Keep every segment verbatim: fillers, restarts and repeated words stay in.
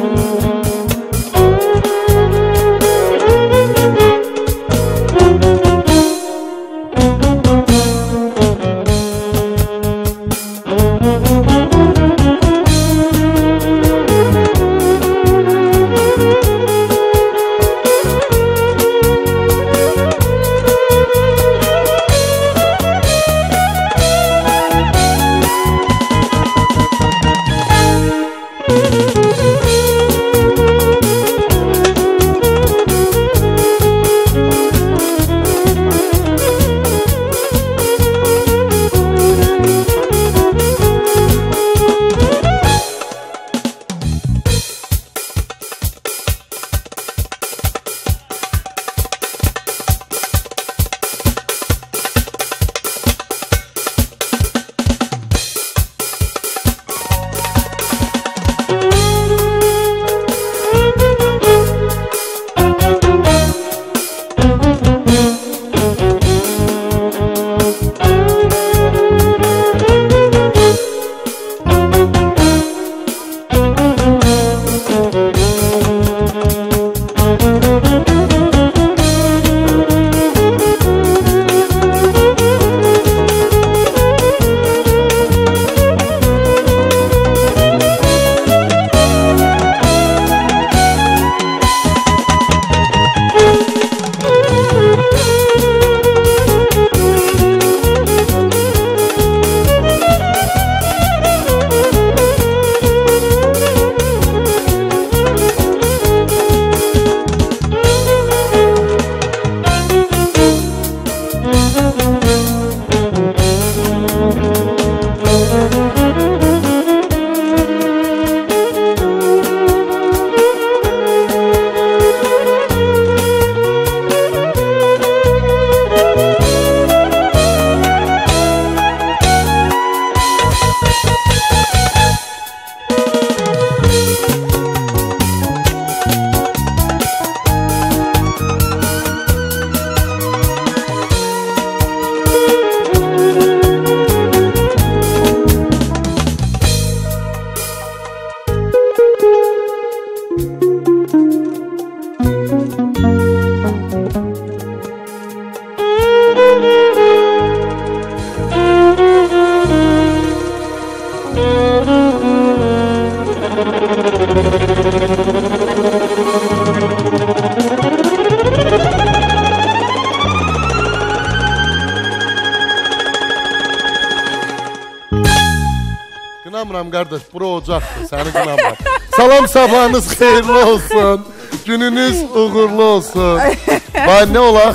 Qınamıram qardaş, bura ocaqdır, səni qınamıram. Salam, sabahınız xeyirli olsun, gününüz uğurlu olsun. Bay, nə olaq?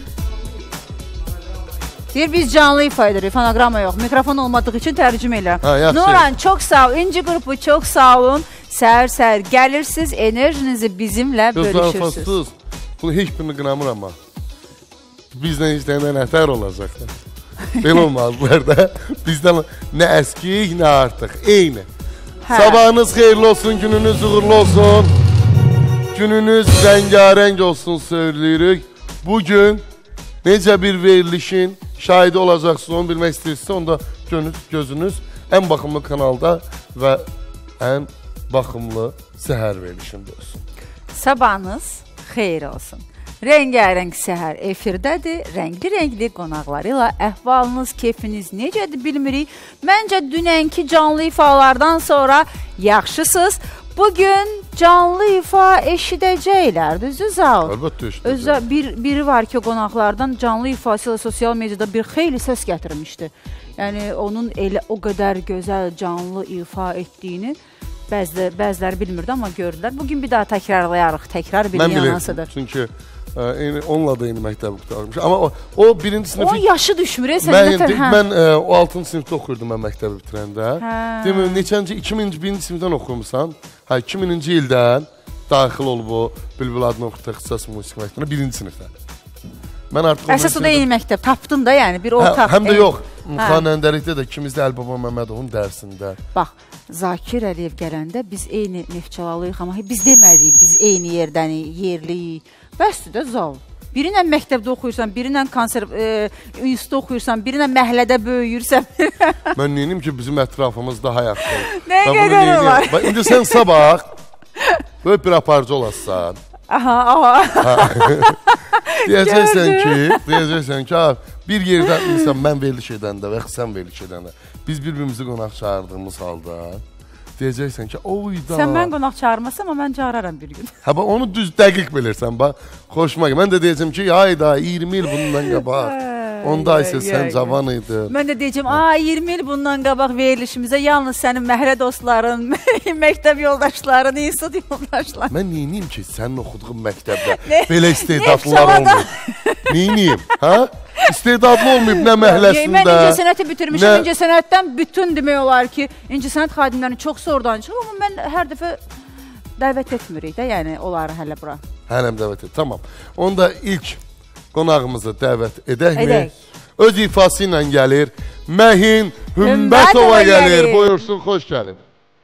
Deyir, biz canlı ifa edirik, fonogramma yox. Mikrofon olmadığı için tərcümə elə. Ha, Nuran, çox sağ ol. İnci qrupu, çox sağ olun. Səhər-səhər gəlirsiniz, enerjinizi bizimlə bölüşürsünüz. Sus, bunu heç birini qınamıram ha. Bizdən istəyəndə nətər olacaqdır? Belə olmazlar da. Bizdən nə əskik, nə artıq. Eyni. Hə. Sabahınız xeyirli olsun, gününüz uğurlu olsun. Gününüz rəngarəng olsun söyləyirik. Bugün necə bir verilişin şahidi olacaqsınız, onu bilmək istəyirsinizsə, onda gözünüz ən baxımlı kanalda və ən baxımlı səhər verilişində olsun. Sabahınız xeyir olsun. Rəngarəng səhər efirdədir, rəngli-rəngli qonaqları ilə əhvalınız, keyfiniz necədir bilmirik. Məncə dünənki canlı ifalardan sonra yaxşısınız. Bugün canlı ifa eşidəcəklər, düzdür Zaur? Əlbəttə eşidəcəklər. Bir, biri var ki, qonaqlardan canlı ifası ilə sosial mediada bir xeyli səs gətirmişdi. Yəni, onun elə o qədər gözəl canlı ifa etdiyini bəziləri, bəziləri bilmirdi, amma gördülər. Bugün bir daha təkrarlayarıq, təkrar bir yanasıdır. Mən bilirəm, çünki Eyni, onunla da eyni məktəbi qutarmış. Amma o, o birinci sinif... O yaşı düşmür, e, sən mən, nətər, hə? Mən e, o altıncı sinifdə oxuyurdum mən məktəbi bitirəndə. Hə. Demək, neçənci, iki minci, birinci sinifdən oxuyumsan, hə, iki minci ildən daxil olub o Bülbül adına oxuyur ixtisas musiki məktəbinə, birinci sinifdən. Mən artıq... Əsas o da eyni məktəb, tapdın da yəni, bir ortaq... Hə, həm də yox, xanəndəlikdə də ikimiz də Əlbaba Məmmədovun dərsində. Bax, Zakir Əliyev gələndə biz eyni Neftçalalıyıq, amma biz demədik, biz eyni yerdənik, yerliyik. Bəsdir də zal. Birinlə məktəbdə oxuyursan, birinlə konserv e, institutda oxuyursan, birinlə məhəllədə böyüyürsən. Mən neynim ki, bizim ətrafımız daha yaxşı olur. Nə qədər olar? İndi sən sabah Böyle bir aparıcı olasın. Aha, aha. Deyəcəksən ki, deyəcəksən ki, bir yerdən insan mən veriliş edəndə və sən veriliş edəndə biz bir-birimizi qonaq çağırdığımız halda deyəcəksən ki, oy da. Sən mən qonaq çağırmasam, amma mən çağıraram bir gün. Hə, onu düz dəqiq bilirsən, bax, xoşuma gəlir. Mən də deyəcəm ki, ay da, iyirmi il bundan qabaq. Onda isə sən cavan idin. Mən də deyəcəm, ay iyirmi il bundan qabaq verilişimizə yalnız sənin məhəllə dostların, məktəb yoldaşların, institut yoldaşların. Mən neyiniyim ki, sənin oxuduğun məktəbdə belə istedadlılar olmayıb? Neyiniyim, hə? İstedadlı olmayıb nə məhəlləsində. Mən incəsənəti bitirmişəm. İncəsənətdən bütün demək olar ki, incəsənət xadimlərinin çoxsu oradan çıxıb, amma mən hər dəfə dəvət etmirik də, yəni onları hələ bura. Hələm dəvət et, tamam. Onda ilk qonağımızı dəvət edəkmi? Edək. Öz ifası ilə gəlir. Məhin Hümbətova gəlir. Buyursun, xoş gəlin.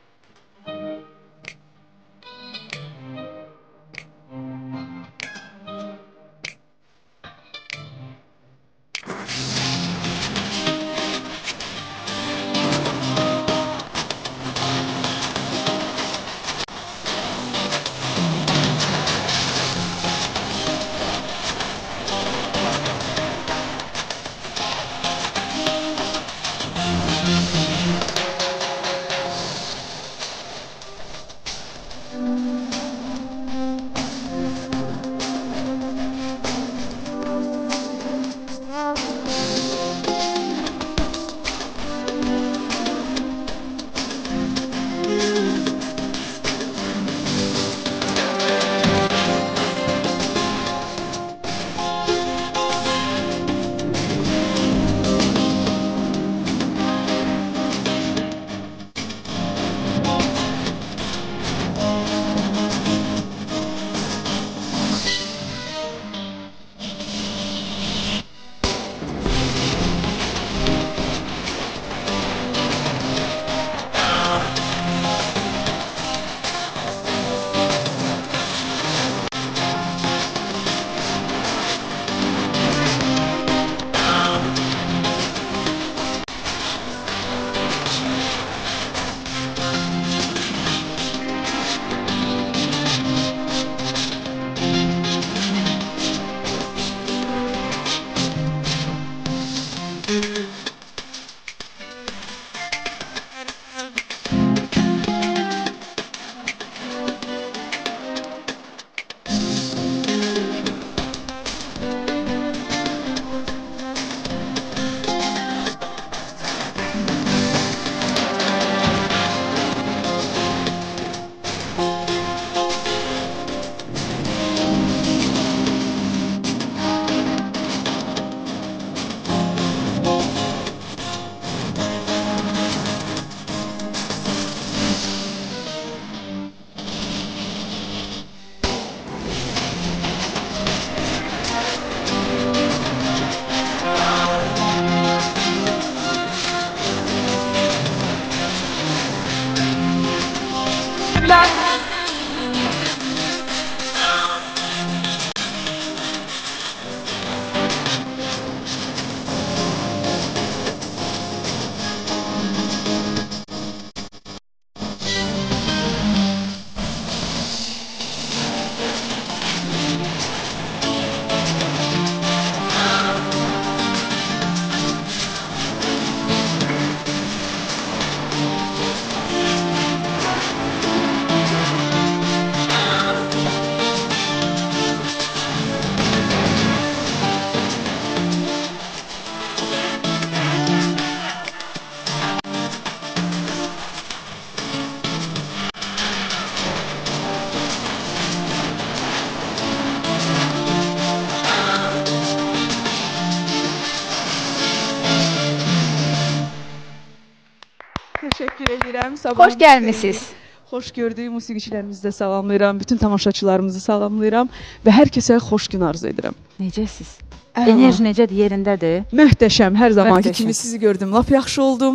Təşəkkür edirəm. Xoş gəlmisiniz. Xoş gördük musiqiçilərimizi də salamlayıram, bütün tamaşaçılarımızı salamlayıram və hər kəsə xoş gün arzu edirəm. Necəsiz? Enerji necədir, yerindədir? Möhtəşəm, hər zamanki kimi sizi gördüm, lap yaxşı oldum.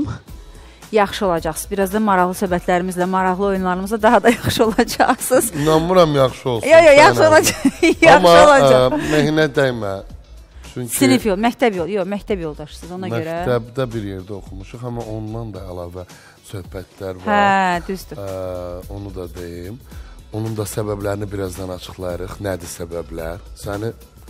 Yaxşı olacaqsınız. Biraz da maraqlı söhbətlərimizlə, maraqlı oyunlarımızla daha da yaxşı olacaqsınız. İnanmıram yaxşı olsun. Yox, yox, yaxşı olacaq. Yaxşı olacaq. Amma məhinə dəymə. Sinif yol, məktəb yol, yox, məktəb yoldaşsınız ona görə. Məktəbdə bir yerdə oxumuşuq, amma ondan da əlavə söhbətlər var. Hə, düzdür. Onu da deyim. Onun da səbəblərini birazdan açıqlayırıq. Nədir səbəblər? Səni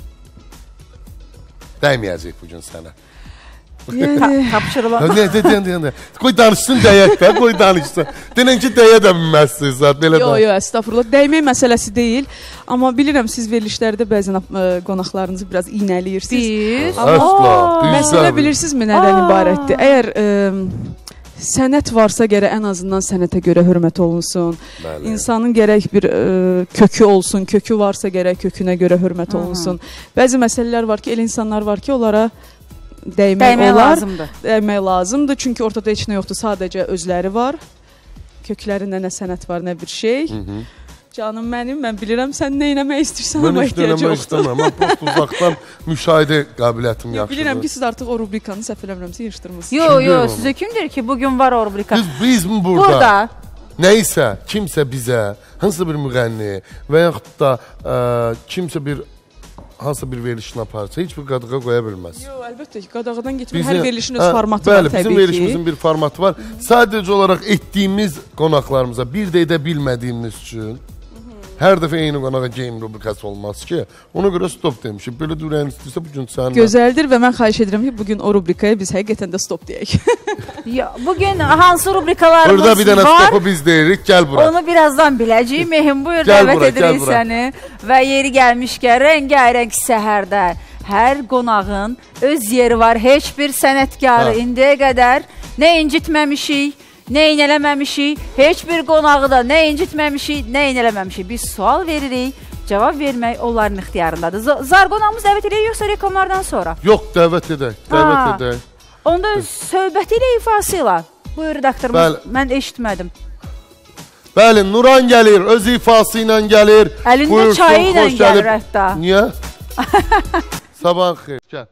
dəyməyəcək bugün sənə. Yəni Tapşırılan. Ne, ne, ne, ne, ne. Qoy danışsın dəyək də, qoy danışsın. Denən ki, dəyə də bilməzsiniz zat, belə Yo, da. yo, estağfurullah. Dəymək məsələsi deyil. Amma bilirəm siz verilişlərdə bəzən ə, qonaqlarınızı biraz iynəliyirsiniz. Biz. Asla. Məsələ bilirsinizmi nədən ibarətdir? Əgər ə, sənət varsa gərək ən azından sənətə görə hörmət olunsun. Bəli. İnsanın gərək bir ə, kökü olsun. Kökü varsa gərək kökünə görə hörmət olunsun. Bəzi məsələlər var ki, elə insanlar var ki, onlara dəymək, Dəymək olar. lazımdır. Dəymək lazımdır. Çünki ortada heç nə yoxdur. Sadəcə özləri var. Köklərində nə sənət var, nə bir şey. Hı -hı. Canım mənim, mən bilirəm sən nə eləmək istəyirsən, Mən amma heç ehtiyac eləmək yoxdur. istəmirəm. Mən prost uzaqdan müşahidə qabiliyyətim Yo, yaxşıdır. bilirəm ki, siz artıq o rubrikanı səhv eləmirəmsə yığışdırmısınız. Yo, Kim bilir yo, onu? sizə kim deyir ki, bugün var o rubrika? Biz, biz mi burada? Burada. Nəysə, kimsə bizə, hansısa bir müğənni və yaxud da ə, kimsə bir hansısa bir verilişini aparsa, heç bir qadığa qoya bilməz. Yo, əlbəttə ki, qadağadan getmir. Bizim- Hər verilişin öz hə, formatı bəli, var təbii bizim ki. verilişimizin bir formatı var. Sadəcə olaraq etdiyimiz qonaqlarımıza bir də edə bilmədiyimiz üçün hər dəfə eyni qonağa game rubrikası olmaz ki. Ona görə stop demişik. Belə ürəyin istəyirsə bu gün səninlə. Gözəldir və mən xahiş edirəm ki, bugün o rubrikaya biz həqiqətən də stop deyək. Ya, bugün hansı rubrikalarımız Orada bir dənə var? stopu biz deyirik. Gəl bura. Onu birazdan biləcəyik. Mehim, buyur, Gəl dəvət bura, gəl edirik bura. səni. Və yeri gəlmişkən, rəngarəng səhərdə hər qonağın öz yeri var. Heç bir sənətkarı Ha. indiyə qədər nə incitməmişik, nə inələməmişik. Heç bir qonağı da nə incitməmişik, nə inələməmişik. Biz sual veririk, cavab vermək onların ixtiyarındadır. Z- Zar qonağımız dəvət edirik, yoxsa reklamlardan sonra? Yox, dəvət edək. Dəvət Ha. edək. Onda söhbəti ilə ifasıyla. Buyur, redaktorumuz, Bəli. mən eşitmədim. Bəli, Nuran gəlir, öz ifası ilə gəlir. Əlində Buyursun, çayı ilə xoş gəlir gəlib. hətta. Niyə? Sabahın xeyir, gəl.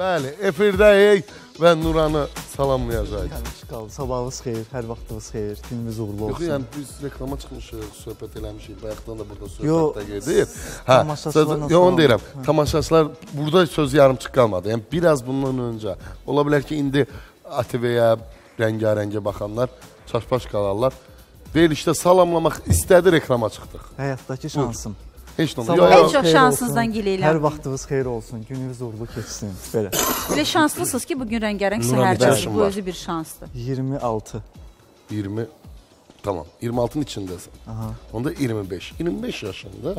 Bəli, efirdəyik və Nuranı salamlayacaq. Yəni çıxal, sabahınız xeyir, hər vaxtınız xeyir, gününüz uğurlu olsun. Yox, yəni biz reklama çıxmışıq, söhbət eləmişik, bayaqdan da burada Yo, söhbət də gedir. Hə, tamaşaçılarla yox, onu salam. deyirəm, tamaşaçılar, burada söz yarımçıq qalmadı. Yəni biraz bundan öncə, ola bilər ki, indi A T V-yə, rəngarəngə baxanlar çaşbaş qalarlar. Verilişdə salamlamaq istədi, reklama çıxdıq. Həyatdakı şansım. Heç nə Sabahınız olmaz. Ən çox xeyir şansınızdan olsun, giləyirəm. Hər vaxtınız xeyir olsun, gününüz uğurlu keçsin. Belə. Elə şanslısınız ki, bugün rəngarəng Nuran, neçə səhərdir. yaşın Bu var? özü bir şansdır. iyirmi altı. iyirmi, tamam, iyirmi altının içindəsən. Aha. Onda iyirmi beş. iyirmi beş yaşında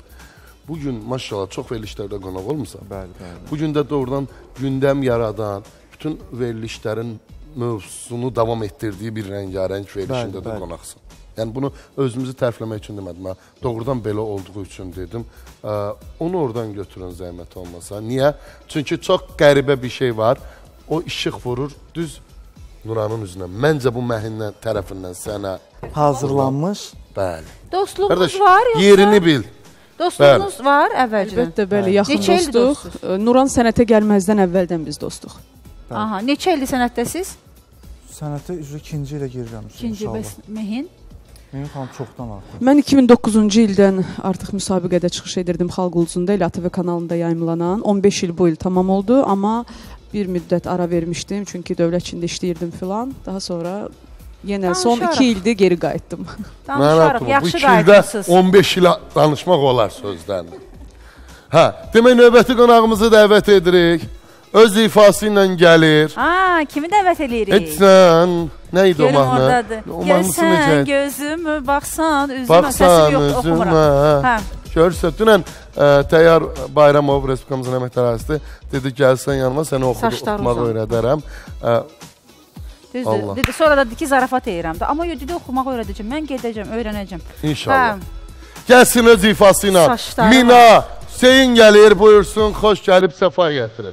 bugün maşallah çox verilişlərdə qonaq olmusan. Bəli, bəli. Bugün də doğrudan gündəm yaradan, bütün verilişlərin mövzusunu davam etdirdiyi bir rəngarəng verilişində Bəli, də bəli. qonaqsan. Yəni bunu özümüzü tərifləmək üçün demədim. Mən doğrudan belə olduğu üçün dedim. Ə, onu oradan götürün zəhmət olmasa. Niyə? Çünki çox qəribə bir şey var. O işıq vurur düz Nuranın üzünə. Məncə bu məhindən tərəfindən sənə Hazırlanmış. bəli. Dostluğunuz Qardaş, var yoxsa? yerini bil. Dostluğunuz var əvvəlcədən. Əlbəttə, bəli, yaxın Neçə ildir dostuq. dostsuz? Nuran sənətə gəlməzdən əvvəldən biz dostuq. Aha, neçə ildir sənətdəsiz? Sənətə üzrə ikinci ilə girirəm. İkinci inşallah. bəs Mehin? Mənim xanım çoxdan artıq. Mən iki min doqquzuncu ildən artıq müsabiqədə çıxış edirdim Xalq Uluzunda, elə A T V kanalında yayımlanan. on beş il bu il tamam oldu, amma bir müddət ara vermişdim, çünki dövlət içində işləyirdim filan. Daha sonra yenə son Danışarıq. iki ildir geri qayıtdım. Danışarıq, Bu yaxşı iki ildə qayıtmışsınız. on beş il danışmaq olar sözdən. Hə, demək növbəti qonağımızı dəvət edirik. Öz ifası ilə gəlir. Aa, kimi dəvət eləyirik? Etsən, nə idi o Görüm mahnı? oradadır. O mahnısı Görsən necə? gözümü, baxsan üzümə, Baxsan səsim yoxdur, oxumuram. üzümə. Hə. Görsə, dünən ə, Təyyar Bayramov Respublikamızın əməkdar rəisi dedi, gəlsən yanıma səni oxudu, Saçları oxumağı uzan. öyrədərəm. Ə, Düzdür. Allah. Dedi, sonra da dedi ki, zarafat edirəm də. Amma yo, dedi, oxumaq öyrədəcəm. Mən gedəcəm, öyrənəcəm. İnşallah. Hə. Gəlsin öz ifası ilə. Saçları Mina, Hüseyin gəlir, buyursun, xoş gəlib, səfa gətirir.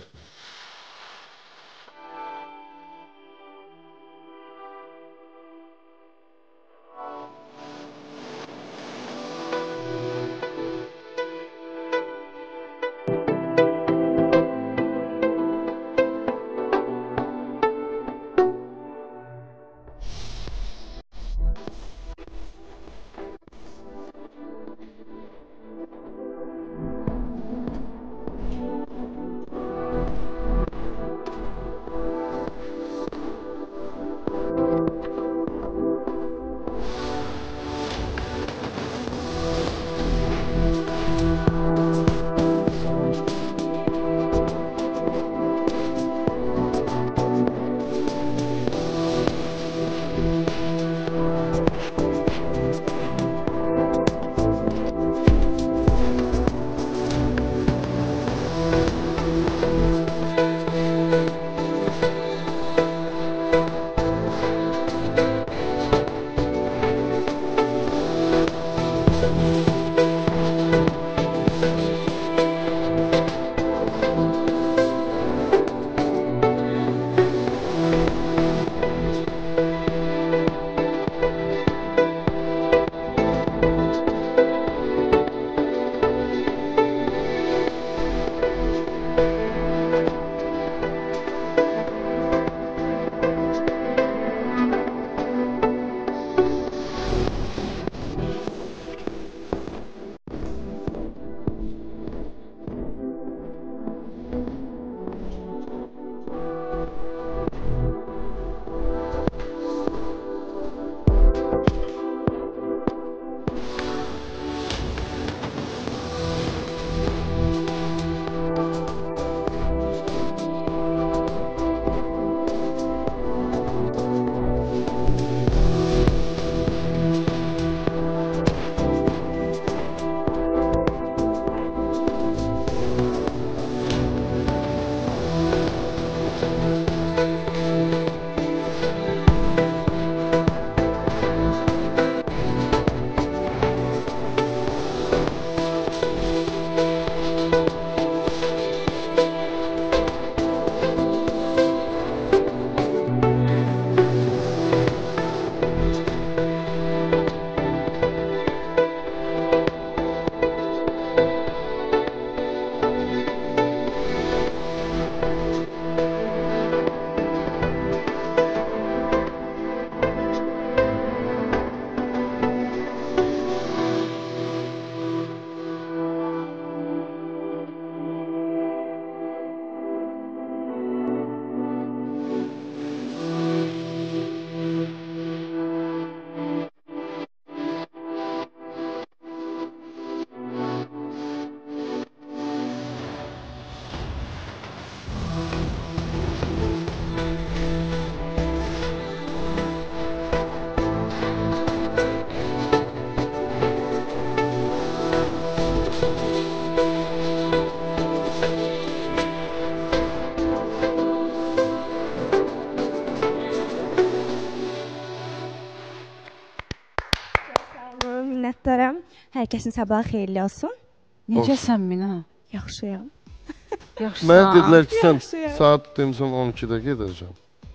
Hər kəsin sabahı xeyirli olsun. Necəsən Mina? Yaxşıyam. Yaxşı. Mənə dedilər ki, sən Yaxşıyam. saat demişsən on ikidə gedəcəm.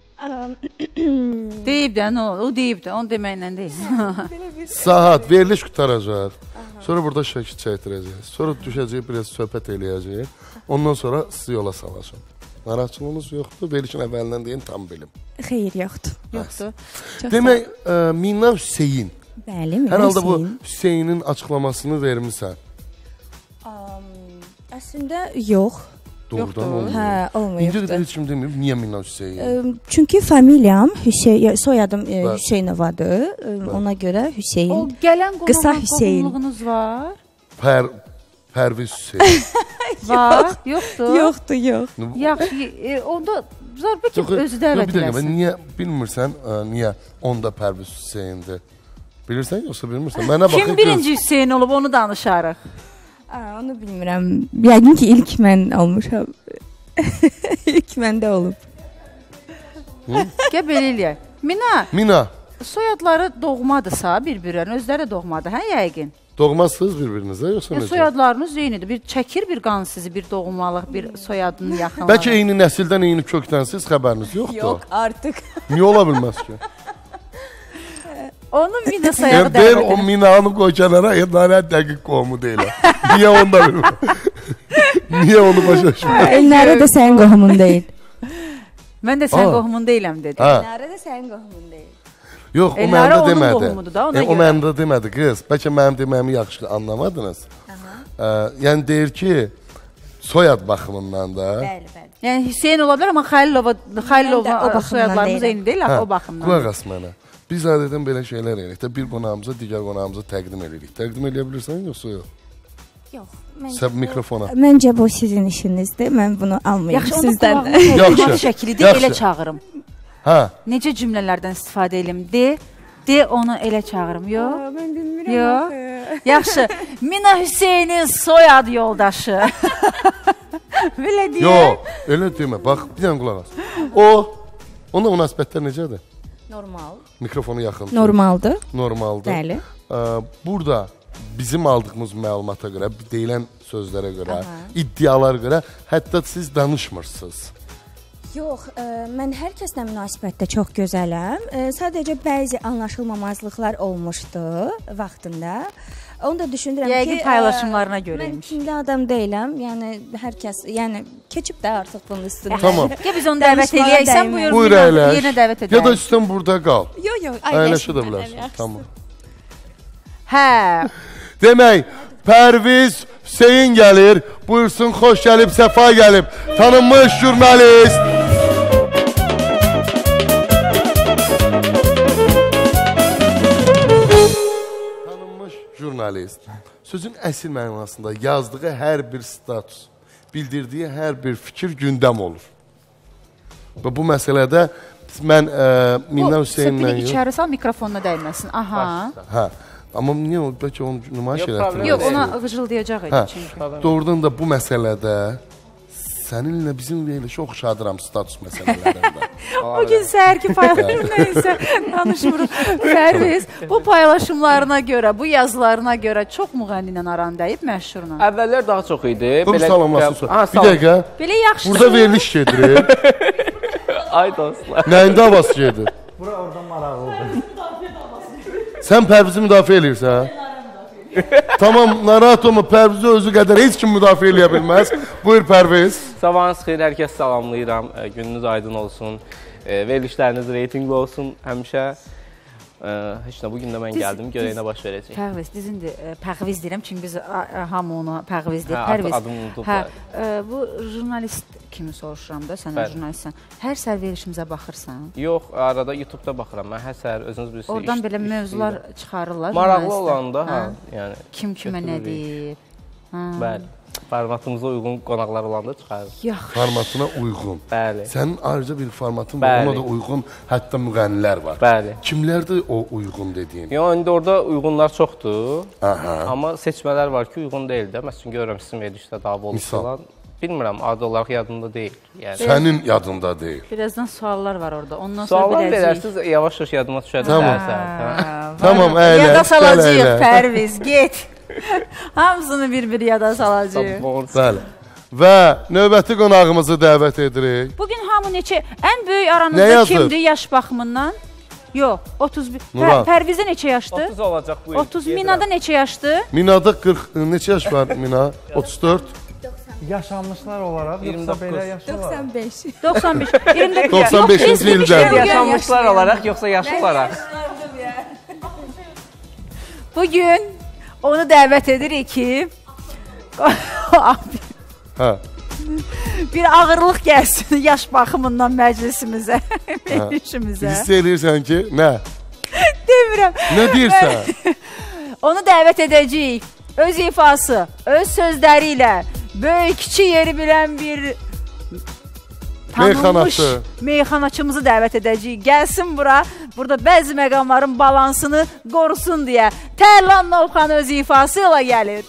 Deyib də, o, o deyib də, onu deməklə deyil. Saat veriliş qutaracaq. Sonra burada şəkil çəkdirəcəyik. Sonra düşəcəyik, biraz söhbət eləyəcəyik. Ondan sonra sizi yola salacağım. Narahatçılığınız yoxdur, verilişin əvvəlindən deyin, tam bilim. Xeyir yoxdur. Yoxdur. Demək, ə, Mina Hüseyin. Bəli, Mina Hər halda bu Hüseyin. Hüseyinin açıqlamasını vermisən. Am, Əslində yox. Doğrudan olmuyor. Hə, İndi olmayıbdı. də heç kim demir, niyə Mina Hüseyin? Ə, Çünki familiyam Hüseyn, soyadım e, Bəli. Hüseynovadır. Ə, Ona görə O Hüseyn. gələn Qısa qonağın Hüseyn. qohumluğunuz var? Pər, Pərviz Hüseyin. Var, yoxdur. Yoxdur, yox. Yaxşı, e, onda zarbə ki, Yox, özü yox, dəvət bir dəqiqə, eləsin. niyə bilmirsən, ə, niyə onda Pərviz Hüseyindir? Bilirsən yoxsa bilmirsən? Mənə baxın. Kim birinci Hüseyin olub, onu danışarıq. Aa, onu bilmirəm. Yəqin ki ilk mən olmuşam. ilk məndə olub. Gəl belə eləyək. Mina, Mina, soyadları doğmadırsa bir-birlərin, özləri də doğmadı, hə yəqin? doğmasınız bir-birinizə yoxsa Ya, necə? soyadlarınız eynidir. Bir çəkir bir qan sizi, bir doğmalıq, bir soyadının yaxınlığı. Bəlkə eyni nəsildən, eyni kökdənsiz xəbəriniz yoxdur. Yox, artıq. Niyə ola bilməz ki? Onu Mina sayağı Yəni deyir, dəvət o edir. Minanı qoy kənara, Elnarə dəqiq qohumu deyil. Niyə onu da bilmir? Niyə onu başa düşmür? Elnarə də sənin qohumun deyil. Mən də sən Aa. qohumun deyiləm dedim. Hə. Elnarə də sənin qohumun deyil. Yox, o Elnarə məndə onun demədi. qohumudur da, ona E, o görə. məndə demədi qız. Bəlkə mənim deməyimi yaxşı anlamadınız. Ə, yəni deyir ki, soyad baxımından da. Bəli, bəli. Yəni Hüseyn ola bilər, amma Xəlilova, Xəlilova Mən də o baxımdan soyadlarımız deyirəm. eyni deyil, Hə, o baxımdan. Qulaq as mənə. Biz adətən belə şeylər eləyirik də, bir qonağımıza digər qonağımıza təqdim edirik. Təqdim edə bilirsən yoxsa yox? Yox. Sən mikrofona. Məncə bu sizin işinizdir. Mən bunu almayım Yaxşı, onda sizdən. qulağımı Yaxşı, təqdimat şəklidir, yaxşı. elə çağırım. Hə, Necə cümlələrdən istifadə edim? De, de onu elə çağırım. Yox. Mən bilmirəm. Yox. Yaxşı. Mina Hüseynin soyad yoldaşı. Belə deyə. yox, elə demə. Bax, bir dənə qulaq as. O, ona münasibətlər necədir? Normal. Mikrofonu yaxın. tut. Normaldır. Normaldır. Bəli. Ə, burada bizim aldığımız məlumata görə, deyilən sözlərə görə, iddialara görə hətta siz danışmırsınız. Yox, ə, mən hər kəslə münasibətdə çox gözələm. Ə, sadəcə bəzi anlaşılmamazlıqlar olmuşdu vaxtında. Onu da düşünürəm Yəqin ki, paylaşımlarına ə, görəymiş. Mən kimli adam deyiləm. Yəni hər kəs, yəni keçib də artıq bunun üstündən. Tamam. Gəl biz onu dəvət Danışmağa eləyək. Sən dəymir. buyur. Buyur Mina, əyləş. Yenə dəvət edək. Ya da üstən burada qal. Yox, yox, Əyləşə də bilərsən. Tamam. Hə. Demək, Pərviz Hüseyin gəlir. Buyursun, xoş gəlib, səfa gəlib. Tanınmış jurnalist. Tanınmış jurnalist. Sözün əsl mənasında yazdığı hər bir status, bildirdiyi hər bir fikir gündəm olur. Və bu məsələdə mən ə, Mina Hüseyinlə Söhbəni içəri sal, mikrofonuna dəyməsin. Aha. Hə. Amma niyə o bəlkə onu nümayiş Yox, elətdirmək? problem Yox, deyil. ona vıcıldayacaq Hə, idi çünki. doğrudan da bu məsələdə səninlə bizim verilişə oxşadıram status məsələlərində. O gün səhərki paylaşım nəysə danışmırıq. Pərviz, bu paylaşımlarına görə, bu yazılarına görə çox müğənni ilə aran dəyib məşhurla. Əvvəllər daha çox idi. Dur salamlasın. Ha, Bir dəqiqə. Belə yaxşı. Burada veriliş gedir. Ay dostlar. Nəyin davası gedir? Bura oradan maraqlıdır. Sən Pərvizi müdafiə eləyirsən? Tamam, narahat olma, Pərvizi özü qədər heç kim müdafiə eləyə bilməz. Buyur Pərviz. Sabahınız xeyir, hər kəs salamlayıram. E, Gününüz aydın olsun. E, Verilişləriniz reytinqli olsun həmişə. E, Heç nə, bugün də mən Diz- gəldim, görək diz- nə baş verəcək. Pərviz, dizindir, e, pəğviz deyirəm, çünki biz a- a- hamı ona pəğviz deyir. Hə, Pərviz. ad- adını unudublar. Hə, e, bu jurnalist kimi soruşuram da, sən Bəli. jurnalistsən. Hər səhər verilişimizə baxırsan. Yox, arada YouTube-da baxıram. Mən hər səhər özünüz bilirsiniz. Oradan iş- belə iş mövzular istəyirəm. çıxarırlar. Maraqlı jurnalistlər. olanda, hə, yəni Kim kimə nə götürürük. deyir? Hə. bəli. Formatımıza uyğun qonaqlar olanda çıxarır. Yaxşı. Formatına uyğun. Bəli. Sənin ayrıca bir formatın var, Bəli. ona da uyğun, hətta müğənnilər var. Bəli. Kimlərdir o uyğun dediyin? Yox, indi orada uyğunlar çoxdur. Aha. Amma seçmələr var ki, uyğun deyil də. Məsələn, görürəm sizin verilişdə dav olub Misal? falan. Bilmirəm, adı olaraq yadımda deyil. Yəni Sənin yadında deyil. Birazdan suallar var orada. Ondan sonra suallar biləcəyik. verərsiniz, yavaş-yavaş yadıma düşər. Tamam. Dərsə, hə? Tamam, Ya əyləş, da gəl salacağıq əyləş. Pərviz, get. Hamısını bir-bir yada salacağıq. Bəli. Və növbəti qonağımızı dəvət edirik. Bugün hamı neçə, ən böyük Nə aranızda yazır? kimdir yaş baxımından? Yox, otuz bir. Pər, Nurhan. Pərvizə neçə yaşdır? otuz olacaq bu il. otuz. Minada neçə yaşdır? Minada qırx, neçə yaş var Mina? otuz dörd. Yaşanmışlar olaraq iyirmi yoxsa doqquz. belə yaşlılar? doxsan beş. doxsan beş. iyirmi dörd. doxsan beşinci ildən. Yaşanmışlar olaraq yoxsa yaşlı olaraq? Bugün onu dəvət edirik ki, Hə. bir ağırlıq gəlsin yaş baxımından məclisimizə, meclisimizə. Hiss eləyirsən ki, nə? Demirəm. Nə deyirsən? Onu dəvət edəcəyik. Öz ifası, öz sözləri ilə böyük kiçik yeri bilən bir tanınmış Meyxanaçı. meyxanaçımızı dəvət edəcəyik. Gəlsin bura, burada bəzi məqamların balansını qorusun deyə. Tərlan Novxan öz ifası ilə gəlir.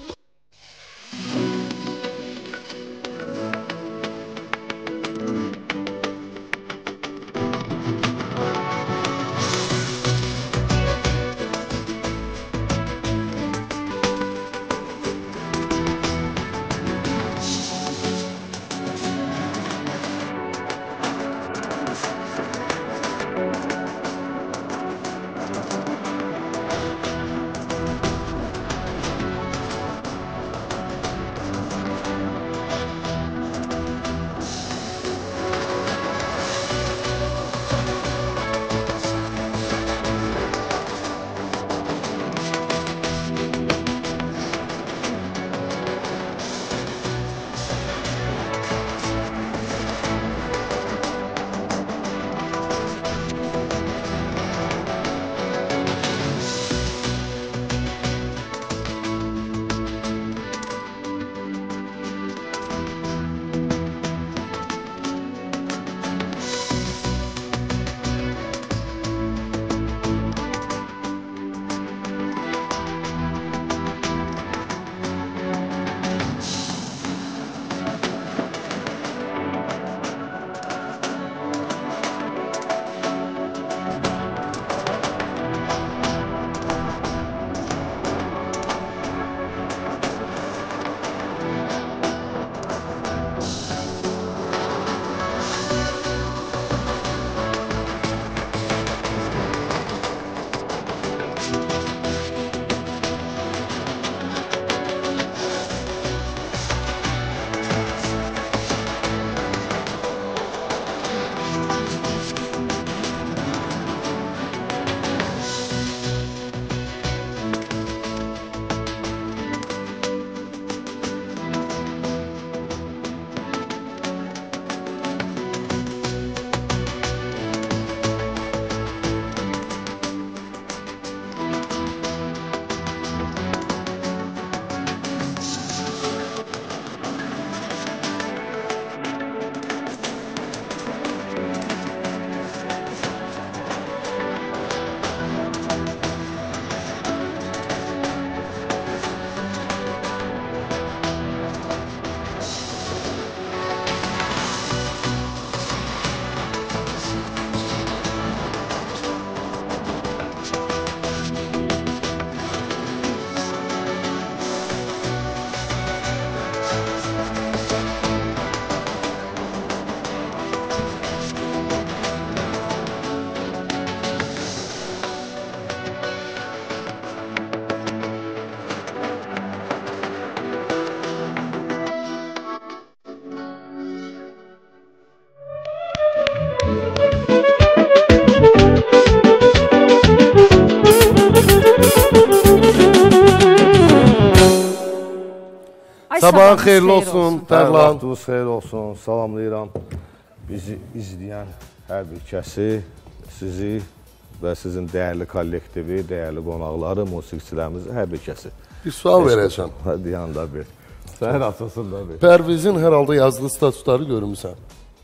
Sabahın xeyirli olsun, Hər Tərlan. vaxtınız xeyir olsun, salamlayıram bizi izləyən hər bir kəsi, sizi və sizin dəyərli kollektivi, dəyərli qonaqları, musiqiçilərimizi, hər bir kəsi. Bir sual verəcəm. Hadi yanında bir. Səhər açısında bir. Pərvizin hər halda yazdığı statusları görmüsən.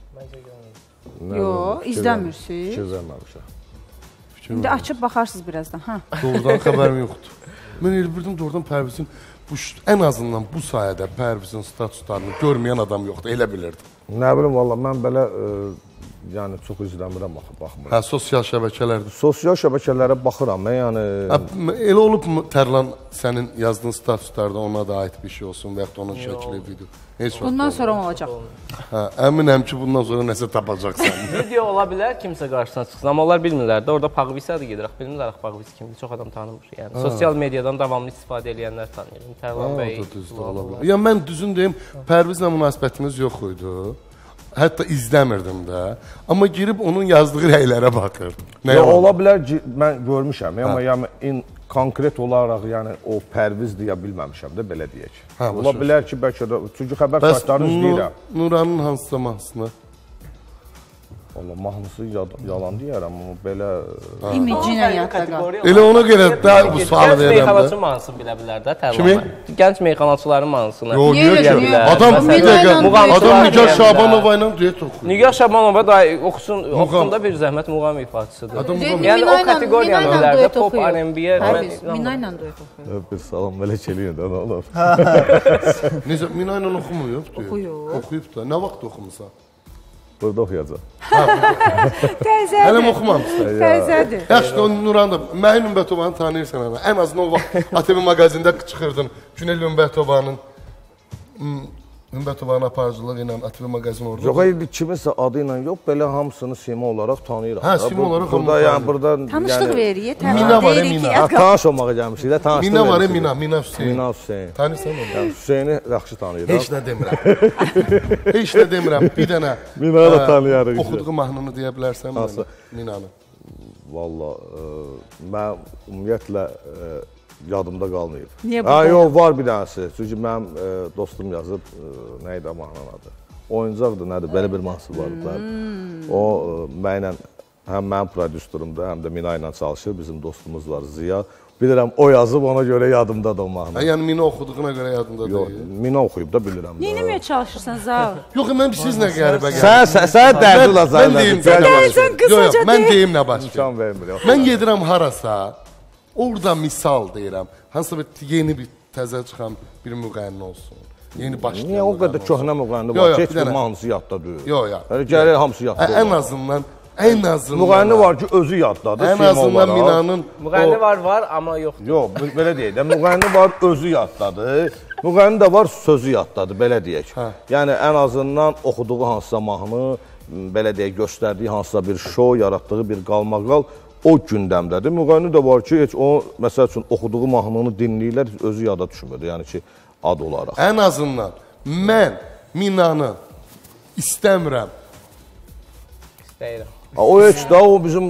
Yox, izləmirsiniz. Fikir verməmişəm. İndi açıb baxarsınız birazdan. Hə. Doğrudan xəbərim yoxdur. Mən elə bildim doğrudan Pərvizin bu ən azından bu sayədə Pərvizin statuslarını görməyən adam yoxdur, elə bilirdim. Nə bilim valla mən belə ə, yəni çox izləmirəm axı, baxmıram. Hə, sosial şəbəkələrdə. Sosial şəbəkələrə baxıram, mən yəni Hə, elə olubmu Tərlan sənin yazdığın statuslarda ona da aid bir şey olsun və ya onun şəkli, video? Heç vaxt. Bundan sonra olacaq. Hə, əminəm ki, bundan sonra nəsə tapacaqsan. Video ola bilər, kimsə qarşısına çıxsın, amma onlar bilmirlər də, orada Paqvisadır gedirək, bilmirlər Paqvis kimdir, çox adam tanımır. Yəni sosial mediadan davamlı istifadə edənlər tanıyır. Tərlan bəy. Ya mən düzün deyim, Pərvizlə münasibətimiz yox idi. Hətta izləmirdim də. Amma girib onun yazdığı rəylərə baxırdım. Ya ola bilər ki, mən görmüşəm, amma yəni in konkret olaraq yəni o Pərviz deyə bilməmişəm də belə deyək. Ola bilər ki, bəlkə də çünki xəbər saytlarını izləyirəm. Nuranın hansısa mahnısını? Valla mahnısı yalan deyərəm, amma belə İmicinə yadda qal. Elə ona görə də bu sualı verirəm də. Gənc meyxanaçı mahnısını bilə bilər də Tərlan. Gənc meyxanaçıların mahnısını. Yox, niyə ki? Adam bir dəqiqə, adam Nigar Şabanova ilə duet oxuyur. Nigar Şabanova da oxusun, oxusun da bir zəhmət muğam ifaçısıdır. Yəni o kateqoriyanın üzərində pop R and B-yə Mina ilə duet oxuyur. Bir salam melək eləyin də nə olar. Necə Mina ilə oxumuyub? Oxuyub. Oxuyub da. Nə vaxt oxumusan? Burada oxuyacaq. Təzədir. Hələm oxumamısın. Təzədir. Yaxşı, Nuran da, Məhin Ümbətobanı tanıyırsan həmə. Ən azından o vaxt A T V maqazində çıxırdın. Günel Ümbətobanın Ümbətobanın aparıcılığı ilə A T V maqazin orada. Yox, hayır, kiminsə adı ilə yox, belə hamısını sima olaraq tanıyırıq. Hə, sima olaraq burada, yəni, burada, tanışlıq veririk, Mina var, Mina. Tanış olmağa gəlmişik də, tanışlıq Mina var, Mina, Mina Hüseyin. Mina Hüseyin. Tanıyırsan onu? Yəni, Hüseyini yaxşı tanıyırıq. Heç nə demirəm. Heç nə demirəm. Bir dənə Minanı da tanıyarıq. Oxuduğu mahnını deyə bilərsən mənə? Minanı. Valla, mən ümumiyyətlə yadımda qalmayıb. Niyə bu? Hə, yox, var bir dənəsi. Çünki mənim dostum yazıb, nə idi mahnının adı? Oyuncaqdır, nədir? Belə bir mahnısı var. O, mənlə, həm mənim prodüsterumda, həm də Mina ilə çalışır. Bizim dostumuz var, Ziya. Bilirəm, o yazıb, ona görə yadımdadır o mahnı. Yəni, Mina oxuduğuna görə yadımda deyil. Yox, Mina oxuyub da bilirəm. Neynəməyə çalışırsan, Zaur? Yox, mən siz nə qəribə gəldim. Sən dərdi lazım. Mən deyim, Dərsən qısaca mən deyim nə baş İmkan vermir. Mən gedirəm harasa, orada misal deyirəm, hansısa bir yeni bir təzə çıxan bir müğənni olsun. Yeni başlayan. Niyə o qədər köhnə müğənni var ki, heç bir mahnısı yadda deyil? Yox, yox. Gəlir, hamısı yadda deyil. Ən azından, ən azından. Müğənni var ki, özü yaddadır. Ən azından Minanın. Müğənni var, var, amma yoxdur. Yox, belə deyək də, müğənni var, özü yaddadır. Müğənni də var, sözü yaddadır, belə deyək. Yəni, ən azından oxuduğu hansısa mahnı, belə deyək, göstərdiyi hansısa bir şou, yaratdığı bir qalmaqal o gündəmdədir. Müğənni də var ki, heç o, məsəl üçün, oxuduğu mahnını dinləyirlər, özü yada düşmür. Yəni ki, ad olaraq. Ən azından mən Minanı istəmirəm. İstəyirəm. O heç də, o bizim...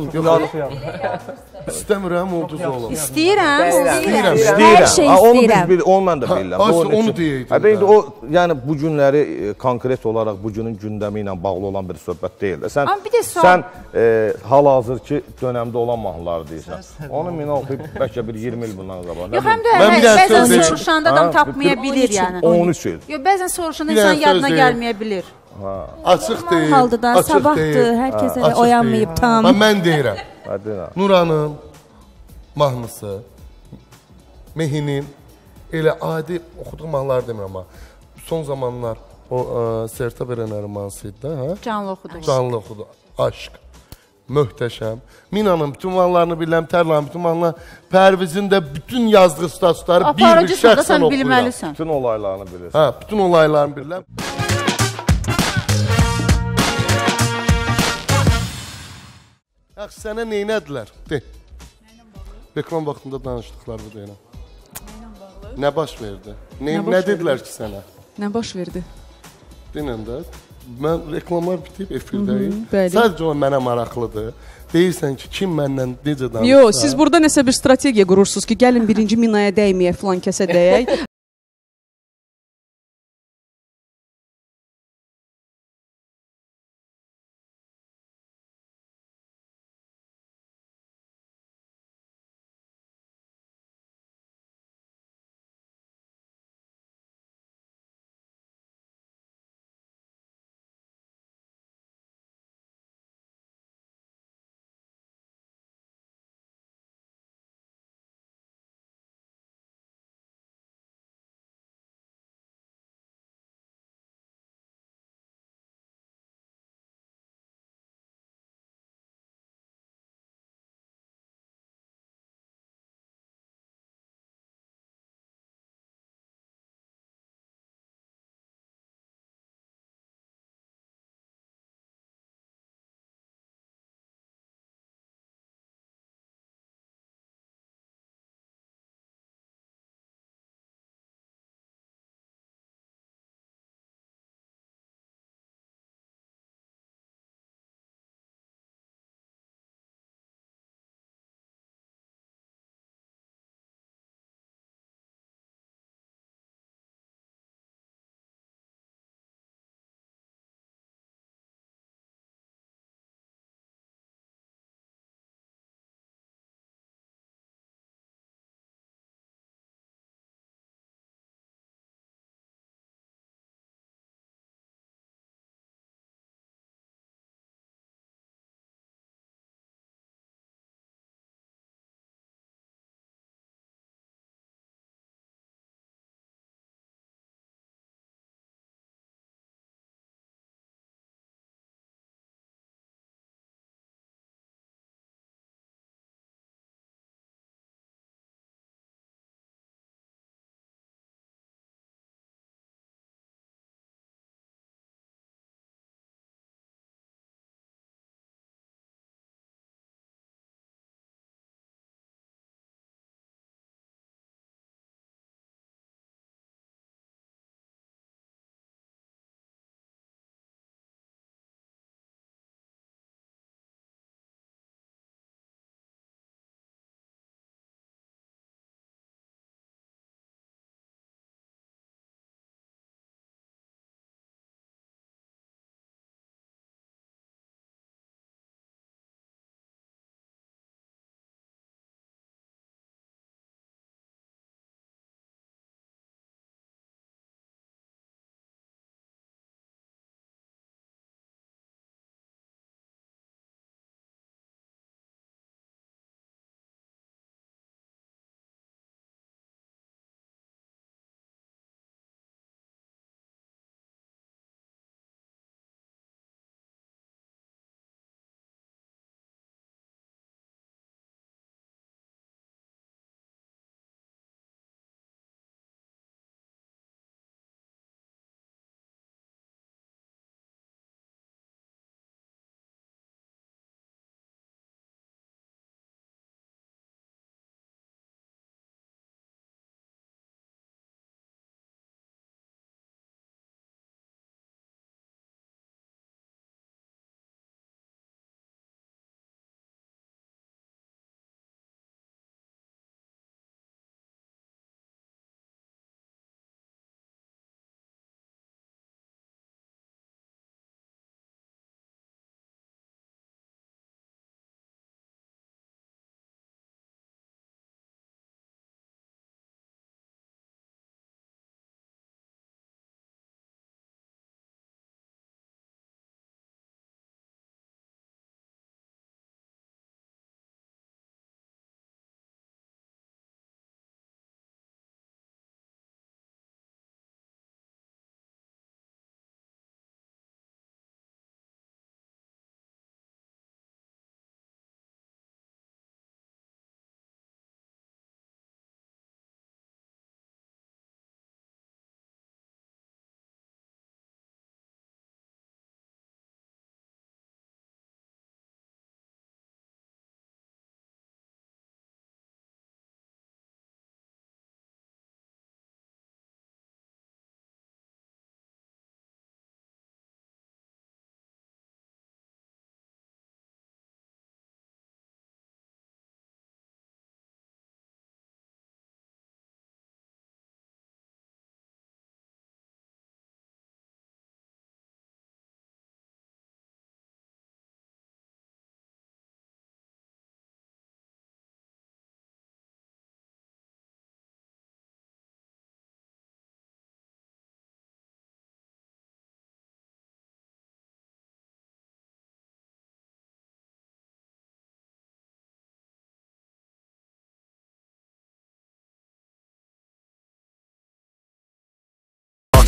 İstəmirəm, ulduz olum. İstəyirəm, İstəyirəm. İstəyirəm. Hər şey Onu istəyirəm. biz onu mən də bilirəm. Aslında onu deyəydim. Hə, indi o, yəni bu günləri e, konkret olaraq bu günün gündəmi ilə bağlı olan bir söhbət deyil də. Sən, Amma bir də sual- sən e, hal-hazırki dönəmdə olan mahnıları deyirsən. Onu mina oxuyub bəlkə bir iyirmi il bundan qabaq. Yox, həm də Mən bir dənə bəzən söz deyim. soruşanda adam tapmaya bilir yəni. on üç il. Yox, bəzən soruşanda Bir dənə insan söz yadına deyim. gəlməyə bilir. Açıq deyil. Halda da açıq sabahdır, deyil. hər kəs Açıq elə oyanmayıb deyil. tam. Ha, mən deyirəm. Hadi nə? Nuranın mahnısı, Mehinin elə adi oxuduğu mahnılar demirəm amma son zamanlar o ə, Sertab Erenərin mahnısı idi də, hə? Canlı oxudu. Canlı oxudu. Aşk. Möhtəşəm. Minanın bütün mahnılarını bilirəm, Tərlanın bütün mahnılarını, Pərvizin də bütün yazdığı statusları bir-bir Aparıcısan da şəxsən sən oxuyuram. bilməlisən. Bütün olaylarını bilirsən. Hə, bütün olaylarını bilirəm. Yaxşı, sənə neynədilər? De. Reklam vaxtında danışdıqlarını deyirəm. Nə baş verdi? Ne, Nə baş nə dedilər ki sənə? Nə baş verdi? Denən də, mən reklamlar bitib efirdəyim. bəli. Sadəcə o mənə maraqlıdır. Deyirsən ki, kim məndən necə danışsa. Yox, siz burada nəsə bir strategiya qurursunuz ki, gəlin birinci minaya dəyməyək, filan kəsə dəyək.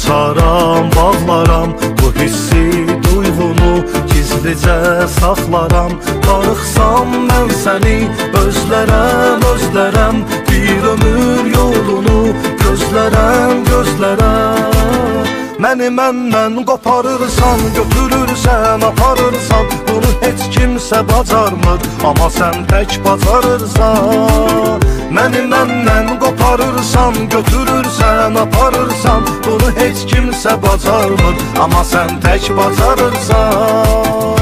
açaram, bağlaram bu hissi, duyğunu gizlicə saxlaram. Darıxsam mən səni özlərəm, özlərəm, bir ömür yolunu gözlərəm, gözlərəm. Məni məndən qoparırsan, götürürsən, aparırsan, bunu heç kimsə bacarmır, amma sən tək bacarırsan. Məni məndən qoparırsan, götürürsən, aparırsan, bunu heç kimsə bacarmır, amma sən tək bacarırsan.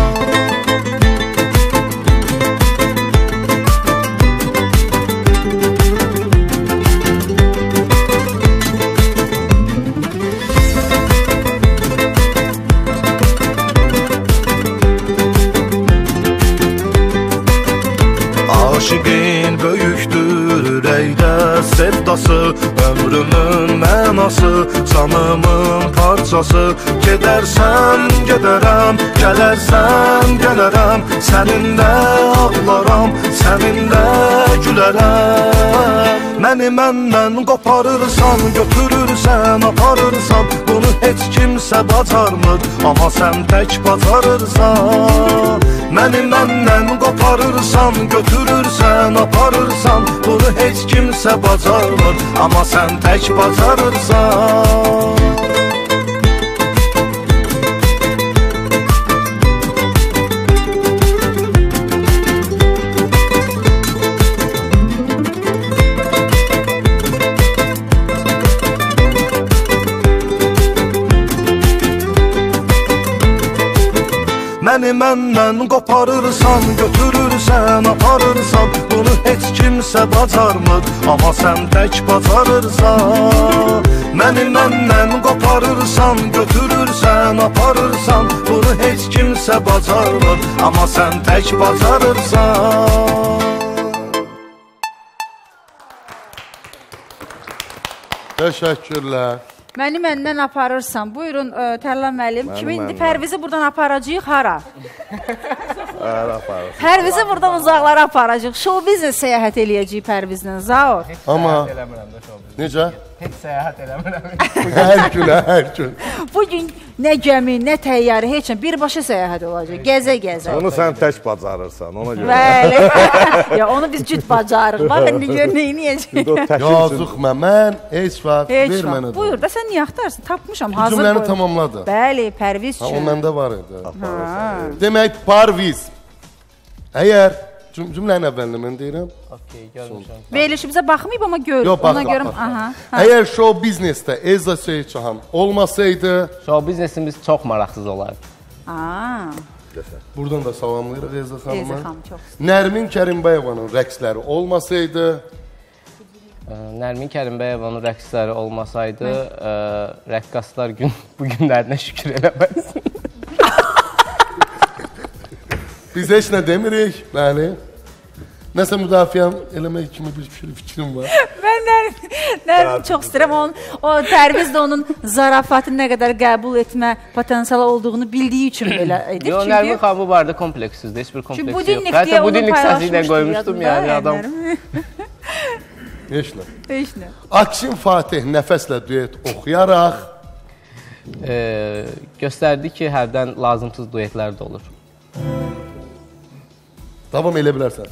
Aşıqin böyükdür ürəkdə sevdası, ömrümün mənası, canımın parçası. Gedərsən, gedərəm, gələrsən, gələrəm, səninlə ağlaram, səninlə gülərəm. Məni məndən qoparırsan, götürürsən, aparırsan, bunu heç kimsə bacarmır, amma sən tək bacarırsan. Məni məndən qoparırsan, götürürsən, aparırsan, bunu heç kimsə bacarmır, amma sən tək bacarırsan. Məni məndən qoparırsan, götürürsən, aparırsan, bunu heç kimsə bacarmır, amma sən tək bacarırsan. Məni məndən qoparırsan, götürürsən, aparırsan, bunu heç kimsə bacarmır, amma sən tək bacarırsan. Təşəkkürlər. Məni məndən aparırsan. Buyurun, ə, Tərlan müəllim. Kimi indi Pərvizi buradan aparacağıq hara? Hara aparırsan? Pərvizi buradan uzaqlara aparacağıq. Show biznes səyahət eləyəcəyik Pərvizlə. Zaur. Amma necə? Heç səyahət eləmirəm. Hər gün, hər gün. Bugün nə gəmi, nə təyyarə, heç nə, birbaşa səyahət olacaq. Gəzə-gəzə. Onu sən tək bacarırsan, ona görə. Bəli. Ya onu biz cüt bacarıq. Bax, indi gör neyniyəcəyik. Yazıq mən, mən heç vaxt Heç ver mənə. vaxt. Buyur da sən niyə axtarsın? Tapmışam, hazır Cümləni qoyum. tamamladı. Bəli, Pərviz Ha, o üçün. məndə var idi. Demək, Parviz. Əgər cüm cümlənin əvvəlini mən deyirəm. Okey, görmüşəm. Verilişimizə baxmayıb, amma gör. Yox, Ona baxma, görüm, baxma. aha. Əgər show biznesdə Elza Seyidcahan olmasaydı, Show biznesimiz çox maraqsız olardı. Aa, buradan da salamlayırıq Elza xanıma. Elza xanım çox. Nərmin Kərimbəyevanın rəqsləri olmasaydı, Ə, Nərmin Kərimbəyevanın rəqsləri olmasaydı, ə, rəqqaslar gün bu günlərinə şükür eləməz. biz heç nə demirik, bəli. Nəsə müdafiə eləmək kimi bir fikrim var. Mən Nərmin, Nərmin çox istəyirəm. Onun, o Pərviz də onun zarafatını nə qədər qəbul etmə potensialı olduğunu bildiyi üçün belə edir. Yox, Nərmin xanım bu barədə kompleksizdir, heç bir kompleksi yox. Budinlik deyə onu səsi ilə qoymuşdum, yəni adam. Heç nə. Heç nə. Akşin Fatih nəfəslə duet oxuyaraq E, göstərdi ki, hərdən lazımsız duetlər də olur. davam elə bilərsən.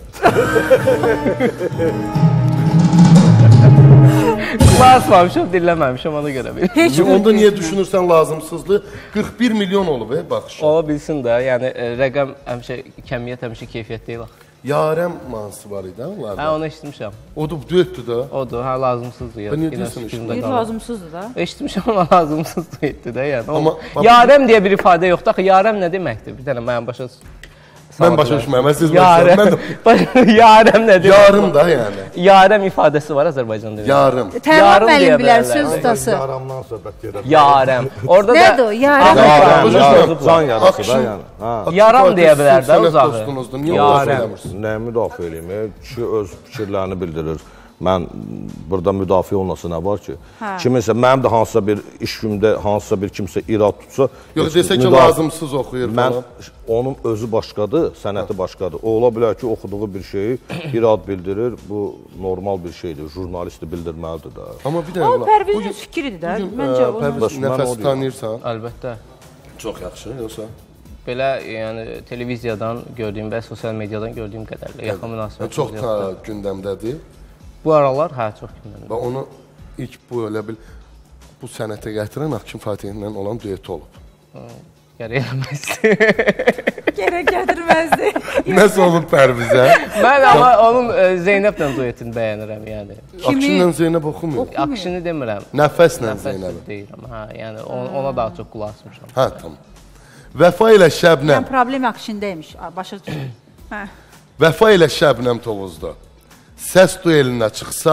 Qulaq asmamışam, dinləməmişəm, ona görə bil. Heç onda niyə düşünürsən lazımsızlığı? qırx bir milyon olub, e, baxış. Ola bilsin də, yəni e, rəqəm həmişə, kəmiyyət həmişə keyfiyyət deyil axı. Yarəm mansı var idi onlarda. Hə, onu eşitmişəm. Odur, düetdir də. Odur, hə, lazımsızdır. Ben niyə deyirsən Bir lazımsızdır da. Eşitmişəm, amma lazımsız duetdir də, yəni. Amma- Yarəm deyə bir ifadə yoxdur axı, yarəm nə deməkdir? Bir dənə mənim başa Mən başa düşməyəm, mən siz Yarəm. başa Yarəm nə demək? Yarım da yəni. Yarəm ifadəsi var Azərbaycan dilində. Yarım. Tərlan Yarım müəllim deyə bilər, bilərlər. söz ustası. Yaramdan söhbət gedir. Yarəm. Orada Nədir da o? Yarəm. Yaram, Yarım. yaram, can yarası da Akşin- yəni. Ha. Yaram deyə bilər də Sənət uzağı. dostunuzdur, niyə Yarəm. müdafiə eləmirsən? Nə müdafiə eləyim? Kişi öz fikirlərini bildirir. mən burada müdafiə olunası nə var ki? Hə. Kiminsə, mənim də hansısa bir iş günümdə hansısa bir kimsə irad tutsa... Yox, desə ki, lazımsız oxuyur mən, falan. Onun özü başqadır, sənəti başqadır. O ola bilər ki, oxuduğu bir şeyi irad bildirir, bu normal bir şeydir, jurnalisti bildirməlidir də. Amma bir dənə... O Pərvizin fikridir də, məncə onu... Pərviz, nəfəs tanıyırsan? Əlbəttə. Çox yaxşı, yoxsa? Belə, yəni, televiziyadan gördüyüm və sosial mediadan gördüyüm qədərlə yaxın münasibət. Çox da gündəmdədir. Bu aralar, hə, çox gündəmdədir. Və onu ilk bu, elə bil, bu sənətə gətirən Akif Fatih ilə olan düeti olub. Gərək eləməzdi. Gərək gətirməzdi. Nəsə olub Pərvizə? Mən amma onun e, Zeynəblə duetini bəyənirəm, yəni. Akşinlə Zeynəb oxumuyor. Akşini demirəm. Nəfəslə Zeynəb. Nəfəs deyirəm, hə, yəni ona, ona daha çox qulaq asmışam. Hə, tamam. Vəfa ilə Şəbnəm. Yəni, problem Akşindəymiş, başa düşün. Hə. Vəfa ilə Şəbnəm Tovuzda. Səs duelinə çıxsa...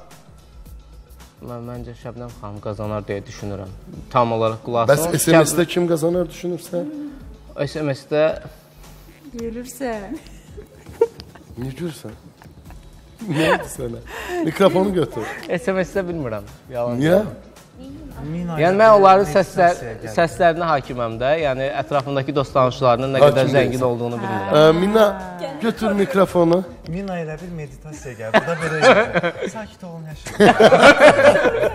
Mən, məncə Şəbnəm xanım qazanar deyə düşünürəm. Tam olaraq qulaq Bəs S M S-də kim qazanar düşünürsən? S M S-də... Gülürsən. Niyə gülürsən? Nə oldu sənə? Mikrofonu götür. S M S-də bilmirəm. Yalan. Niyə? Yəni mən onların səslər, səslərinə hakiməm də, yəni ətrafındakı dost tanışlarının nə qədər zəngin olduğunu bilmirəm. Ə, Mina, götür mikrofonu. Mina ilə bir meditasiya gəl, burada belə gəl. Sakit olun, yaşayın.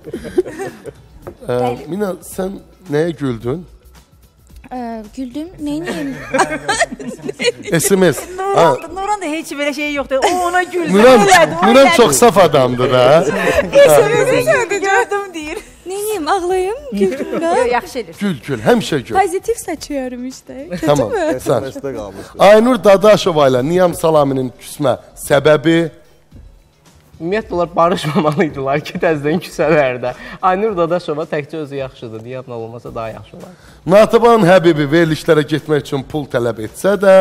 Mina, sən nəyə güldün? Ə, güldüm, neyniyim? S M S. Nuran da heç belə şey yoxdur. O ona güldü. Nuran çox saf adamdır da. Gördüm deyir. Neyniyim, ağlayım, güldüm də. Yaxşı edir. Gül, gül, həmişə gül. Pozitiv saçıyorum işte. Kötü Tamam, mü? sən. S M S-də qalmışdı. Aynur Dadaşova ilə Niyam Salaminin küsmə səbəbi... Ümumiyyətlə, onlar barışmamalıydılar ki, təzdən küsələrdə. Aynur Dadaşova təkcə özü yaxşıdır, Niyamla olmasa daha yaxşı olar. Natiqin Həbibi verilişlərə getmək üçün pul tələb etsə də...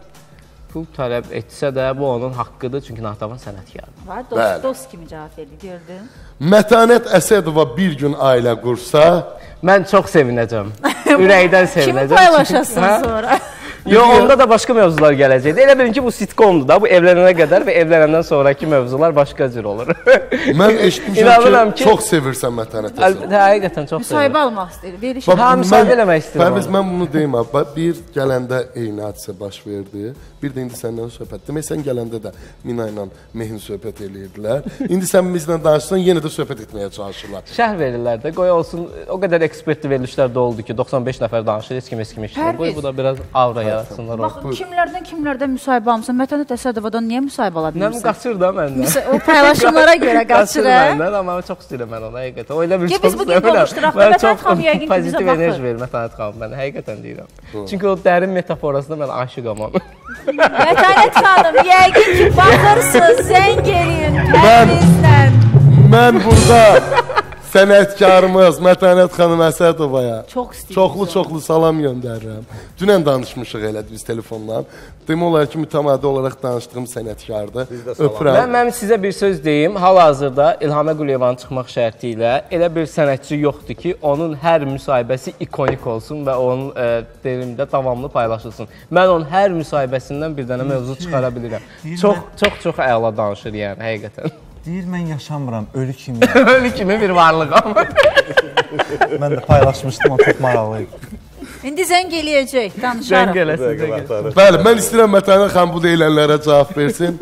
Pul tələb etsə də bu onun haqqıdır, çünki Natiqin sənətkardır. Var, dost, dost kimi cavab verdi, gördün. Mətanət Əsədova bir gün ailə qursa... Mən çox sevinəcəm, ürəkdən sevinəcəm. Kimi paylaşasın sonra? Yox, onda da başqa mövzular gələcəkdir. Elə bilin ki, bu sitcomdur da, bu evlənənə qədər və evlənəndən sonraki mövzular başqa cür olur. Mən eşitmişəm ki, çox sevirsən Mətanət Əsədova. Hə, həqiqətən çox sevirəm. Müsahibə almaq istəyir, veriş. Ha, müsahibə eləmək istəyirəm. Pərviz, mən bunu deyim, bir gələndə eyni hadisə baş verdi, bir də indi səndən söhbət. Demək, sən gələndə də Mina ilə Mehin söhbət eləyirdilər. İndi sən bizlə danışsan, yenə də söhbət etməyə çalışırlar. Şərh verirlər də, qoy olsun, o qədər ekspertli verilişlərdə oldu ki, doxsan beş nəfər danışır, heç kim heç kim işləyir. Qoy, bu da biraz avra yaratsınlar. Bax, kimlərdən kimlərdən müsahibə almışsan? Mətanət Əsədovadan niyə müsahibə ala bilmirsən? Nə qaçır da məndən. O paylaşımlara görə qaçır, hə? Məndən, amma çox istəyirəm mən onu, həqiqətən. O elə bir biz bugün konuşduruq, Mətanət xanım yəqin ki, bizə pozitiv baxır. enerji verir Mətanət xanım, mən həqiqətən deyirəm. Çünki o dərin metaforasında mən aşıqam onu. Mətanət xanım, yəqin ki, baxırsınız, zəng eləyin Pərvizlə. Mən burada sənətkarımız Mətanət xanım Əsədovaya çoxlu-çoxlu salam göndərirəm. Dünən danışmışıq elə biz telefonla. Demək olar ki, mütəmadi olaraq danışdığım sənətkardır. Öpürəm. Mən, mən sizə bir söz deyim. Hal-hazırda İlhamə Quliyevanın çıxmaq şərti ilə elə bir sənətçi yoxdur ki, onun hər müsahibəsi ikonik olsun və onun e, derimdə davamlı paylaşılsın. Mən onun hər müsahibəsindən bir dənə mövzu çıxara bilirəm. Çox, çox, çox əla danışır yəni, həqiqətən. Deyir, mən yaşamıram, ölü kimi. Ölü kimi bir varlığam. Mən də paylaşmışdım, o çox maraqlıydı. İndi zəng eləyəcək, danışarıq. Zəng eləsin, zəng eləsin. Bəli, mən istəyirəm Mətanət xanım bu deyilənlərə cavab versin.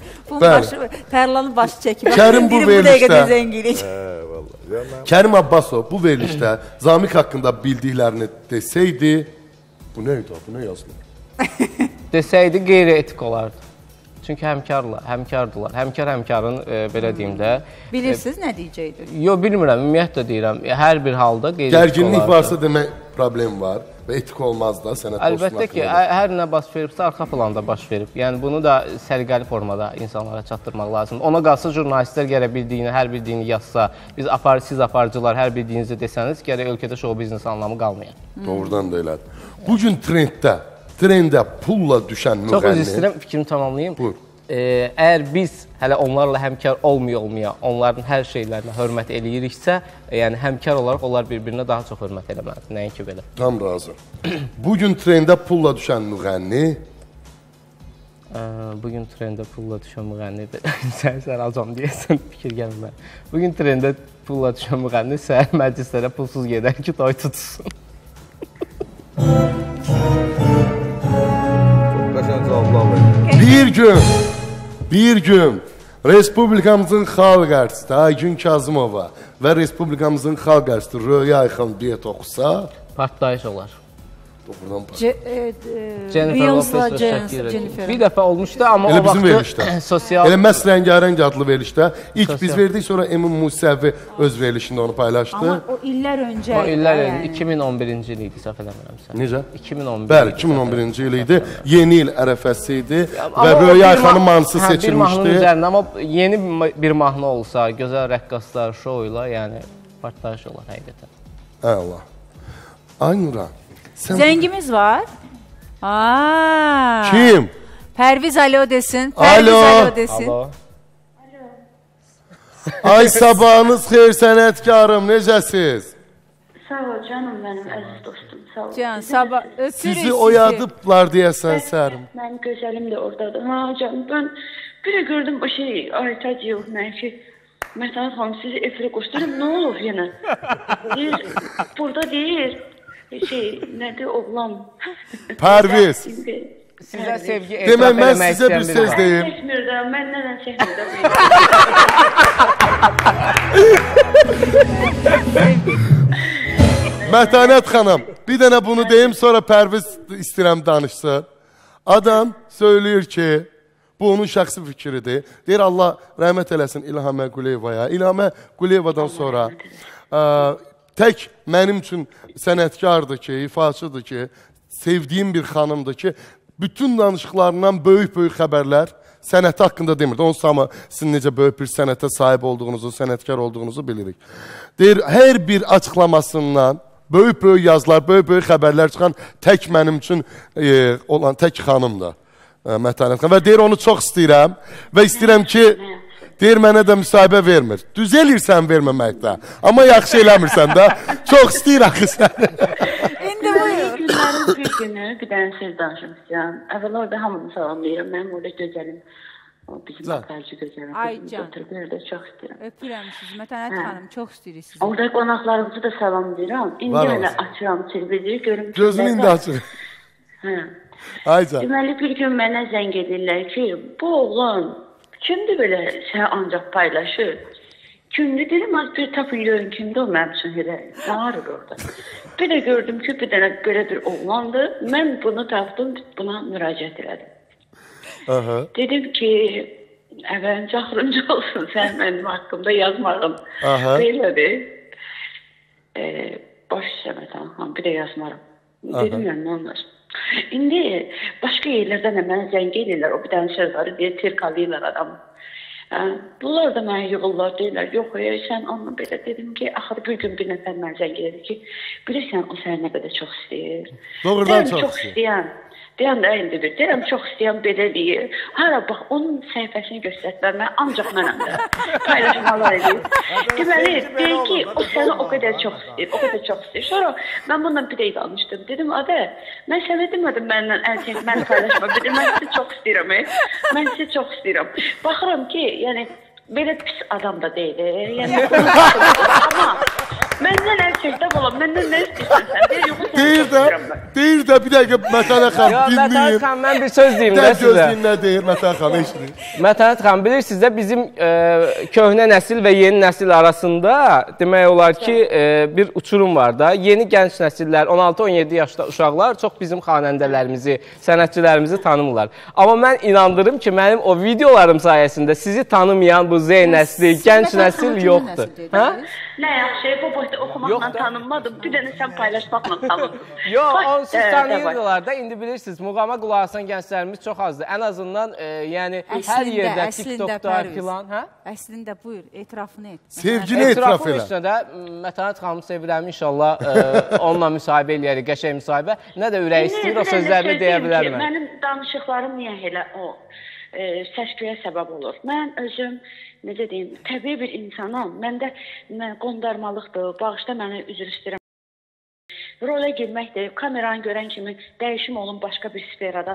Tərlanın başı çəkib. Kərim bu verilişdə. Zəng eləyəcək. Kərim Abbasov bu verilişdə Zamik haqqında bildiklərini desəydi, bu nə idi, bu nə yazılır? Desəydi qeyri-etik olardı. Çünki həmkarlar, həmkardılar. Həmkar həmkarın e, belə deyim də. Bilirsiniz nə deyəcəkdir? Yox, bilmirəm, ümumiyyətlə deyirəm. Hər bir halda qeyri-etik olardı. Gərginlik varsa demək problem var və etik olmaz da sənət dostuna. Əlbəttə ki, hər nə baş veribsə arxa planda baş verib. Yəni bunu da səliqəli formada insanlara çatdırmaq lazımdır. Ona qalsa jurnalistlər gərək bildiyini, hər bildiyini yazsa, biz apar, siz aparıcılar hər bildiyinizi desəniz, gərək ölkədə show biznes anlamı qalmayın. Doğrudan da elədir. Bugün trenddə trendə pulla düşən müğənni. Çox özür istəyirəm, fikrimi tamamlayayım. Buyur. Ee, əgər biz hələ onlarla həmkar olmaya-olmaya, onların hər şeylərinə hörmət eləyiriksə, yəni həmkar olaraq onlar bir-birinə daha çox hörmət eləməlidir, nəinki belə. Tam razı. Bugün trendə pulla düşən müğənni? Bugün trendə pulla düşən müğənni səhər səhər alacam deyəsən fikir gəlmir. Bugün trendə pulla düşən müğənni səhər məclislərə pulsuz gedər ki, toy tutsun. Bir gün, bir gün Respublikamızın xalq artisti Aygün Kazımova və Respublikamızın xalq artisti Röya Ayxan duet oxusa partlayış olar. Jennifer Lopez Jennifer. Bir dəfə olmuşdu, amma elə o bizim vaxtı verilişdə. sosial... Elə məhz Rəngarəng adlı verilişdə. İlk Sosial. biz verdik, sonra Emin Musəvi öz verilişində onu paylaşdı. Amma o illər öncə. O illər yəni. iki min on birinci il idi, səhv eləmirəmsə. Necə? iki min on bir. Bəli, iki min on birinci il idi. Yeni il ərəfəsi idi və Röya Ayxanın mahnısı hə, bir mahnının seçilmişdi. üzərində, amma yeni bir mahnı olsa, gözəl rəqqaslar, şou ilə, yəni partlayış olar həqiqətən. Allah. Ay Nura. Sən... Zəngimiz var. Aa. Kim? Pərviz alo desin. Alo. Pərviz alo desin. Alo. Ay sabahınız xeyir sənətkarım, necəsiz? Sağ ol canım mənim əziz dostum, sağ ol. Can, sabah öpürük sizi. Sizi oyadıblar deyəsən sərim. Mənim gözəlim də oradadır. Ha canım, ben bir də gördüm o şey, Aytac yox, mən ki, Mətanət xanım sizi efirə qoşdurum, nə olur yenə? Deyir, burada deyir, şey, nədir oğlan? Pərviz. Sizə sevgi Demək, mən sizə bir söz deyim. Çəkmirəm, mən nədən çəkmirəm. Mətanət xanım, bir dənə bunu deyim, sonra Pərviz istəyirəm danışsın. Adam söyləyir ki, bu onun şəxsi fikridir. Deyir, Allah rəhmət eləsin İlhamə Quliyevaya. İlhamə Quliyevadan sonra ə, tək mənim üçün sənətkardır ki, ifaçıdır ki, sevdiyim bir xanımdır ki, bütün danışıqlarından böyük-böyük xəbərlər sənəti haqqında demirdi. Onsuz amma sizin necə böyük bir sənətə sahib olduğunuzu, sənətkar olduğunuzu bilirik. Deyir, hər bir açıqlamasından böyük-böyük yazılar, böyük-böyük xəbərlər çıxan tək mənim üçün e, olan tək xanımdır. Mətanət xanım. Və deyir, onu çox istəyirəm və istəyirəm ki, deyir, mənə də müsahibə vermir. Düz eləyirsən verməməkdə, amma yaxşı eləmirsən də, çox istəyir axı səni. İndi buyur. Günlərin bir günü bir dənə söz danışım istəyirəm. Əvvəl orada hamını salamlayıram, mənim orada gözəlim, o bizim xərci gözəlim. Ay can, çox istəyirəm. öpürəm sizi, Mətanət xanım, çox istəyirik sizi. Orada qonaqlarımızı da salamlayıram. İndi hələ açıram televiziyu, görüm. Gözünü indi açır. Hə. Ayca. Deməli bir gün mənə zəng edirlər ki, bu oğlan kimdir belə səni ancaq paylaşır? Kimdir dedim, az bir tapın görün kimdir o mənim üçün elə nə arır orada. Bir də gördüm ki, bir dənə belə bir oğlandır. Mən bunu tapdım, buna müraciət elədim. Aha. Dedim ki, əvvəlincə axırıncı olsun sən mənim haqqımda yazmağın. Aha. Belədir. E, baş istəmədən, bir də yazmaram. Dedim yəni, nə olmaz. İndi başqa yerlərdən də mənə zəng edirlər, o bir dənə sözləri deyir, tirkalıyırlar adamı. Bunlar da mənə yığırlar, deyirlər, yox, ey, sən onunla belə dedim ki, axır bir gün bir nəfər mənə zəng edir ki, bilirsən, o səni nə qədər çox istəyir. Doğrudan çox istəyir. Deyəm də indi bir, deyirəm, çox istəyəm, belə deyir. Hara, bax, onun səhifəsini göstərtlər, mən ancaq mənəm də paylaşmalar edir. Deməli, deyir ki, o səni o qədər çox istəyir, o qədər çox istəyir. Sonra mən bundan bir deyik almışdım. Dedim, adə, mən sənə demədim məndən əl çək, mən paylaşma. Dedim, mən sizi çox istəyirəm, mən sizi çox istəyirəm. Baxıram ki, yəni, belə pis adam da deyil, yəni, amma məndən əl çəkdən olam, məndən nə istəyirsən sən? Deyir, yox, deyir də, deyir də, bir dəqiqə Mətanət xanım, dinləyin. Mətanət xanım, mən bir söz deyim də sizə. Gözləyin nə deyir Mətanət xanım, eşidir. Mətanət xanım, bilirsiniz də bizim e, köhnə nəsil və yeni nəsil arasında demək olar ki, e, bir uçurum var da. Yeni gənc nəsillər, on altı on yeddi yaşda uşaqlar çox bizim xanəndələrimizi, sənətçilərimizi tanımırlar. Amma mən inandırım ki, mənim o videolarım sayəsində sizi tanımayan bu Z nəsli, gənc nəsil yoxdur. Hə? Nə yaxşı, bu boyda oxumaqla tanınmadım, bir dənə sən paylaşmaqla tanındın. Yox, onsuz tanıyırdılar da, indi bilirsiniz, muğama qulaq asan gənclərimiz çox azdır. Ən azından, e, yəni, hər yerdə, TikTokda filan, hə? Əslində, buyur, etirafını et. Sevgini etiraf Etirafın elə. üstünə də Mətanət xanımı sevirəm, inşallah e, onunla müsahibə eləyərik, qəşəng müsahibə. Nə də ürək istəyir, o sözlərini deyə bilər mən. Mənim danışıqlarım niyə elə o e, səsküyə səbəb olur? Mən özüm, necə deyim, təbii bir insanam. Məndə qondarmalıqdır, bağışda mənə üzr istəyirəm. Rolə girməkdir, kameranı görən kimi dəyişim olun başqa bir sferada.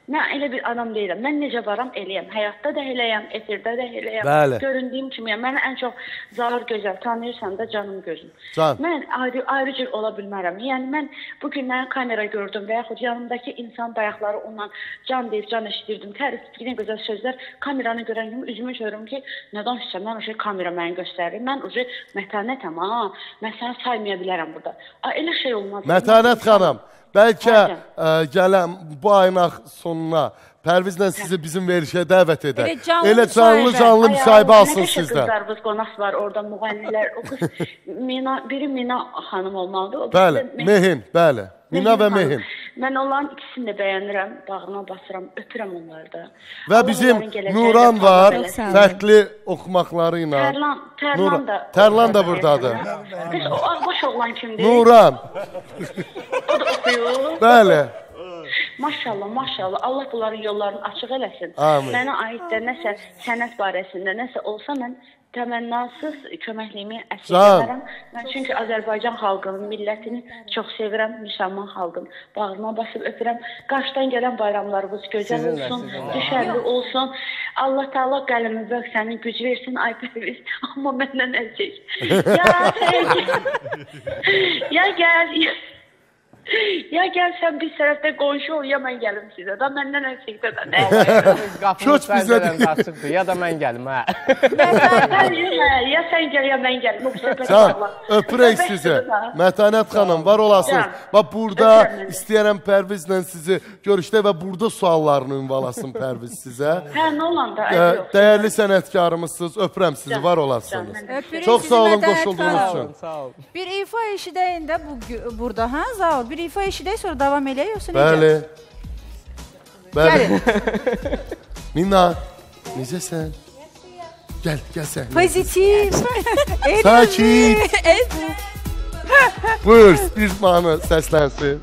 Mən elə bir adam deyiləm. Mən necə varam eləyəm. Həyatda da eləyəm, efirdə də eləyəm. Bəli. Göründüyüm kimiyəm. Məni ən çox Zaur Gözəl tanıyırsan da canım gözüm. Can. Mən ayrı, ayrı cür ola bilmərəm. Yəni mən bu günləri kamera gördüm və yaxud yanımdakı insan bayaqları ondan can deyib can eşidirdim. Tərifli gözəl sözlər kameranı görən kimi üzümü görürüm ki, nə danışacağam? Mən o şey kamera məni göstərir. Mən o şey mətanətəm ha. Mən səni saymaya bilərəm burada. A, elə şey olmaz. Mətanət xanım, bəlkə ə, gələn bu ayın sonuna Pərvizlə sizi bizim verişə dəvət edək. Elə canlı Elə canlı canlı müsahibə alsın sizdən. Nə qızlarımız qonaq var orada, müğənnilər. O qız Mina, biri Mina xanım olmalıdır. Bəli, Mehin, bəli. Mina və Mehin. Mən onların ikisini də bəyənirəm, bağrına basıram, öpürəm onları da. Və bizim Nuran var, fərqli oxumaqları ilə. Tərlan, Tərlan da. Tərlan da buradadır. Qız o ağbaş oğlan kimdir? Nuran. O da oxuyur. Bəli. Maşallah, maşallah. Allah bunların yollarını açıq eləsin. Amin. Mənə aid də nəsə sənət barəsində nəsə olsa mən təmənnasız köməkliyimi əsirgəmərəm. Mən çünki Azərbaycan xalqının, millətini çox sevirəm, müsəlman xalqın. Bağrıma basıb öpürəm. Qarşıdan gələn bayramlarımız gözəl olsun, düşərli olsun. Allah Taala qələmimizə sənin güc versin, ay Pərviz. Amma məndən əl çək. Ya, ya gəl. Ya gəl sən bir tərəfdə qonşu ol, ya mən gəlim sizə. Da məndən əksikdə də nə? Qapımız pəncərəndə açıqdır, ya da mən gəlim, hə. Ya sən gəl, ya mən gəlim. Can, öpürək sizə. Mətanət xanım, var olasınız. Bax, burada istəyərəm Pərvizlə sizi görüşdə və burada suallarını ünvalasın Pərviz sizə. Hə, nə olanda? Dəyərli sənətkarımızsınız, öpürəm sizi, var olasınız. Çox sağ olun qoşulduğunuz üçün. Bir ifa eşidəyin də burada, hə Zaur? Bir ifa eşidək, sonra davam eləyək, yoxsa necə? Bəli. Bəli. Mina, necəsən? Gəl, gəl sən. Pozitiv. Sakit. Buyur, bir mahnı səslənsin.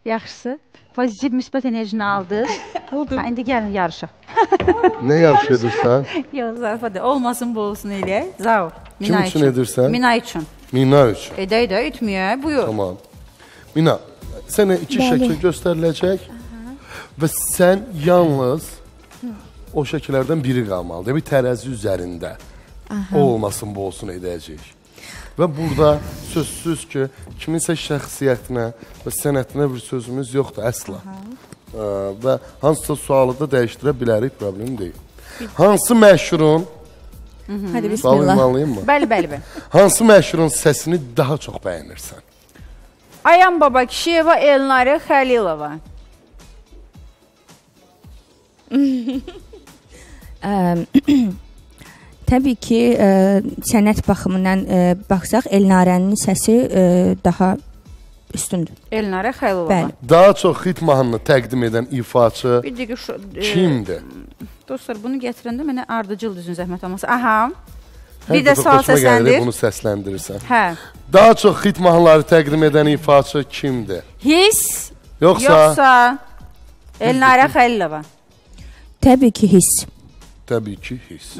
Yaxşısı. Pozitiv müsbət enerjini aldıq. Ha, indi gəlin yarışa. Nə yarış edirsən? Yox, zarafat deyil. Olmasın bu olsun eləyək. Zaur. Kim üçün edirsən? Mina üçün. Mina üçün. Edək də, etməyək. Buyur. Tamam. Mina, sənə iki şəkil göstəriləcək və sən yalnız o şəkillərdən biri qalmalıdır. Bir tərəzi üzərində. O olmasın, bu olsun edəcək. Və burada sözsüz ki, kiminsə şəxsiyyətinə və sənətinə bir sözümüz yoxdur əsla. Və hansısa sualı da dəyişdirə bilərik, problem deyil. Hansı məşhurun, hadi bismillah. Bəli, bəli, bəli. Hansı məşhurun səsini daha çox bəyənirsən? Ayan Baba Kişiyeva, Elnarə Xəlilova. Təbii ki, ə, sənət baxımından ə, baxsaq, Elnarənin səsi ə, daha üstündür. Elnarə Xəlilova. Bəli. Daha çox xit mahnını təqdim edən ifaçı Bir dəqiqə şu, e, kimdir? Dostlar, bunu gətirəndə mənə ardıcıl düzün zəhmət olması. Aha. Bir də sual səsləndir. Bunu səsləndirirsən. Hə. Daha çox xit mahnıları təqdim edən ifaçı kimdir? Hiss. Yoxsa? Yoxsa Elnarə Xəlilova. Təbii ki, hiss. Təbii ki, hiss.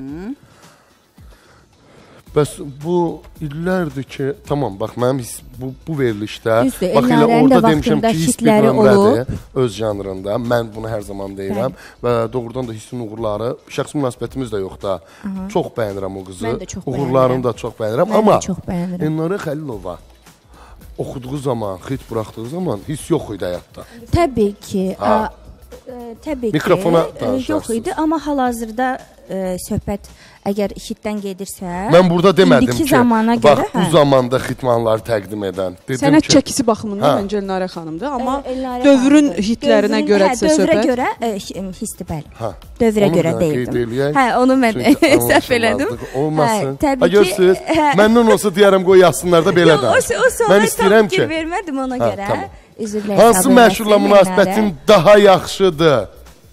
Bəs bu illərdir ki, tamam, bax, mənim hiss, bu, bu verilişdə, Düzdür, bax, elə orada demişəm ki, hiss bir nömrədir öz janrında, mən bunu hər zaman deyirəm və doğrudan da hissin uğurları, şəxsi münasibətimiz də yox da, çox bəyənirəm o qızı, Mən də çox uğurlarını da çox bəyənirəm, Mən amma də çox bəyənirəm. Elnarə Xəlilova oxuduğu zaman, xit buraxdığı zaman hiss yox idi həyatda. Təbii ki, a, ə, təbii ki, Mikrofona ə, yox idi, amma hal-hazırda ə, söhbət əgər xitdən gedirsə, mən burada demədim indiki ki, zamana bax, görə, bu hə. zamanda xitmanları təqdim edən. Dedim Sənət ki, çəkisi baxımından hə. məncə Elnarə xanımdır, amma Ə, Elnarə dövrün xanımdır. hitlərinə Dövrün- görədirsə hə, dövrə söhbət. görə ə, hissdir, bəli. Hə. Dövrə Onu görə da deyildim. qeyd eləyək. Hə, onu mən Çünki səhv elədim. anlaşılmazlıq olmasın. Hə, təbii Ha, ki, görürsünüz, hə. məndən olsa deyərəm qoy yazsınlar da belə Yox, danış. o, o suala Mən istəyirəm tam ki, fikir vermədim ona Hə, görə. tamam. Üzrlər hansı məşhurla münasibətin daha yaxşıdır?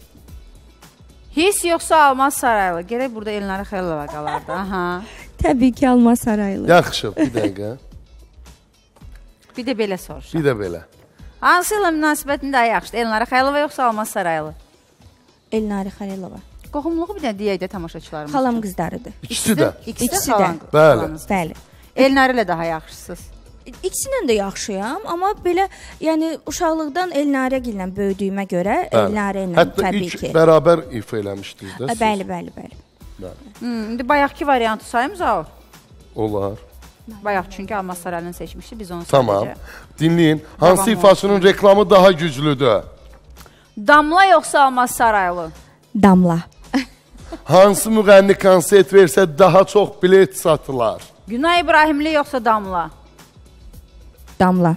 Hiss yoxsa Almaz Saraylı. Gərək burada Elnarə Xəlilova qalardı. Aha. Təbii ki, Almaz Saraylı. Yaxşı, bir dəqiqə. Bir də belə soruşam. Bir də belə. Hansı ilə münasibətin daha yaxşıdır? Elnarə Xəlilova yoxsa Almaz Saraylı? Elnarə Xəlilova. Qohumluğu bir də deyək də tamaşaçılarımız. Xalam qızlarıdır. İkisi də. İkisi, İkisi də. də. xalan Bəli. xalanız. Bəli. Elnarə ilə daha yaxşısınız. İkisindən də yaxşıyam, amma belə, yəni uşaqlıqdan Elnarəgillə böyüdüyümə görə Elnarə ilə Hətta təbii ilk ki. bərabər ifa eləmişdiniz də Ə, siz. Bəli, bəli, bəli. Hmm, indi bayaqki variantı sayım Zaur. Olar. Bayaq çünki Almaz Saraylı'nı seçmişdi, biz onu Tamam. sadəcə. Dinləyin. Hansı Tamam, ifaçının reklamı daha güclüdür? Damla yoxsa Almaz Saraylı? Damla. Hansı müğənni konsert versə daha çox bilet satılar? Günay İbrahimli yoxsa Damla? Damla.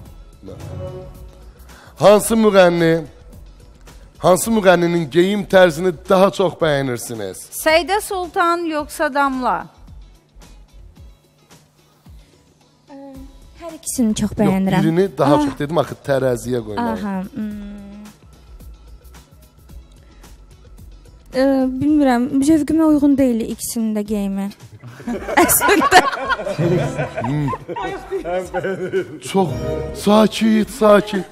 Hansı müğənni Hansı müğənninin geyim tərzini daha çox bəyənirsiniz? Seydə Sultan yoxsa Damla? Hər ikisini çox Yox, bəyənirəm. birini daha Ah. çox dedim, axı tərəziyə qoymalıyım. Aha. Hmm. Ə, bilmirəm, zövqümə uyğun deyil ikisinin də geyimi. Əslində. Çox sakit, sakit,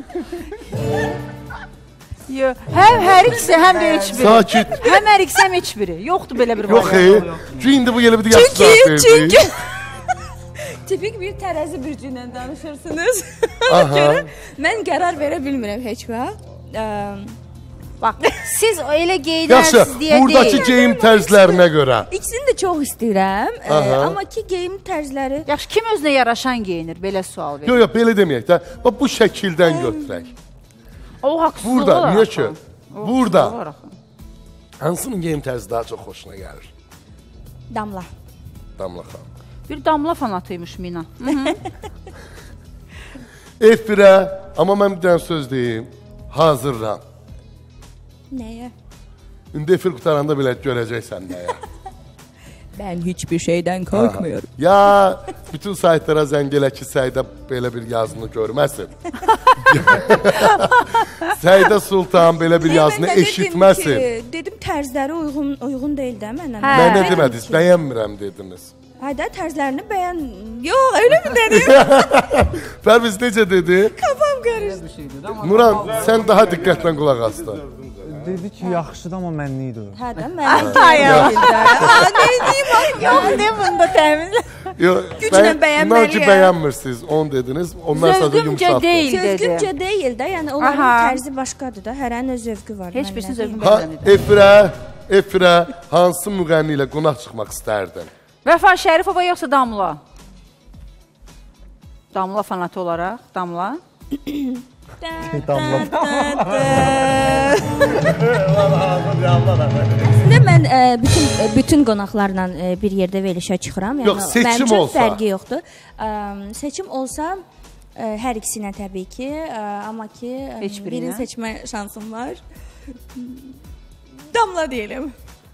Yox, həm hər ikisi, həm də heç biri. sakit. Həm hər ikisi, həm heç biri. Yoxdur belə bir Yox, variant. ey. Çünki indi bu yerə bir yaxşı Çünki, cavab verdi. çünki. Tipik bir tərəzi bürcü ilə danışırsınız. Ona Aha. görə mən qərar verə bilmirəm heç vaxt. Ə, Bax, siz elə Yaxşı, geyinərsiniz deyə buradakı deyil. geyim tərzlərinə görə. İkisini də çox istəyirəm. Ə, Aha. amma ki geyim tərzləri Yaxşı, kim özünə yaraşan geyinir? Belə sual verir. Yox, yox, belə deməyək də. Bax, bu şəkildən götürək. O haqsızlıq Burada, olar niyə axı. ki? O Burada. haqsızlıq olar axı. Hansının geyim tərzi daha çox xoşuna gəlir? damla. Damla xanım. Bir Damla fanatıymış Mina. Hı -hı. Efirə, amma mən bir dənə söz deyim. Hazırlan. Nəyə? İndi efir qutaranda belə görəcəksən nəyə. Mən heç bir şeydən qorxmuyorum. Ya, bütün saytlara zəng elə ki, Səidə belə bir yazını görməsin. Səidə Sultan belə bir yazını Mən də dedim eşitməsin. ki, Dedim tərzləri uyğun uyğun deyil də mənə. Hə. Mənə Dedim demədiniz, ki- bəyənmirəm dediniz. Hayda, tərzlərini bəyən... Yox, elə mi dedim? Pərviz necə dedi? Kafam qarışdı. Nuran, sən daha diqqətlə qulaq asdın. Dedi ki, yaxşıdır, amma mənlidir. Hə də, mənlik deyil də. Nə deyim, yox, ne bunda təmizlə. Güclə bəyənməliyəm. İnan ki, bəyənmirsiniz, onu dediniz. Onlar sadəcə yumuşatdı. Sözgümcə deyil dedi. Sözgümcə deyil də, yəni onların tərzi başqadır da, hərənin öz zövqü var. Heç birisinin zövqünü bəyənmədi. Efirə, Efirə hansı müğənni ilə qonaq çıxmaq istərdin? Vəfa Şərifova yoxsa Damla? Damla fanatı olaraq, Damla. Əslində mən e, bütün e, bütün qonaqlarla e, bir yerdə verilişə çıxıram. Yəni yox, seçim mənim olsa. Fərqi yoxdur. E, seçim olsa e, hər ikisinə təbii ki, e, amma ki e, birini seçmə şansım var. Damla deyirəm.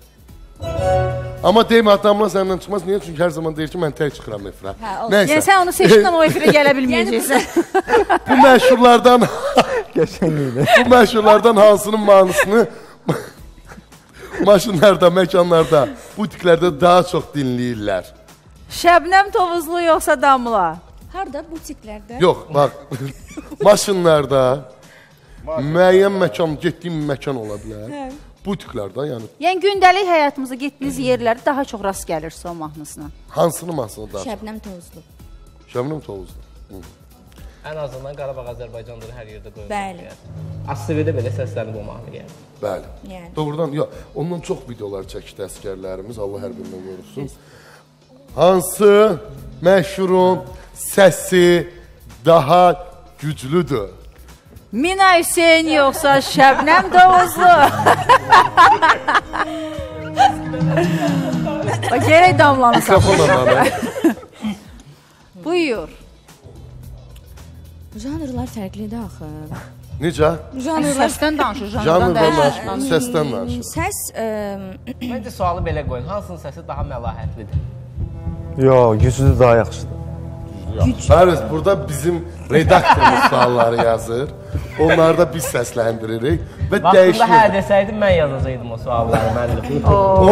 Amma deyim, Damla səndən çıxmaz. Niyə? Çünki hər zaman deyir ki, mən tək çıxıram efirə. Yəni sən onu seçdən o efirə gələ bilməyəcəksən. Bu məşhurlardan Qəşəng idi. bu məşhurlardan hansının mahnısını maşınlarda, məkanlarda, butiklərdə daha çox dinləyirlər? Şəbnəm Tovuzlu yoxsa Damla? Harda? Butiklərdə? Yox, bax, maşınlarda müəyyən məkan, getdiyim məkan ola bilər. Hə. Butiklərdə, yəni. Yəni gündəlik həyatımızda getdiyiniz yerlərdə daha çox rast gəlirsə o mahnısına. Hansını mahnısını daha çox? Şəbnəm Tovuzlu. Şəbnəm Tovuzlu. Hı. Ən azından Qarabağ Azərbaycandır, hər yerdə qoyulur. Bəli. Aslidə belə səslənib o mahnı gəlir. Bəli. Yəni. Doğrudan, yox, ondan çox videolar çəkdi əsgərlərimiz, Allah hər birindən qorusun. Hansı məşhurun səsi daha güclüdür? Mina Hüseyin yoxsa Şəbnəm Tovuzlu? Bax, gerək Damlanı saxla. Buyur. Janrlar fərqlidir axı. Necə? Janrlar səsdən danışır, janrdan danışır, səsdən danışır. Səs ə... Məncə sualı belə qoyun. Hansının səsi daha məlahətlidir? Yox, güclüdür, daha yaxşıdır. Fəriz, burada bizim redaktorumuz sualları yazır. Onları da biz səsləndiririk və dəyişmirik. Vaxtında hə desəydim, mən yazacaqdım o sualları, müəllim.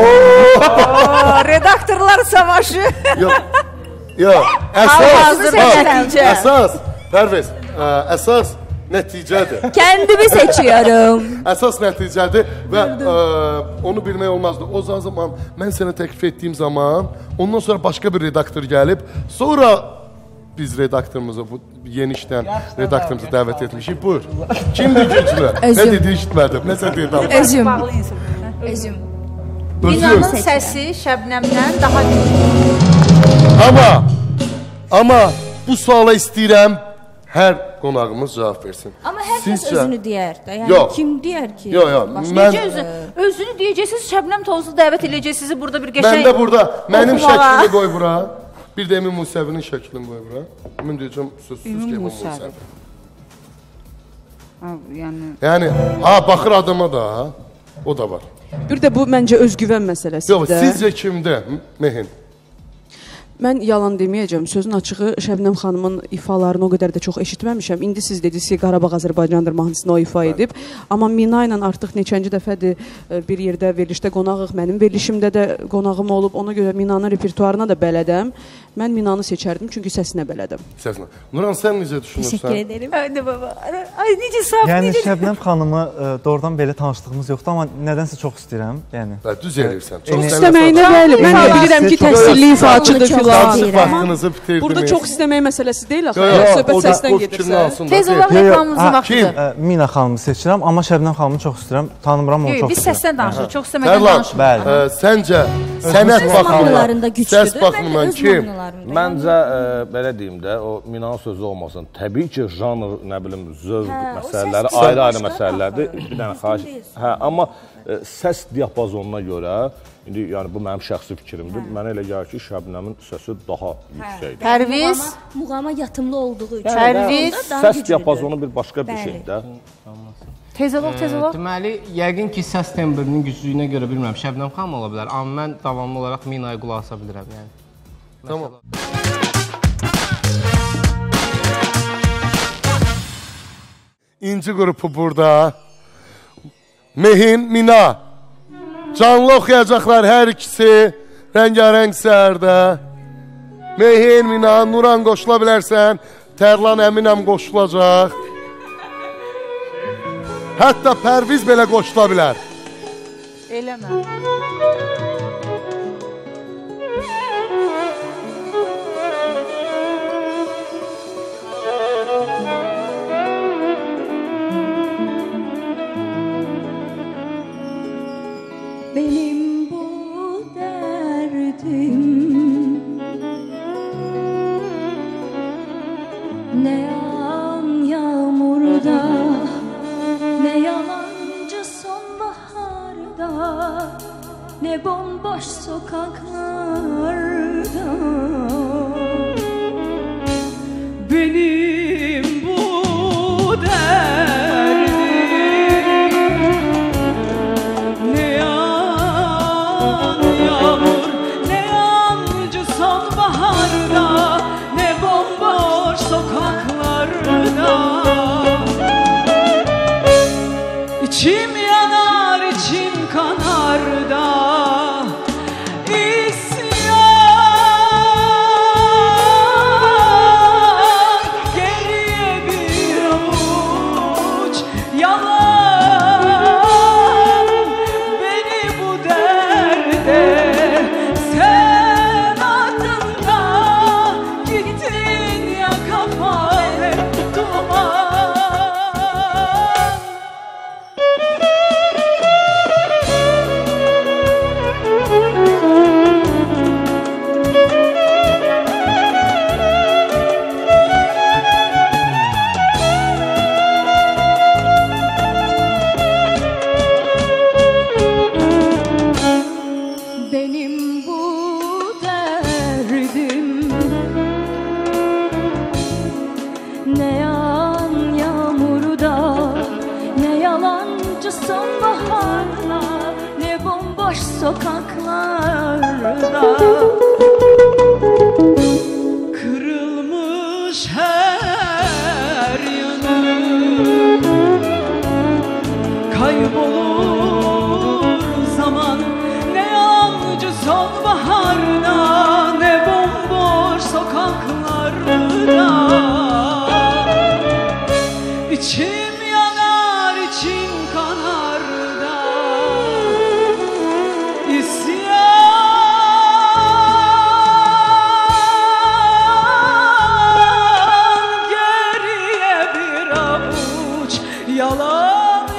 Redaktorlar savaşı. Yox, yox, əsas, əsas, Fərviz, əsas nəticədir. Kəndimi seçiyorum. Əsas nəticədir və ə, onu bilmək olmazdı. O zaman mən sənə təklif etdiyim zaman, ondan sonra başqa bir redaktor gəlib, sonra biz redaktorumuzu, bu yeni işdən redaktorumuzu dəvət etmişik. Buyur. Kimdir güclü? Nə dedi, işitmədim. Nəsə dedi? Özüm. Özüm. Minanın səsi Şəbnəmdən daha güclü. Amma, amma bu suala istəyirəm, hər qonağımız cavab versin. Amma hər kəs Sizcə... özünü deyər də. Yəni yox. Kim deyər ki? Yox, yox. Mən... Necə özü, özünü deyəcəksiniz, Şəbnəm Tovuzlu dəvət edəcək sizi burada bir qəşəng... Mən də burada, mənim şəklimi qoy bura. Bir də Emin Musəvinin şəklini qoy bura. Mən deyəcəm, sözsüz ki, Emin Musəvi. Yəni... Yəni, ha, baxır adama da, ha. O da var. Bir də bu, məncə, özgüvən məsələsidir. Yox, sizcə kimdir, Mehin? Mən yalan deməyəcəm. Sözün açığı Şəbnəm xanımın ifalarını o qədər də çox eşitməmişəm. İndi siz dediniz ki, Qarabağ Azərbaycandır mahnısını o ifa edib. Amma Mina ilə artıq neçənci dəfədir bir yerdə verilişdə qonağıq. Mənim verilişimdə də qonağım olub. Ona görə Minanın repertuarına da bələdəm. Mən Minanı seçərdim, çünki səsinə bələdəm. Səsinə. Nuran, sən necə düşünürsən? Təşəkkür edirəm. Ay, baba. Ay, necə saf, yəni, necə... Yəni, Şəbnəm xanımı ə, doğrudan belə tanışdığımız yoxdur, amma nədənsə çox istəyirəm. Yəni. Bə, düz eləyirsən. Çox istəməyinə bəli. Mən də bilirəm ki, təhsilli ifaçıdır filan. Vaxtınızı bitirdiniz. Burada çox istəmək məsələsi deyil axı. Yox, söhbət səsdən gedirsə. Tez olaq reklamımızın vaxtıdır. Mina xanımı seçirəm, amma Şəbnəm xanımı çox istəyirəm. Tanımıram onu çox. Biz səsdən danışırıq, çox istəməkdən danışırıq. Səncə sənət baxımından, səs baxımından kim? Məncə belə deyim də, o Minanın sözü olmasın. Təbii ki, janr, nə bilim, zövq məsələləri ayrı-ayrı məsələlərdir. Bir dənə xahiş. Hə, amma səs diapazonuna görə, indi yəni bu mənim şəxsi fikrimdir. Mənə elə gəlir ki, Şəbnəmin səsi daha yüksəkdir. Pərviz muğama yatımlı olduğu üçün. Pərviz səs diapazonu bir başqa bir şeydir də. Tez olaq, tez olaq. Deməli, yəqin ki, səs tembrinin güclüyünə görə bilmirəm, Şəbnəm xanım ola bilər, amma mən davamlı olaraq Minaya qulaq asa bilirəm, yəni. Tamam. İnci qrupu burada. Mehin, Mina. Canlı oxuyacaqlar hər ikisi. Rəngarəng səhərdə. Mehin, Minan, Nuran qoşula bilərsən. Tərlan əminəm qoşulacaq. Hətta Pərviz belə qoşula bilər. Eləmə. Benim bu derdim ne yağan yağmurda, ne yalancı sonbaharda, ne bomboş sokaklarda. Benim bu derdim ne yağan yağmur, ne yancı sonbaharda, ne bomboş sokaklarda. İçim yanar, içim kanar da isyan. Geriye bir avuç yalan beni bu derde sen attın da gittin ya, kafam hep duman. Benim bu derdim ne yağan yağmurda, ne yalancı sonbaharda, ne bomboş sokaklarda. Kırılmış her yanım, kaybolur zaman. Ne yancı sonbaharda, ne bomboş sokaklarda. İçim yanar, içim kanar da isyan. Geriye bir avuç yalan,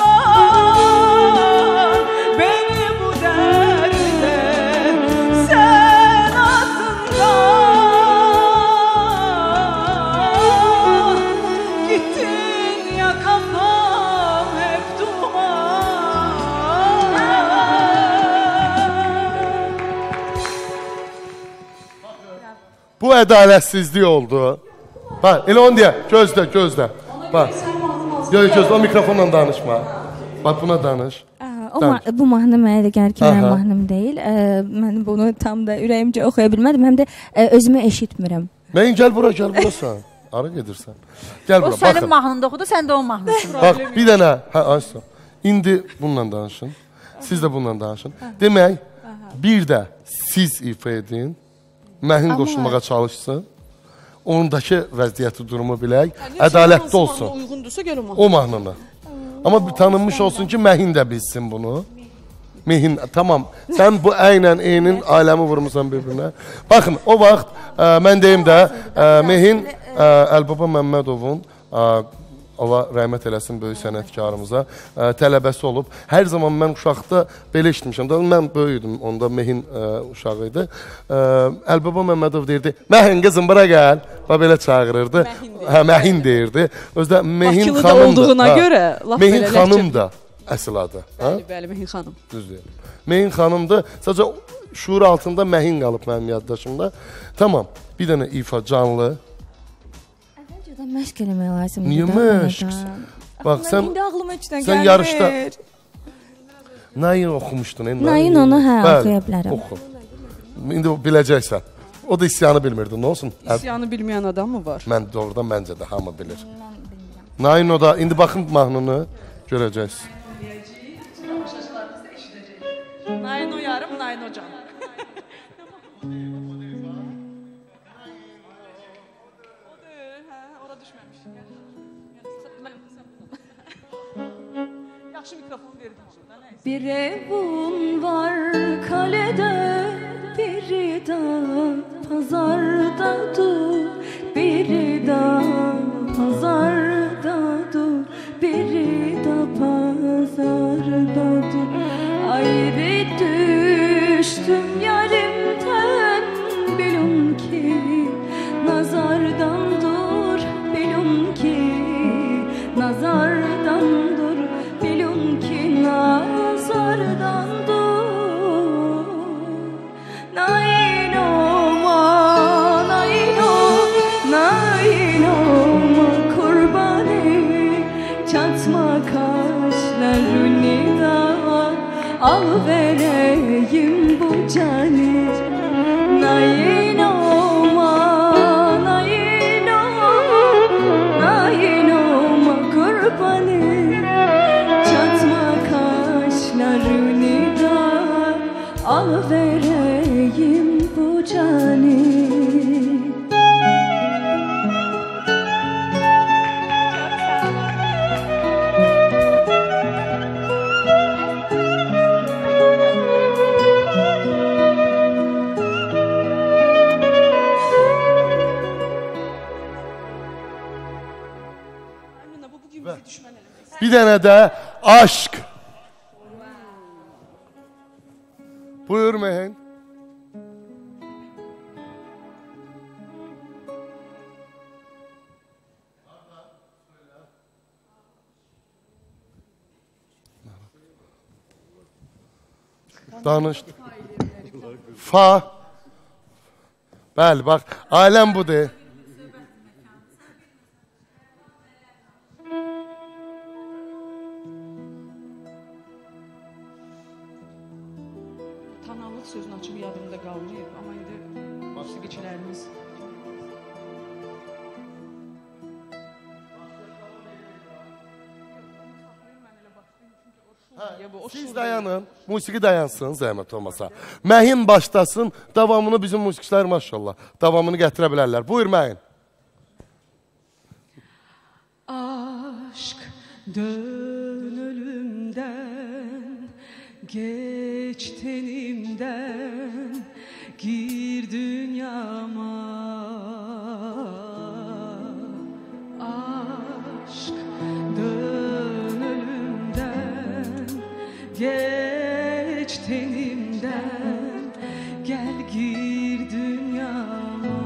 yalan beni bu derde sen attın da gittin ya, kafam hep duman. Bu ədalətsizlik oldu. Bax, elə onu deyə, gözlə, gözlə. Bax, göz, gözlə, o mikrofonla danışma. Bax, buna danış. Aa, o ma bu mahnı mənə də gəlir ki, mənim mahnım deyil. Ə, mən bunu tam da ürəyimcə oxuya bilmədim, həm də ə, özümü eşitmirəm. Mən gəl bura, gəl burasan. Ara gedirsən. Gəl O bura, sənin baxın. mahnında oxudu, sən də o mahnısında. Bax, bir dənə, hə, Ayşə. İndi bununla danışın. Siz də bununla danışın. Demək, bir də siz ifa edin. Məhin qoşulmağa çalışsın. Ondakı vəziyyəti durumu bilək. Ədalətli olsun. Uyğundursa gəl o mahnı. O mahnını. Amma bir tanınmış olsun ki, Məhin də bilsin bunu. Mehin, tamam. Sən bu əynən eynin aləmi vurmusan bir-birinə. Baxın, o vaxt ə, mən deyim də, ə, Mehin ə, Əlbaba Məmmədovun ə, Allah rəhmət eləsin böyük sənətkarımıza ə, tələbəsi olub. Hər zaman mən uşaqda belə işitmişəm. Mən böyüydüm, onda Mehin ə, uşağı idi. Ə, Əlbaba Məmmədov deyirdi, Məhin qızım bura gəl. Və belə çağırırdı. Hə, Məhin deyirdi. Özdə Mehin Bakılıda xanım olduğuna da, görə laf Mehin belə xanım ləhcə- da əsl adı. Bəli, bəli, Mehin xanım. Düz deyil. Mehin xanımdır. Sadəcə şuur altında Məhin qalıb mənim yaddaşımda. Tamam. Bir dənə ifa canlı. Əvvəlcədən məşq eləmək lazımdır. Niyə da məşq? arada. Bax Axı, sən indi ağlıma heç nə sən gəlmir. yarışda Nayin oxumuşdun. E, Nayin onu, hə, Bəli, oxuya bilərəm. Oxu. İndi biləcəksən. O da isyanı bilmirdi. Nə olsun? İsyanı bilməyən adam mı var? Mən doğrudan məncə də hamı bilir. Nayin o da indi baxın mahnını görəcəksiniz. Nain o yarım, Nain o can. Yaxşı mikrofon verdim ona. Nəysə. Bir evim var kalede, biri de pazarda dur, biri de pazarda dur, biri de pazarda dur. Ayrı düştüm yarimden, bilum ki nazardan dur, bilum ki nazardan dur, bilum ki nazardan dur. Nainoma, nainoma, nainoma kurbanı, çatma kaşlarını da al vereyim bu canı. Nainoma, nainoma, nainoma kurbanı, çatma kaşlarını da al vereyim bu canı. Aynen bu bugün bizi düşmən eləmək. Bir dənə də aşk. Buyur Mehin. Danış. Fa. Bəli, bax, aləm budur. Tanalıq sözünü açıb yadımda qalmayıb, amma indi musiqiçilərimiz Siz dayanın, musiqi dayansın zəhmət olmasa. Məhin başlasın, davamını bizim musiqiçilər maşallah, davamını gətirə bilərlər. Buyur Məhin. Aşk dön ölümden, geç tenimden, gir dünyama. Aşk dön ölümden, geç tenimden, gel gir dünyama.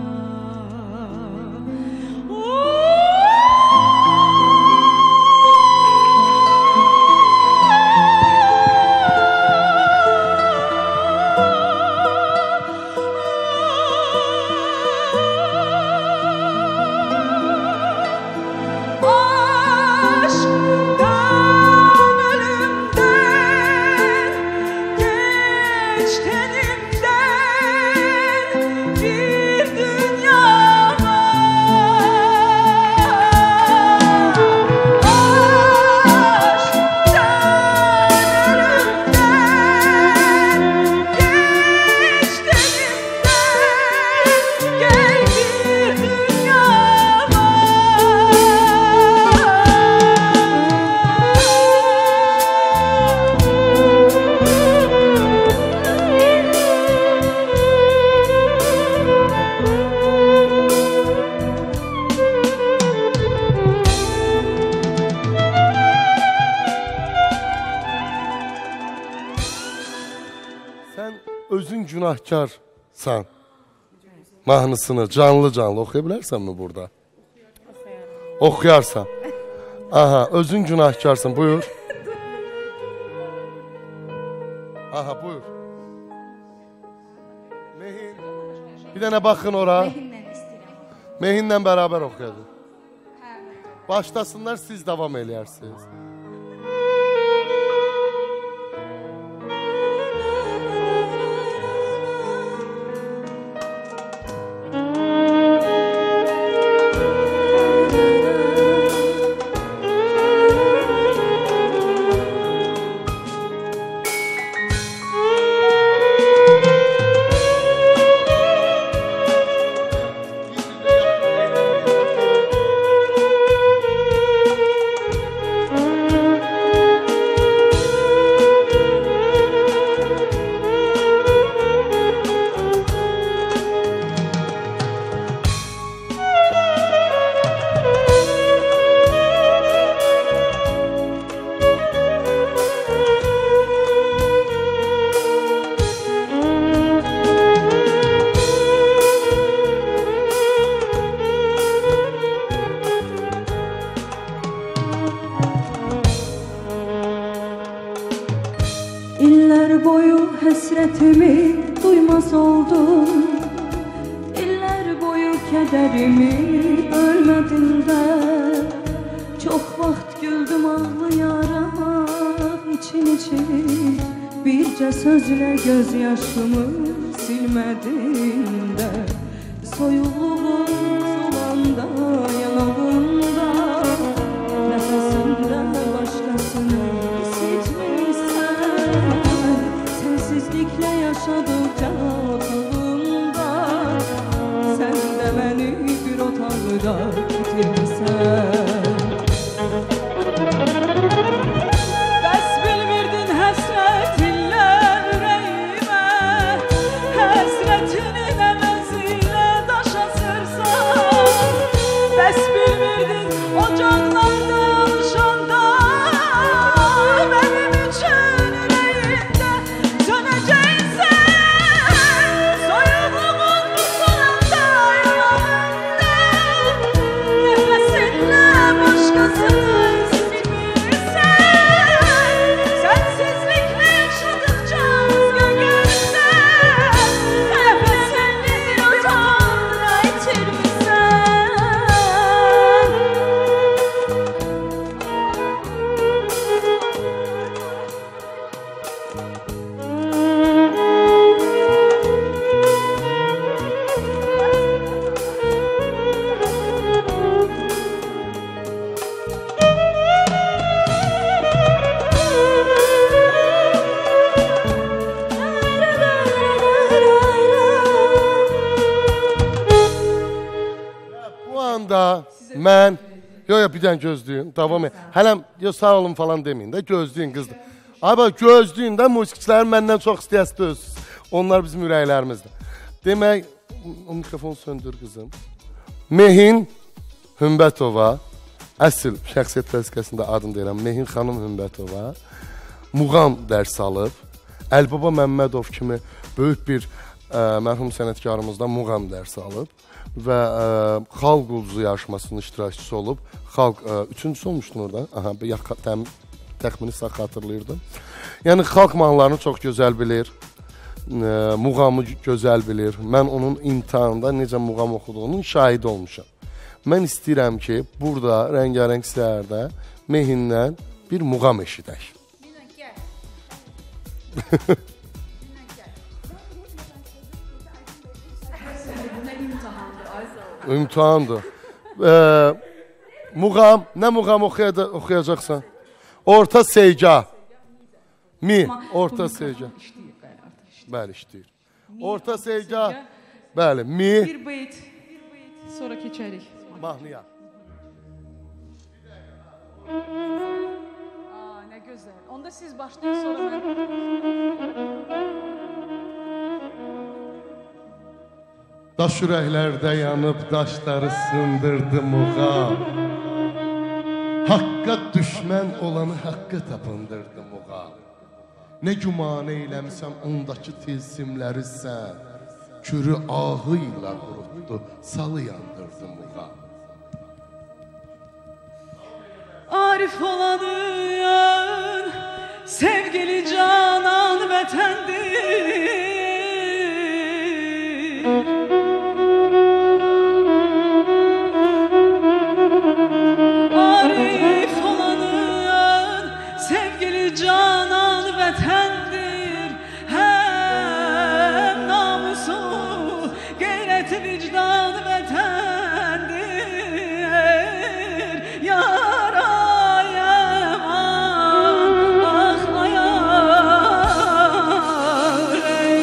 Özün günahkarsan. Mahnısını canlı canlı oxuya bilərsən mi burada? Oxuyarsan. Aha, özün günahkarsan. Buyur. Aha, buyur. Mehin. Bir dənə baxın ora. Mehinlə bərabər oxuyacaq. Başlasınlar, siz davam eləyərsiniz. Aşk həsrətimi duymaz oldum. İllər boyu kədərimi ölmədin də. Çox vaxt güldüm ağlayaraq için için. Bircə sözlə göz yaşımı silmədin də. Soyuluğum solanda yanağımda. Nəfəsində başqasını isitmirsən. Sensizliklə yaşadıqca otağımda. Sən də məni bir otaqda bitirsən. Bəs bilmirdin həsrətinlə ürəyimə. Həsrətinin əvəzilə daş asırsan. Bəs bilmirdin ocaqlarda alışanda. Mənim üçün ürəyimdə sönəcəksən. Soyuğumun bu solanda yanağında. Nəfəsinlə başqasını isitmirsən. Sənsizliklə yaşadıqca özgə görsən. Nəfəsini bir otaqda itirmirsən. Bu anda mən yo yo bir dənə gözləyin, davam et. Hələm yo sağ olun falan deməyin də, gözləyin qızdır. Ay bax gözləyin də musiqiçilərin məndən çox istəyəsi dözsüz. Onlar bizim ürəklərimizdir. Demək o mikrofonu söndür qızım. Mehin Hümbətova, əsl şəxsiyyət vəsiqəsində adını deyirəm, Mehin xanım Hümbətova muğam dərs alıb. Əlbaba Məmmədov kimi böyük bir ə, mərhum sənətkarımızdan muğam dərsi alıb və ə, xalq ulduzu yarışmasının iştirakçısı olub. Xalq ə, üçüncüsü olmuşdun orada. Aha, bir yax, təm, təxmini sağ xatırlayırdım. Yəni xalq mahnılarını çox gözəl bilir. Ə, muğamı gözəl bilir. Mən onun imtahanında necə muğam oxuduğunun şahidi olmuşam. Mən istəyirəm ki, burada rəngarəng səhərdə Mehindən bir muğam eşidək. İmtahandır. Ee, muğam, nə muğam oxuyacaq, oxuyacaqsan? Orta seyga. Mi, orta seyga. Bəli, işləyir. Orta seyga. Bəli, mi. Bir beyt, sonra keçərik. Mahnıya. Aa, nə gözəl. Onda siz başlayın, sonra mən... Daş ürəklərdə yanıb daşları sındırdı muğam. Haqqa düşmən olanı haqqa tapındırdı muğam. Nə güman eyləmsən ondakı tilsimləri sən. Kürü ahı ilə qurutdu, salı yandırdı muğam. Arif olanın sevgili canan vətəndir. Arif olanın sevgili canan vətəndir. Həm namusu, qeyrəti, vicdan vətəndir. Yar ayam, ah ayar ey.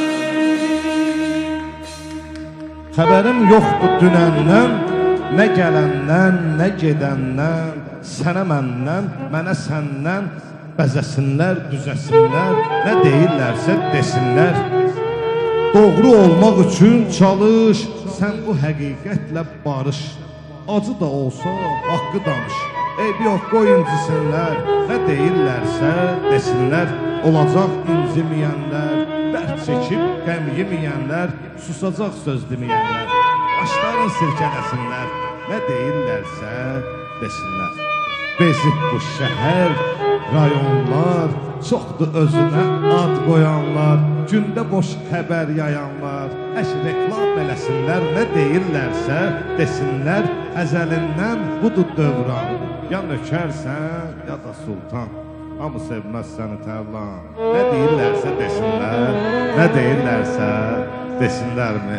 Xəbərim yoxdur dünəndən, nə gələndən, nə gedəndən, sənə məndən, mənə səndən, bəzəsinlər, düzəsinlər, nə deyirlərsə desinlər. Doğru olmaq üçün çalış, sən bu həqiqətlə barış. Acı da olsa haqqı danış, eybi yox qoy incisinlər, nə deyirlərsə desinlər. Olacaq inciməyənlər, dərd çəkib qəm yeməyənlər, susacaq söz deməyənlər. Başlarını sirkələsinlər, nə deyirlərsə desinlər. Bezib bu şəhər, rayonlar, çoxdur özünə ad qoyanlar. gündə boş xəbər yayanlar, əş reklam eləsinlər, nə deyirlərsə desinlər, əzəlindən budur dövran. Ya nökərsən, ya da sultan, hamı sevməz səni Tərlan. Nə deyirlərsə desinlər, nə deyirlərsə desinlərmi?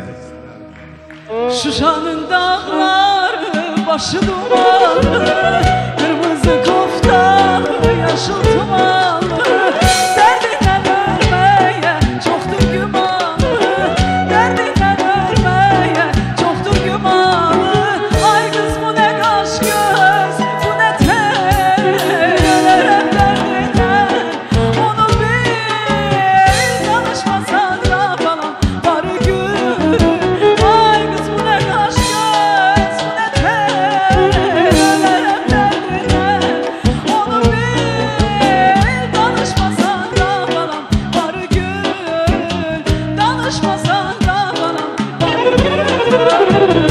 Şuşanın dağları, başı dumanlı, kırmızı koftalı, yaşıl tumanlı, derdinden ölmeye çoktur gümanlı, derdinden ölmeye çoktur gümanlı. Ay kız bu ne kaş göz, bu ne tel, ölerim derdinden, onu bil, danışmasan da falan var gün. Ay kız bu ne kaş göz, bu ne tel, ölerim derdinden, onu bil, danışmasan da falan var gün, danışmasan da falan var gün.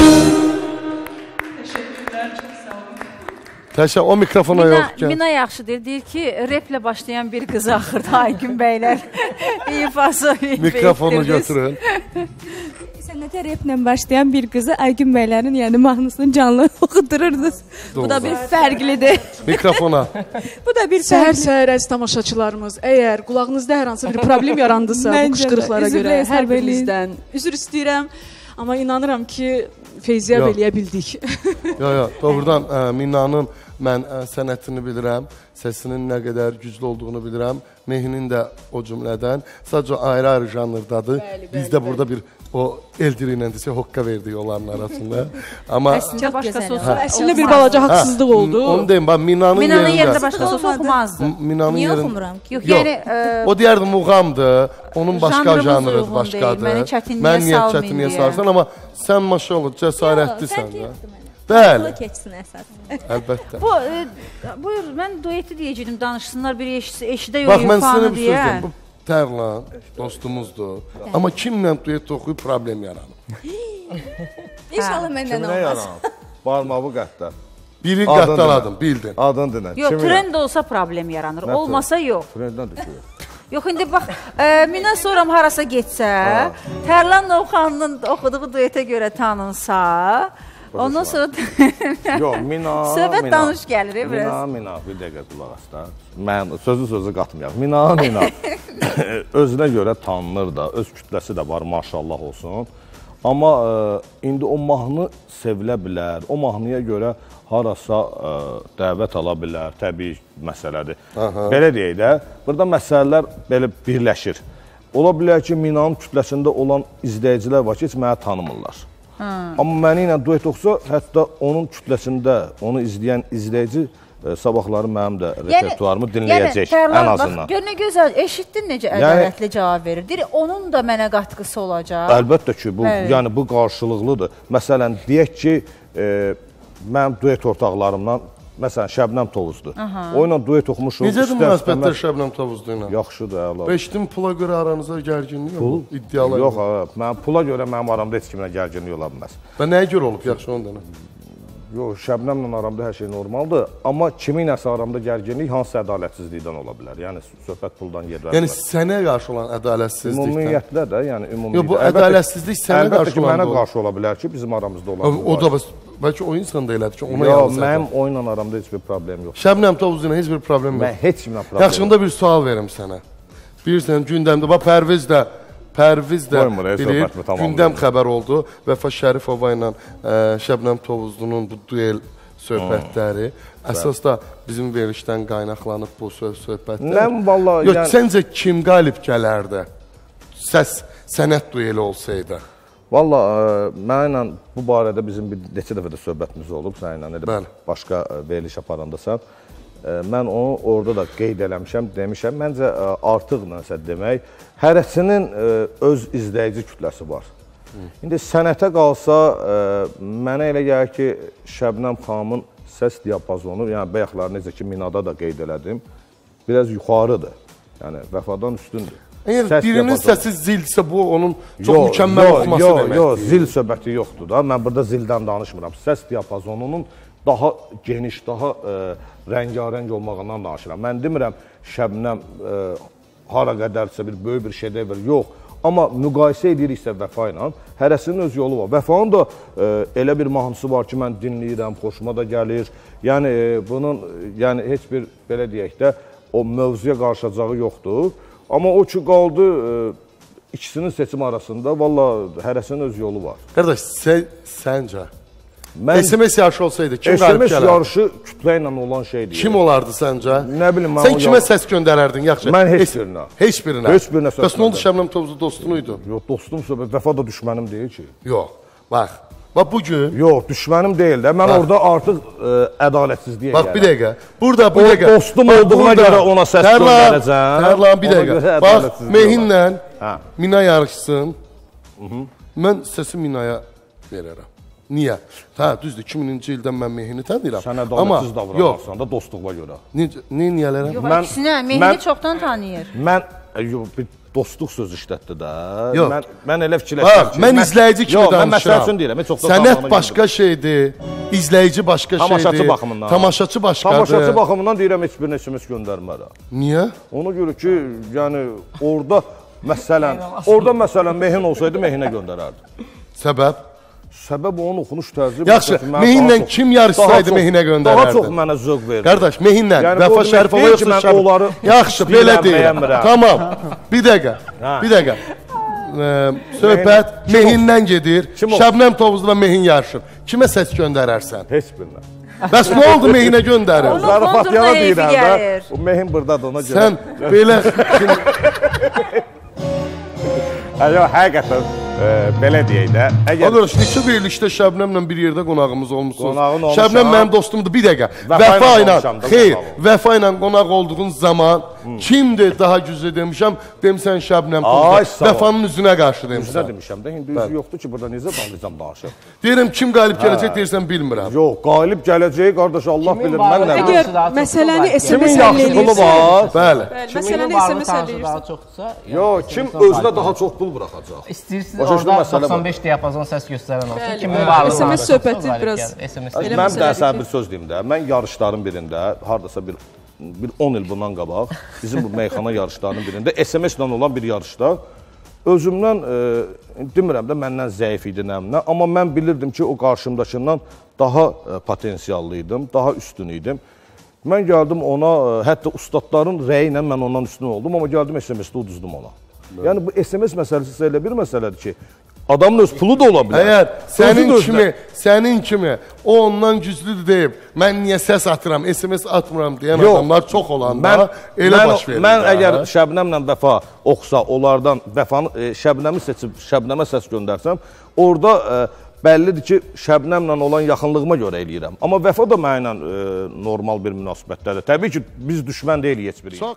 Teşekkürler, çok sağ olun. Təşə, o mikrofona Mina, yox. gəl. Mina yaxşı deyir. Deyir ki, replə başlayan bir qızı axırda Aygün bəylər ifası Mikrofonu götürün. Sənətə replə başlayan bir qızı Aygün bəylərin yəni mahnısını canlı oxudururdunuz. Bu da bir fərqlidir. Mikrofona. Bu da bir Səhər-səhər əziz tamaşaçılarımız, əgər qulağınızda hər hansı bir problem yarandısa bu Məncə də, qışqırıqlara üzrlə görə hesab hər birinizdən üzr istəyirəm. Amma inanıram ki, feyziyab Yox. eləyə bildik. Yo, yo, doğrudan ə, Minnanın mən ə, sənətini bilirəm, səsinin nə qədər güclü olduğunu bilirəm, Mehinin də o cümlədən, sadəcə ayrı-ayrı janrdadır. Biz də burada bir o Eldiri ilə desə hoqqa verdik onların arasında. Amma Əslində başqası olsa, Əslində bir balaca haqsızlıq oldu. Onu deyim, bax Minnanın Minanın yerində. yerində başqası olsa oxumazdı. Minanın Niyə yerində. oxumuram ki? Yox, Yox, yəni e, o deyərdi muğamdır, onun başqa Janrımız janrı uyğun başqadır. deyil, məni çətinliyə Mən niyə salmayın çətinliyə deyə. salırsan, amma sən maşallah cəsarətlisən Yox, də. fərqi yoxdur mənim. Bəli, Pula keçsin əsas. əlbəttə. bu e, buyur, mən dueti deyəcəydim, danışsınlar bir eş, eşidə Bax, mən ifanı sizə bir söz deyə. deyim. Bu Tərlan dostumuzdur. Amma kimlə duet oxuyub problem yaranır. İnşallah məndən Kiminə olmaz. yaranır? Barmağı qəttər. Biri Adın qattaladım, dinə. bildin. Adın dinə. Yox, trend olsa problem yaranır. Nə Olmasa yox. Trenddən düşüyor. Yox, indi bax, e, Mina sonra harasa getsə, Tərlan Novxanın oxuduğu duetə görə tanınsa, ondan sonra Yox, Mina, söhbət Mina. danış gəlir e, biraz. Mina, Mina, bir dəqiqə qulaq as da. Mən sözü sözü qatmayaq. Mina, Mina. Özünə görə tanınır da, öz kütləsi də var, maşallah olsun. Amma e, indi o mahnı sevilə bilər. O mahnıya görə harasa e, dəvət ala bilər, təbii məsələdir. Aha. Belə deyək də, burada məsələlər belə birləşir. Ola bilər ki, Minanın kütləsində olan izləyicilər var ki, heç məni tanımırlar. Ha. Amma məni ilə duet oxusa, hətta onun kütləsində onu izləyən izləyici e, sabahları mənim də repertuarımı dinləyəcək, yəni, Tərlan, ən azından. Bax, gör nə gözəl, eşitdin necə ədalətli yəni, cavab verir. Deyir, onun da mənə qatqısı olacaq. Əlbəttə ki, bu, yəni, bu qarşılıqlıdır. Məsələn, deyək ki, e, mənim duet ortaqlarımdan, məsələn, Şəbnəm Tovuzdur. Aha. O ilə duet oxumuşum. Necədir münasibətlər Şəbnəm Tovuzlu ilə? Yaxşıdır, əla. Beşdim pula görə aranızda gərginlik yox mu? İddialar yox, mən pula görə mənim aramda heç kimlə gərginlik ola bilməz. Və nəyə görə olub yaxşı ondan? Yox, Şəbnəmlə aramda hər şey normaldır. Amma kiminləsə aramda gərginlik hansı ədalətsizlikdən ola bilər? Yəni, söhbət puldan gedir. Yəni, sənə qarşı olan ədalətsizlikdən? Ümumiyyətlə də, yəni, ümumiyyətlə. Yox, bu ədalətsizlik sənə qarşı olan mənə qarşı ola bilər ki, bizim aramızda olan. O da, bəlkə o insan da elədir ki, ona yalnız. Yox, mənim oyunla aramda heç bir problem yox. Şəbnəm Tovuz ilə heç bir problem yox. Mən heç kimlə problem yox. Yaxşında bir sual verim sənə. Bilirsən, gündəmdə, bax, Pərviz də, Pərviz də bilir, gündəm xəbər oldu. Vəfa Şərifova ilə Şəbnəm Tovuzlunun bu duel söhbətləri əsas da bizim verilişdən qaynaqlanıb bu söhbətlər. Nə, valla... Yox, səncə kim qalib gələrdi? Səs, sənət dueli olsaydı? Valla, mənlə bu barədə bizim bir neçə dəfə də söhbətimiz olub, səninlə elə başqa veriliş aparandasan. Mən onu orada da qeyd eləmişəm, demişəm. Məncə artıq nəsə demək, hərəsinin öz izləyici kütləsi var. İndi sənətə qalsa, mənə elə gəlir ki, Şəbnəm xanımın səs diapazonu, yəni bayaqlar necə ki, Minada da qeyd elədim, biraz yuxarıdır. Yəni, Vəfadan üstündür. Əgər birinin səsi zildirsə, bu onun çox mükəmməl oxuması deməkdir. Yox, zil söhbəti yoxdur da. Mən burada zildən danışmıram. Səs diapazonunun daha geniş, daha rəngarəng olmağından danışıram. Mən demirəm, Şəbnəm hara qədərsə bir böyük bir şedevr yox. Amma müqayisə ediriksə Vəfa ilə, hərəsinin öz yolu var. Vəfanın da e, elə bir mahnısı var ki, mən dinləyirəm, xoşuma da gəlir. Yəni e, bunun yəni heç bir belə deyək də o mövzuya qarşılacağı yoxdur. Amma o ki qaldı e, ikisinin seçim arasında valla hərəsinin öz yolu var. Qardaş, sən, səncə Mən, S M S yarışı olsaydı kim qalib gələr? S M S yarışı kütlə ilə olan şeydir. Kim olardı səncə? Nə bilim mən. Sən kimə səs göndərərdin yaxşı? Mən heç birinə. Heç birinə. Heç birinə səs. Bəs nə oldu Şəbnəm Tovuzlu dostun idi? Yox, dostumsa Vəfa da düşmənim deyil ki. Yox. Bax. Bax bu gün. Yox, düşmənim deyil də. Mən orada artıq ə, ədalətsizliyə gəlirəm. Bax bir dəqiqə. Burada bir dəqiqə. Dostum olduğuna görə ona səs göndərəcəm. Tərlan bir dəqiqə. Bax Mehinlə Mina yarışsın. Mən səsi Minaya verərəm. Niyə? Hə, düzdür, iki mininci ildən mən Mehini tanıyıram. Sən ədalətsiz davranırsan da dostluğa görə. Ne niyələrəm? Yox, əksinə, Mehini çoxdan tanıyır. Mən, yox, bir dostluq söz işlətdi də. Yox. Mən, mən elə fikirləşirəm ki... Mən izləyici kimi danışıram. Yox, mən məsəl üçün deyirəm. Sənət başqa şeydir, izləyici başqa şeydir. Tamaşaçı baxımından. Tamaşaçı başqadır. Tamaşaçı baxımından deyirəm, heç bir S M S göndərmərəm. Niyə? Ona görə ki, yəni, orada məsələn, orada məsələn Mehin olsaydı Mehinə göndərərdim. Səbəb? Səbəb onun oxunuş tərzi. Yaxşı, Mehinlə kim yarışsaydı Mehinə göndərərdi? Daha çox mənə zövq verir. Qardaş, Mehinlə, yəni, Vəfa Şərifova yoxsa Şəbnəm? Yaxşı, belə deyil. Tamam, bir dəqiqə, bir dəqiqə. Söhbət Mehindən gedir, Şəbnəm Tovuzla Mehin yarışır. Kimə səs göndərərsən? Heç birinə. Bəs nə oldu Mehinə göndərir? Zarafat yana deyirəm də, Mehin buradadır ona görə. Sən belə... Yox, həqiqətən e, belə deyək də. Əgər... Arkadaş, neçə verilişdə Şəbnəmlə bir yerdə qonağımız olmuşsunuz. Qonağın olmuşam. Şəbnəm mənim dostumdur, bir dəqiqə. Vəfa ilə, xeyr, Vəfa ilə qonaq olduğun zaman hmm. kimdir daha güclü demişəm, demişsən Şəbnəm Tovuzla. Vəfanın üzünə qarşı demişsən. Üzünə demişəm də, indi üzü yoxdur ki, burada necə danlayacam danışır. Deyirəm, kim qalib gələcək deyirsən, bilmirəm. Yox, qalib gələcəyi, qardaş, Allah bilir, mən nə bilir. Əgər məsələni S M S əllə eləyirsən. Bəli. Məsələni S M S eləyirsən. Yox, kim özünə daha çox pul buraxacaq? İstəyirsiniz orada doxsan beş diapazon səs göstərən olsun. Kimin varlığı S M S söhbəti biraz... Mən də sənə bir söz deyim də. Mən yarışların birində, haradasa bir on il bundan qabaq, bizim bu meyxana yarışlarının birində, S M S ilə olan bir yarışda özümdən, demirəm də məndən zəif idi nəmlə, amma mən bilirdim ki, o qarşımdakından daha potensiallı idim, daha üstün idim. Mən gəldim ona, hətta ustadların rəyi ilə mən ondan üstün oldum, amma gəldim S M S-də uduzdum ona. Yəni bu S M S məsələsi elə bir məsələdir ki, adamın öz pulu da ola bilər. Əgər sənin kimi, sənin kimi o ondan güclüdür deyib, mən niyə səs atıram, S M S atmıram deyən Yox, adamlar çox olanda mən, elə mən, baş verir. Mən əgər Şəbnəmlə Vəfa oxsa, onlardan Vəfanı, e, Şəbnəmi seçib Şəbnəmə səs göndərsəm, orada e, bəllidir ki, Şəbnəmlə olan yaxınlığıma görə eləyirəm. Amma Vəfa da mənlə e, normal bir münasibətdədir. Təbii ki, biz düşmən deyilik heç biri.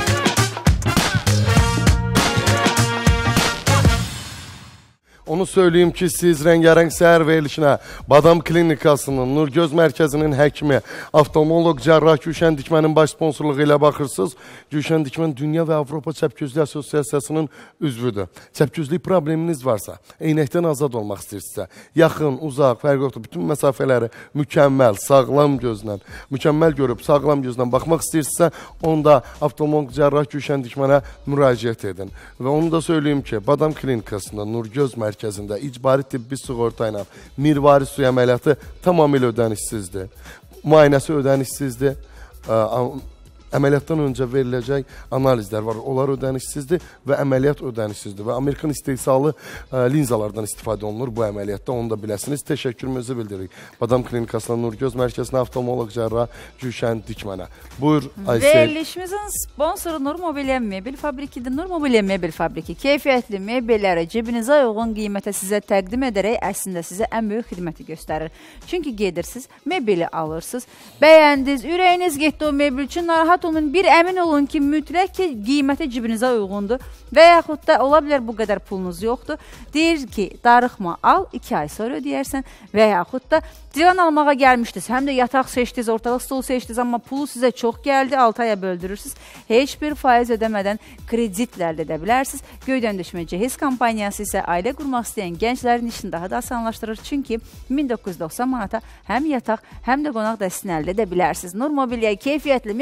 Onu söyleyeyim ki, siz Rəngarəng Səhər verilişinə Badam Klinikasının, Nurgöz Mərkəzinin həkimi, oftalmoloq Cərrah Gülşən Dikmənin baş sponsorluğu ilə baxırsınız. Gülşən Dikmən Dünya və Avropa Çəpgözlük Assosiasiyasının üzvüdür. Çəpgözlük probleminiz varsa, eynəkdən azad olmaq istəyirsinizsə, yaxın, uzaq, fərq yoxdur, bütün məsafələri mükəmməl, sağlam gözlə, mükəmməl görüb, sağlam gözlə baxmaq istəyirsinizsə, onda oftalmoloq Cərrah Gülşən Dikmənə müraciət edin. Və onu da söyleyeyim ki, Badam Klinikasında, Nurgöz Mərkəzində mərkəzində icbari tibbi sığorta ilə mirvari suya əməliyyatı tamamilə ödənişsizdir. Müayinəsi ödənişsizdir. Əməliyyatdan öncə veriləcək analizlər var. Onlar ödənişsizdir və əməliyyat ödənişsizdir. Və Amerikan istehsalı linzalardan istifadə olunur bu əməliyyatda. Onu da biləsiniz. Təşəkkürümüzü bildiririk. Badam Klinikasına, Nurgöz Mərkəzinə, oftalmoloq Cərrah Gülşən Dikmənə. Buyur, Aysel. Verilişimizin sponsoru Nur Mobilya Mebel Fabrikidir. Nur Mobilya Mebel Fabriki keyfiyyətli mebelləri cibinizə uyğun qiymətə sizə təqdim edərək əslində sizə ən böyük xidməti göstərir. Çünki gedirsiniz, mebeli alırsınız, bəyəndiniz, ürəyiniz getdi o mebel üçün, narahat olun, bir əmin olun ki, mütləq ki, qiyməti cibinizə uyğundur və yaxud da ola bilər bu qədər pulunuz yoxdur. Deyir ki, darıxma al, iki ay sonra ödəyərsən və yaxud da divan almağa gəlmişdiniz, həm də yataq seçdiniz, ortalıq stol seçdiniz, amma pulu sizə çox gəldi, altı aya böldürürsünüz. Heç bir faiz ödəmədən kreditlərlə edə bilərsiniz. Göydən düşmə Cehiz kampaniyası isə ailə qurmaq istəyən gənclərin işini daha da asanlaşdırır. Çünki min doqquz yüz doxsan manata həm yataq, həm də qonaq dəstəsini əldə edə bilərsiniz. Nur Mobilya keyfiyyətli mebellərini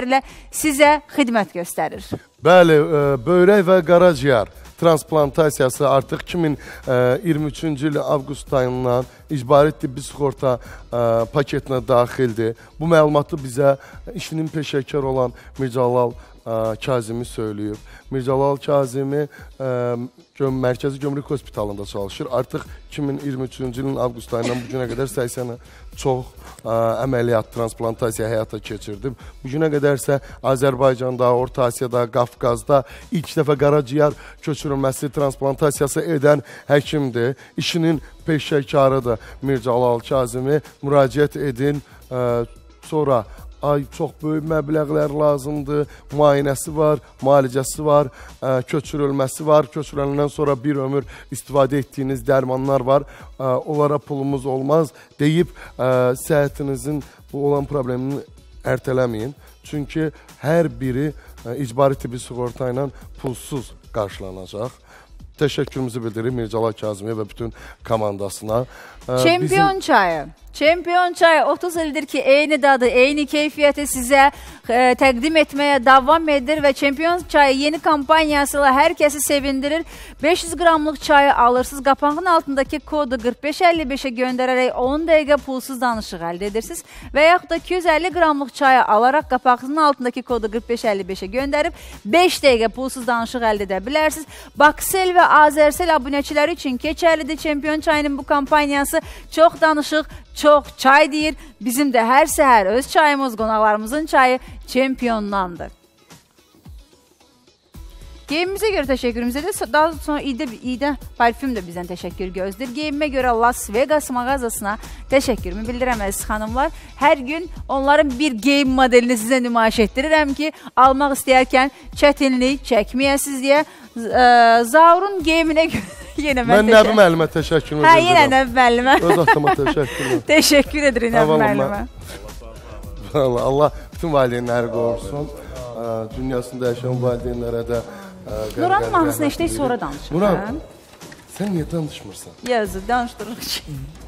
ilə sizə xidmət göstərir. Bəli, e, böyrək və qaraciyər transplantasiya artıq iki min iyirmi üçüncü il avqust ayından icbari tibbi sığorta e, paketinə daxildir. Bu məlumatı bizə işinin peşəkar olan Mircəlal Kazimi söyləyib. Mircəlal Kazimi ə, Mərkəzi Gömrük Hospitalında çalışır. Artıq iki min iyirmi üçüncü ilin avqust ayından bu günə qədər səksənə çox ə, əməliyyat, transplantasiya həyata keçirdim. Bu günə qədərsə Azərbaycanda, Orta Asiyada, Qafqazda ilk dəfə qaraciyər köçürülməsi, transplantasiya edən həkimdir. İşinin peşəkarıdır Mircəlal Kazimi. Müraciət edin. Ə, sonra ay çox böyük məbləğlər lazımdır, müayinəsi var, müalicəsi var, ə, köçürülməsi var, köçürüləndən sonra bir ömür istifadə etdiyiniz dərmanlar var, ə, onlara pulumuz olmaz deyib ə, səhhətinizin bu olan problemini ərtələməyin. Çünki hər biri ə, icbari tibbi sığorta ilə pulsuz qarşılanacaq. Təşəkkürümüzü bildiririk Mircəlal Kazimiyə və bütün komandasına. Ə, Çempion bizim... çayı. Çempion çayı otuz ildir ki, eyni dadı, eyni keyfiyyəti sizə e, təqdim etməyə davam edir və Çempion çayı yeni kampaniyası ilə hər kəsi sevindirir. beş yüz qramlıq çayı alırsınız, qapağın altındakı kodu qırx beş əlli beşə göndərərək on dəqiqə pulsuz danışıq əldə edirsiniz və yaxud da iki yüz əlli qramlıq çayı alaraq qapağın altındakı kodu qırx beş əlli beşə göndərib beş dəqiqə pulsuz danışıq əldə edə bilərsiniz. Baksel və Azərsel abunəçiləri üçün keçərlidir. Çempion çayının bu kampaniyası çox danışıq, çox çay deyir. Bizim də hər səhər öz çayımız, qonaqlarımızın çayı Çempiondandır. Geyimimizə görə təşəkkürümüzə də daha sonra İdə, İdə parfüm də bizdən təşəkkür gözləyir. Geyimimə görə Las Vegas mağazasına təşəkkürümü bildirəm əziz xanımlar. Hər gün onların bir geyim modelini sizə nümayiş etdirirəm ki, almaq istəyərkən çətinlik çəkməyəsiniz deyə. Zaurun geyiminə görə yenə mən, mən Nəbi müəllimə təşəkkürümü bildirirəm. Hə, yenə Nəbi müəllimə. Öz atama təşəkkürüm. Təşəkkür edirik Nəbi müəllimə. Allah, Allah bütün valideynləri qorusun. Dünyasında yaşayan valideynlərə də Nuranın mahnısını eşitək sonra danışır. Nuran, sən niyə danışmırsan? Yazı, danışdırıq ki.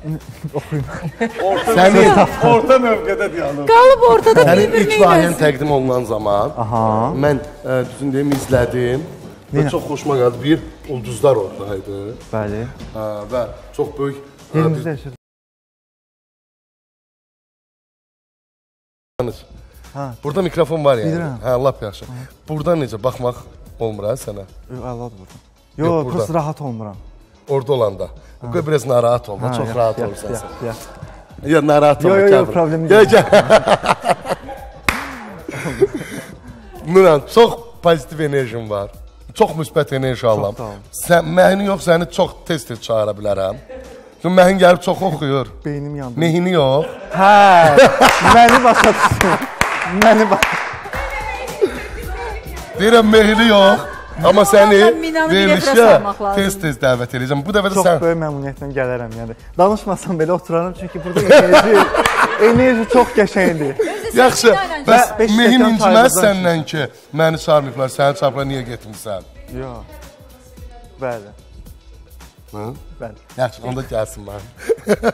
Səni orta mövqedə diyalog. Qalıb ortada bir-bir Sənin ilk vahiyən təqdim olunan zaman Aha. mən ə, düzün deyim izlədim və çox xoşuma gəldi. Bir, ulduzlar oradaydı. Bəli. Ə, və çox böyük... Yerimizdə yaşadı. Burada mikrofon var yəni. Bilirəm. Hə, lap yaxşı. Burada necə baxmaq olmur hə sənə? Yox, əladır burada. Yox, prosto rahat olmuram. Orada olanda. O qədər biraz narahat olma, ha, çox yax, rahat yax, olursan yax, sən. Yax. Ya narahat olma. Yox, yox, problem deyil. Gəl, Nuran, çox pozitiv enerjin var. Çox müsbət enerji alıram. Sən məhini yox, səni çox tez-tez çağıra bilərəm. Çünki məhin gəlib çox oxuyur. Beynim yandı. Mehini yox. Hə, məni başa düşsün. Məni başa Deyirəm, mehini yox. Amma səni verilişə tez-tez dəvət edəcəm. Bu dəfə də çox sən... Çox böyük məmnuniyyətlə gələrəm. Yəni. Danışmasam belə oturarım, çünki burada enerji, enerji çox qəşəngdir. Yaxşı, bəs mehin inciməz səndən ki, məni çağırmayıblar, səni çağırıblar, niyə getmirsən? Yox, bəli. Hı? Bəli. Yaxşı, onda gəlsin mən.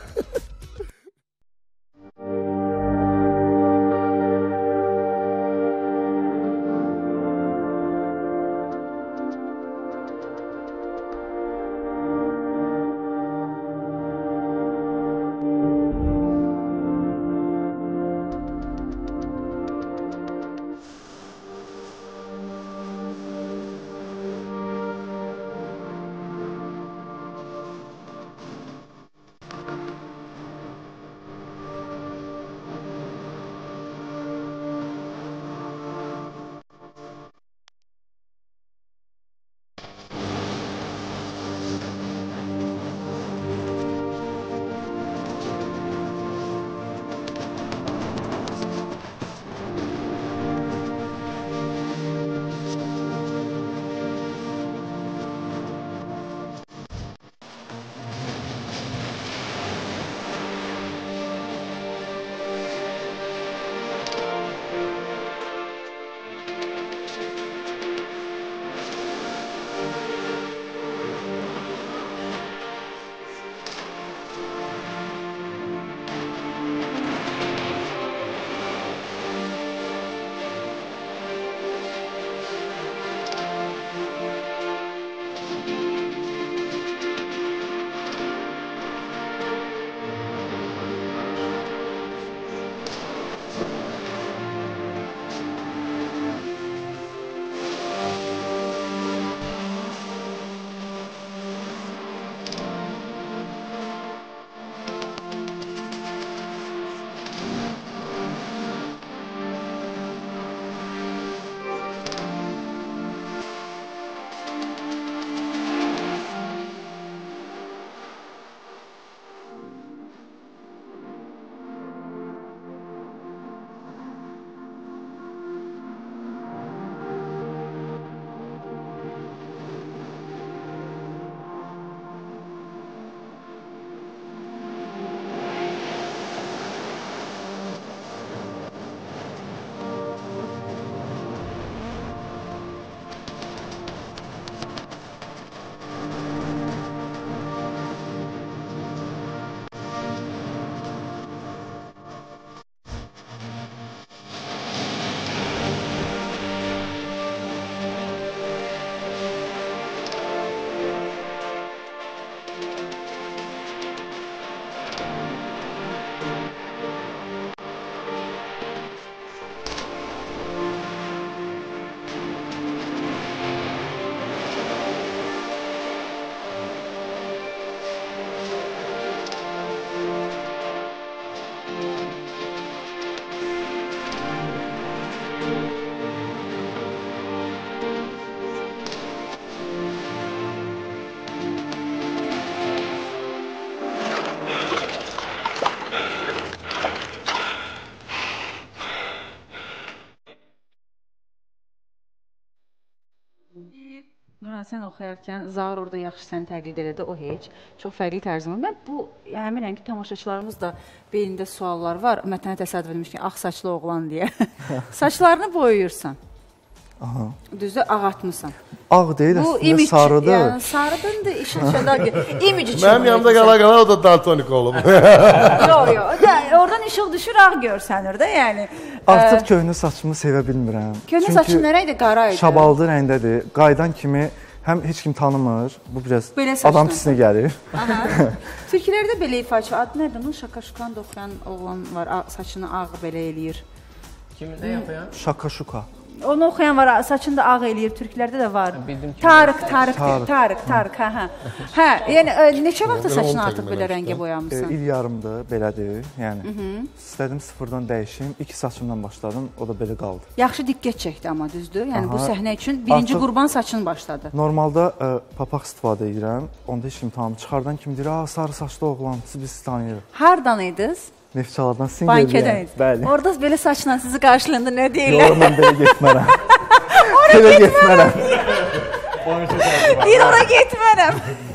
sən oxuyarkən Zaur orada yaxşı səni təqlid elədi, o heç. Çox fərqli tərzim var. Mən bu, əminəm ki, tamaşaçılarımız da beynində suallar var. Mətənə təsadüf edilmiş ki, ağ saçlı oğlan deyə. Saçlarını boyuyursan. Aha. Düzdür, ağartmısan. Ağ deyil, əslində sarıdır. Yəni, sarıdın da işin şədar gəlir. İmici üçün. Mənim yanımda qala-qala o da daltonik olub. Yox, yox. Oradan işıq düşür, ağ görsənir də, yəni. Artıq köhnə saçımı sevə bilmirəm. Köhnə saçın nə rəngdə? Qara idi. Şabaldı rəngdədir. Qaydan kimi həm heç kim tanımır. Bu biraz adam pisinə gəlir. Türklərdə belə ifaçı. Adı nədir? Onun Şakaşukan da oxuyan oğlan var. Saçını ağ belə eləyir. Kimin də yapıyan? Şakaşuka. Onu oxuyan var, saçını da ağ eləyir. Türklərdə də var. Tarık, Tarık, Tarık, Tarık, hə, hə. Hə, yəni neçə vaxtda saçını artıq belə rəngə boyamısan? İl yarımdır, belədir. Yəni istədim sıfırdan dəyişim. İki saçımdan başladım, o da belə qaldı. Yaxşı diqqət çəkdi amma düzdür? Yəni bu səhnə üçün birinci qurban saçın başladı. Normalda papaq istifadə edirəm. Onda heç kim tanımır. Çıxardan kim deyir, "A, sarı saçlı oğlan, siz biz tanıyırıq." Hardan idiniz? Neftçalardan Singerliyəm. Bəli. Orada belə saçla sizi qarşılayanda nə deyirlər? Yox, mən belə getmərəm. Belə getmərəm. Deyir, ora getmərəm.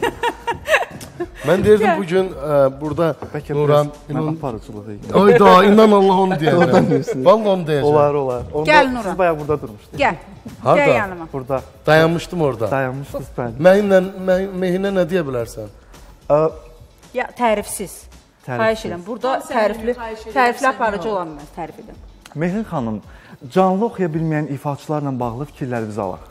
Mən deyirdim bugün burada Nuran mən aparıcılıq edirəm. Ayda, inan Allah onu deyəcəm. Vallahi onu deyəcəm. Olar, olar. Gəl Nuran. Siz bayaq burada durmuşdunuz. Gəl. Harda? Gəl yanıma. Burada. Dayanmışdım orada. Dayanmışdınız, bəli. Mənimlə, Mehinə nə deyə bilərsən? Ya, tərifsiz. Xahiş edirəm. Burada tərifli, tərifli aparıcı olan mən, tərif edirəm. Mehin xanım, canlı oxuya bilməyən ifaçılarla bağlı fikirlərinizi alaq.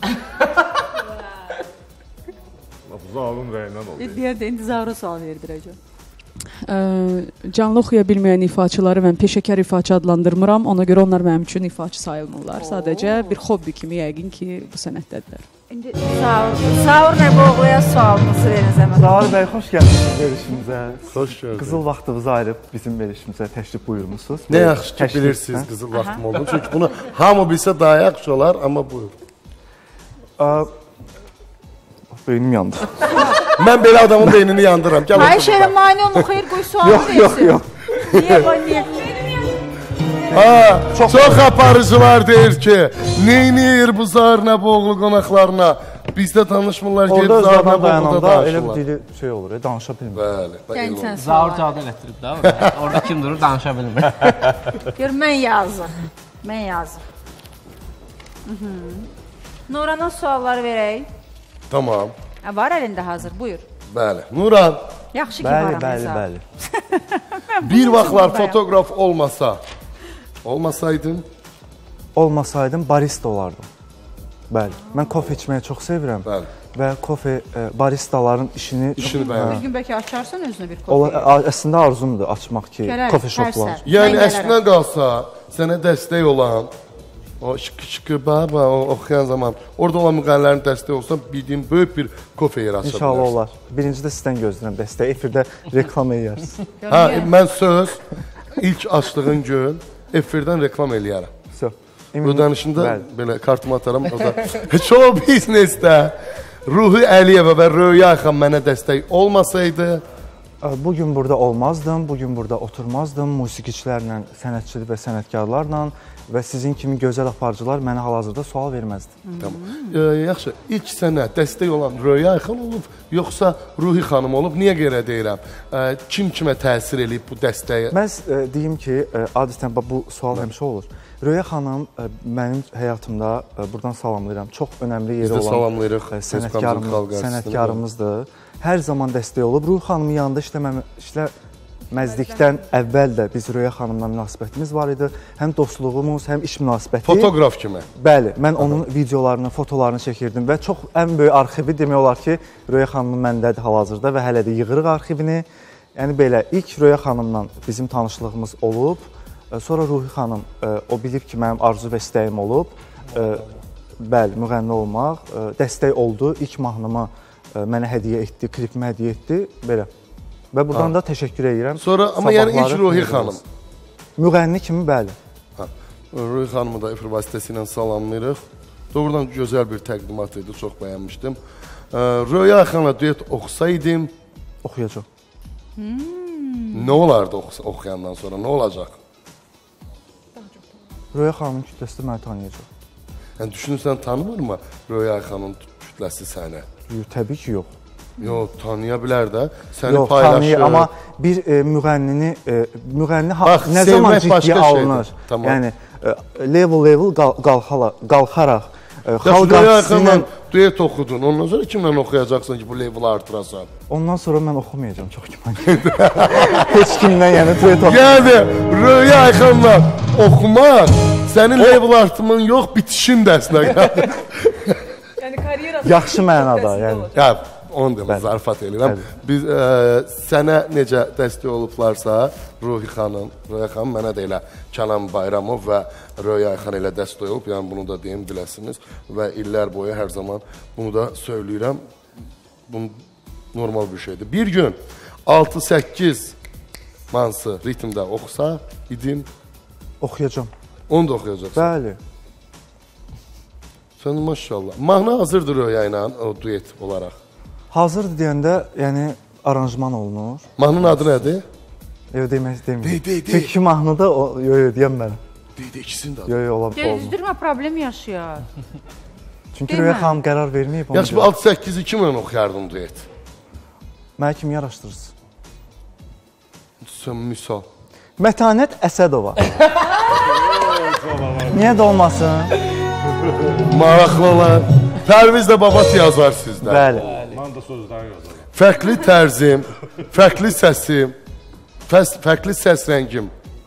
Zaurun rəyindən oldu. Deyər də, indi Zaura sual verdirəcəm. Canlı oxuya bilməyən ifaçıları mən peşəkar ifaçı adlandırmıram. Ona görə onlar mənim üçün ifaçı sayılmırlar. Sadəcə bir hobbi kimi yəqin ki, bu sənətdədirlər. İndi Zaur, Zaur nə boğuya sualınızı verin zəmət. Zaur bəy, xoş gəldiniz verişimizə. Xoş gördük. Qızıl vaxtınızı ayırıb bizim verişimizə təşrif buyurmuşsunuz. Nə yaxşı ki, bilirsiniz qızıl vaxtım olduğunu. Çünki bunu hamı bilsə daha yaxşı olar, amma buyur. Beynim yandı. Mən belə adamın beynini yandıram. Xahiş edirəm, mani onu xeyir qoy sualı versin. Yox, yox, yox. Niyə, qoy, niyə? Ha, çox, çox aparıcılar deyir ki, neyniyir bu Zarına boğulu qonaqlarına? Bizdə tanışmırlar, gelib Zarına boğuluda danışırlar. Elə bir dili şey olur, danışa bilmir. Bəli. Zaur cavab elətirib də orada. Orada kim durur, danışa bilmir. Gör, mən yazım. Mən yazım. Nurana sualları verək. Tamam. Var əlində hazır, buyur. Bəli. Nuran. Yaxşı ki, varam. Bəli, bəli, bəli. Bir vaxtlar fotoqraf olmasa, olmasaydın? Olmasaydım, barista olardım. Bəli. Mən kofe içməyi çox sevirəm. Bəli. Və kofe, baristaların işini... İşini bəyənir. Bir gün bəlkə açarsan özünə bir kofe. Əslində arzumdur açmaq ki, kofe şoplar. Yəni, əslində qalsa, sənə dəstək olan, o şıkı-şıkı baba oxuyan zaman, orada olan müqəllərin dəstək olsa, bildiyim böyük bir kofe yer açabilirsin. İnşallah olar. Birinci də sizdən gözləyirəm dəstək. Efirdə reklam eləyərsiniz. Ha, mən söz, ilk açdığın gün efirdən reklam eləyərəm. Ödənişində belə kartımı ataram. Show biznesdə Ruhi Əliyeva və Röya xan mənə dəstək olmasaydı, bugün burada olmazdım, bugün burada oturmazdım. Musiqiçilərlə, sənətçi və sənətkarlarla və sizin kimi gözəl aparıcılar mənə hal-hazırda sual verməzdi. Tamam. Yaxşı, ilk sənə dəstək olan Röya xan olub, yoxsa Ruhi xanım olub? Niyə görə deyirəm? Kim kimə təsir eləyib bu dəstəyə? Mən deyim ki, adətən bu sual həmişə olur. Röya xanım mənim həyatımda, buradan salamlayıram, çox önəmli yeri olan sənətkarımızdır. Hər zaman dəstək olub. Ruhi xanımın yanında işləməzdikdən əvvəl də biz Röya xanımla münasibətimiz var idi. Həm dostluğumuz, həm iş münasibəti. Fotoqraf kimi? Bəli, mən onun videolarını, fotolarını çəkirdim və çox ən böyük arxivi demək olar ki, Röya xanımın məndədir hal-hazırda və hələ də yığırıq arxivini. Yəni belə, ilk Röya xanımla bizim tanışlığımız olub. Sonra Ruhi xanım, o bilib ki, mənim arzu və istəyim olub. Bəli, müğənni olmaq. Dəstək oldu. İlk mahnımı mənə hədiyyə etdi, klipimi hədiyyə etdi. Belə. Və buradan da təşəkkür edirəm. Sonra, amma yəni ilk Ruhi xanım. Müğənni kimi, bəli. Ruhi xanımı da efir vasitəsilə salamlayırıq. Doğrudan gözəl bir təqdimat idi, çox bəyənmişdim. Röya xanla duet oxusaydım... Oxuyacaq. Nə olardı oxuyandan sonra, nə olacaq? Röya xanımın kütləsi məni tanıyacaq. Yəni, düşünürsən, tanımır mı Röya xanımın kütləsi səni? Yox, təbii ki, yox. Yox, tanıya bilər də. Səni yox, paylaşır. Tanıyır, amma bir e, müğənnini, e, müğənni Bax, nə zaman ciddiyə alınır? Tamam. Yəni, e, level-level qalxala, qalxaraq, e, xalq artisi ilə duet oxudun. Ondan sonra kimlə oxuyacaqsan ki, bu level artırasan? Ondan sonra mən oxumayacağım, çox güman. Heç kimdən, yəni duet oxumayacağım. Yəni, Röya Ayxanla oxumaq, sənin level artımın yox, bitişin dəsinə qalır. Yəni, karyera... Yaxşı mənada, yəni. Ya, onu demək, zarafat edirəm. Biz ə, sənə necə dəstək olublarsa, Ruhi xanım, Röya xanım mənə də elə Kənan Bayramov və Röya Ayxan elə dəstək olub, yəni bunu da deyim, biləsiniz. Və illər boyu hər zaman bunu da söyləyirəm. Bu normal bir şeydir. Bir gün altı səkkiz mansı ritmdə oxusa idin. Oxuyacam. Onu da oxuyacaqsın. Bəli. Sən maşallah. Mahnı hazırdır Röya ilə o duet olaraq. Hazırdır deyəndə, yəni aranjman olunur. Mahnının adı nədir? Yox, demək istəmirəm. Dey, dey, dey. Çünki mahnıda, yox, yox, deyəm mən. Dey, dey, ikisini də adı. Yox, yox, olabilir. Düzdürmə, problem yaşayar. Çünki Röya xanım qərar verməyib. Yaxşı, bu altı səkkizi kimin oxuyardın duet? Mənə kimi yaraşdırırsın? Sən misal. Mətanət Əsədova. Niyə də olmasın? Maraqlı olan. Pərviz də babat yazar sizdə. Bəli. Mən də sözləri yazarım. Fərqli tərzim, fərqli səsim, fərqli səs rəngim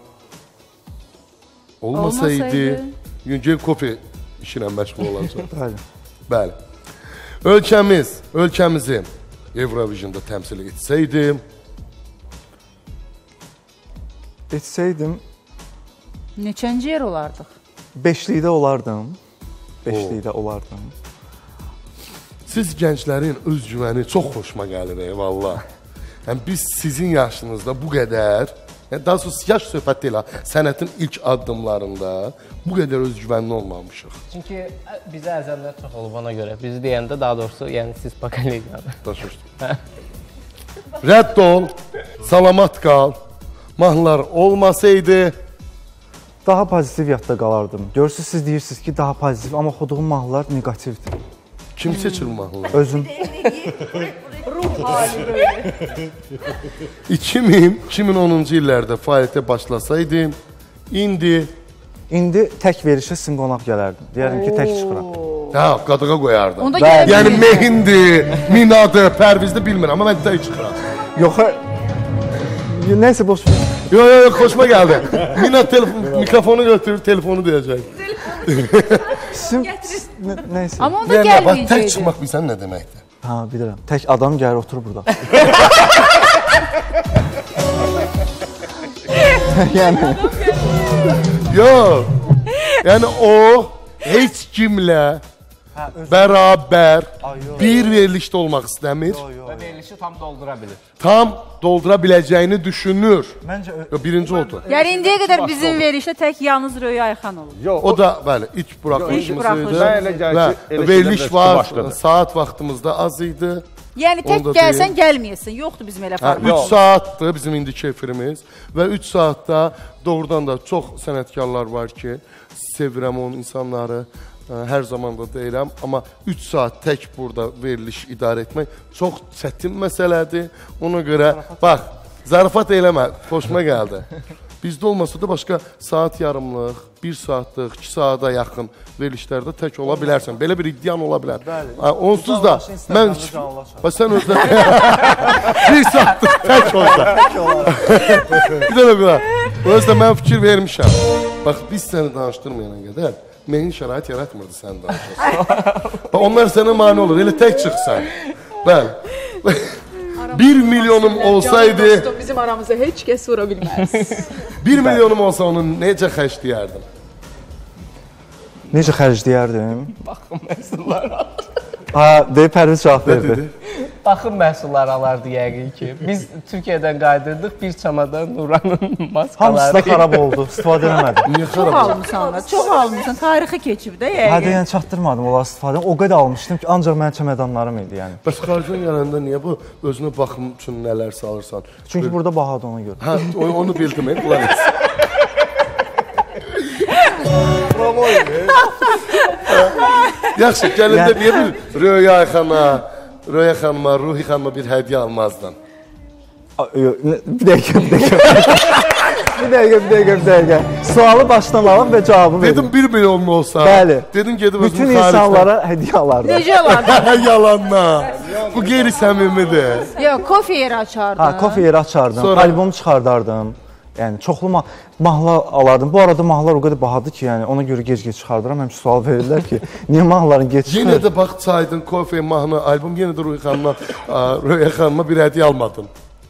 olmasaydı, Yüngel Kofi işinə məşğul olacaq. Bəli. Bəli. Ölkəmiz, ölkəmizi Eurovision'da təmsil etsəydim, etsəydim, neçənci yer olardıq? Beşlikdə olardım. Beşlikdə olardım. Siz gənclərin özgüvəni çox xoşuma gəlir, eyvallah. Yəni, biz sizin yaşınızda bu qədər, yəni, daha sonra yaş söhbət deyil, sənətin ilk addımlarında bu qədər özgüvənli olmamışıq. Çünki bizə əzəmlər çox olub ona görə. Bizi deyəndə, daha doğrusu, yəni siz pakaliyanı. Başa Rədd ol, salamat qal, mahnılar olmasaydı, daha pozitiv yadda qalardım. Görürsünüz, siz deyirsiniz ki, daha pozitiv, amma oxuduğum mahnılar negativdir. Kim seçir mahnıları? Özüm. Ruh hali böyle. iki min onuncu illərdə fəaliyyətə başlasaydım, indi... İndi tək verişə sizin qonaq gələrdim. Deyərdim ki, tək çıxıram. Hə, qadığa qoyardım. Onda gəlir. Yəni, Mehindi, Minadı, Pərvizdə bilmirəm, amma mən tək çıxıram. Yox, neysə, boş ver. Yox, yox, yox, xoşuma gəldi. Minat mikrofonu götürür, telefonu deyəcək. Sizin, neysə. Amma onda gəlməyəcəkdir. Tək çıxmaq bilsən nə deməkdir? Ha, bilirəm. Tək adam gəlir, oturur burada. Yəni. Yox. Yəni o heç kimlə bərabər bir verilişdə olmaq istəmir. Və verilişi tam doldura bilir. Tam doldura biləcəyini düşünür. Məncə birinci oldu. Yəni indiyə qədər bizim verilişdə tək yalnız Röya Ayxan olur. Yox, o da bəli, ilk buraxılışımız idi. Və veriliş var, saat vaxtımızda az idi. Yəni tək gəlsən, gəlməyəsən. Yoxdur bizim elə format. üç saatdır bizim indiki efirimiz və üç saatda doğrudan da çox sənətkarlar var ki, sevirəm onun insanları. Hər zaman da deyirəm, amma üç saat tək burada veriliş idarə etmək çox çətin məsələdir. Ona görə, bax, zarafat eləmə, xoşuma gəldi. Bizdə olmasa da başqa saat yarımlıq, bir saatlıq, iki saata yaxın verilişlərdə tək ola bilərsən. Belə bir iddian ola bilər. Onsuz da, mən, bax, sən özlə bir saatlıq tək olsa. Bir dənə qura, özlə mən fikir vermişəm. Bax, biz səni danışdırmayana qədər, mənim şərait yaratmırdı sən danışasın. Onlar sənə mani olur, elə tək çıxsan. Bəli. Bir milyonum olsaydı... Bizim aramızda heç kəs vura bilməz. Bir milyonum olsa onu necə xərcləyərdim? Necə xərcləyərdim? Baxın məhsullara. Ha, deyib Pərviz cavab verdi. Baxın məhsullar alardı yəqin ki. Biz Türkiyədən qayıdırdıq, bir çamadan Nuranın maskaları. Hamısı da xarab oldu, istifadə eləmədim. Niyə xarab oldu? Çox almışsan, çox almışsan, tarixi keçib də yəqin. Hə, deyən çatdırmadım olar istifadə. O qədər almışdım ki, ancaq mənim çəmədanlarım idi, yəni. Bəs xaricdən gələndə niyə bu özünə baxım üçün nələr salırsan? Çünki burada bahadır ona görə. Hə, onu bildim, qulaq etsin. Samoyev'i. Yaxşı, gəlində niyə bir Röya xana, Röya xanıma, Ruhi xanıma bir hədiyyə almazdın? Bir dəqiqə, bir dəqiqə. Bir dəqiqə, bir dəqiqə, bir dəqiqə. Sualı başdan alım və cavabı verin. Dedim bir milyon olsa. Bəli. Dedim gedib özümü bütün insanlara hədiyyə alardı. Necə alardı? Yalanla. Bu qeyri-səmimidir. Yox, kofe yeri açardım. Ha, kofe yeri açardım, Sonra... albom çıxardardım. Yəni çoxlu ma mahnılar alardım. Bu arada mahnılar o qədər bahadır ki, yəni ona görə gec-gec çıxardıram. Həmişə sual verirlər ki, niyə mahnıların gec çıxır? Yenə də bax çaydın, kofe, mahnı, albom, yenə də Ruhi xanıma, Röya xanıma bir hədiyyə almadın.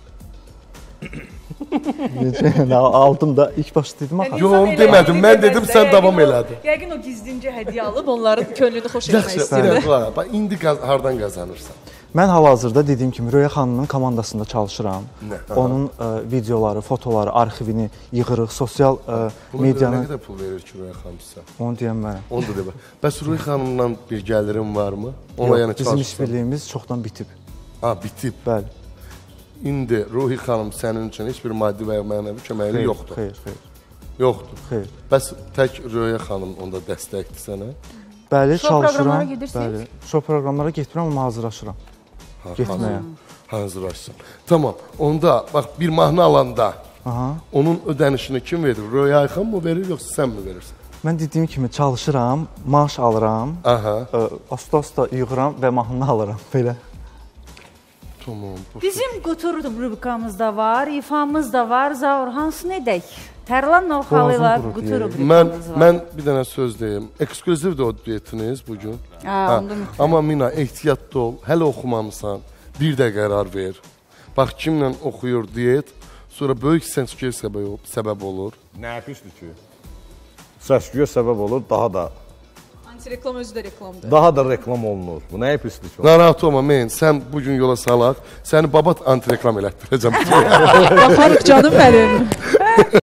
Necə? Yəni aldım da ilk başda dedim axı. Yox, onu demədim. Mən dedim, sən davam elədin. Yəqin o gizlincə hədiyyə alıb onların könlünü xoş etmək istəyirdi. Yaxşı, bax indi hardan qazanırsan? Mən hal-hazırda dediyim kimi Röya xanımın komandasında çalışıram. Onun ə, videoları, fotoları, arxivini yığırıq, sosial ə, medianın... Nə qədər pul verir ki, Röya xanım sizə? Onu deyəm mənə. Onu da demə. Bəs Ruhi xanımla bir gəlirim varmı? Yox, yəni bizim işbirliyimiz çoxdan bitib. Ha, bitib. Bəli. İndi Ruhi xanım sənin üçün heç bir maddi və mənəvi köməkli yoxdur. Xeyr, xeyr. Yoxdur. Xeyr. Bəs tək Röya xanım onda dəstəkdir sənə? Bəli, Şou çalışıram. proqramlara gedirsiniz? Bəli. Şou proqramlara getmirəm, amma hazırlaşıram. Getməyə. Hazırlaşsın. Tamam. Onda bax bir mahnı alanda Aha. onun ödənişini kim verir? Röya xanım mı verir yoxsa sən mi verirsən? Mən dediyim kimi çalışıram, maaş alıram. Aha. Asta-asta yığıram və mahnı alıram belə. Tamam. Bizim qutur rubrikamız da var, ifamız da var. Zavur hansını edək? Tərlan Norxalı ilə qutur rubrikamız mən, var. mən bir dənə söz deyim. Eksklüziv də o diyetiniz bugün. Ha, onda mütləq. Amma Mina, ehtiyatlı ol. Hələ oxumamısan. Bir də qərar ver. Bax, kimlə oxuyur diyet, sonra böyük səsküyə səbəb, səbəb olur. Nə pisdir ki? Səsküyə səbəb olur, daha da... Antireklam özü də reklamdır. Daha da reklam olunur. Bu nəyə pisdir ki? Narahat olma, men, sən bugün yola salaq, səni babat antireklam elətdirəcəm. Baxarıq canım mənim.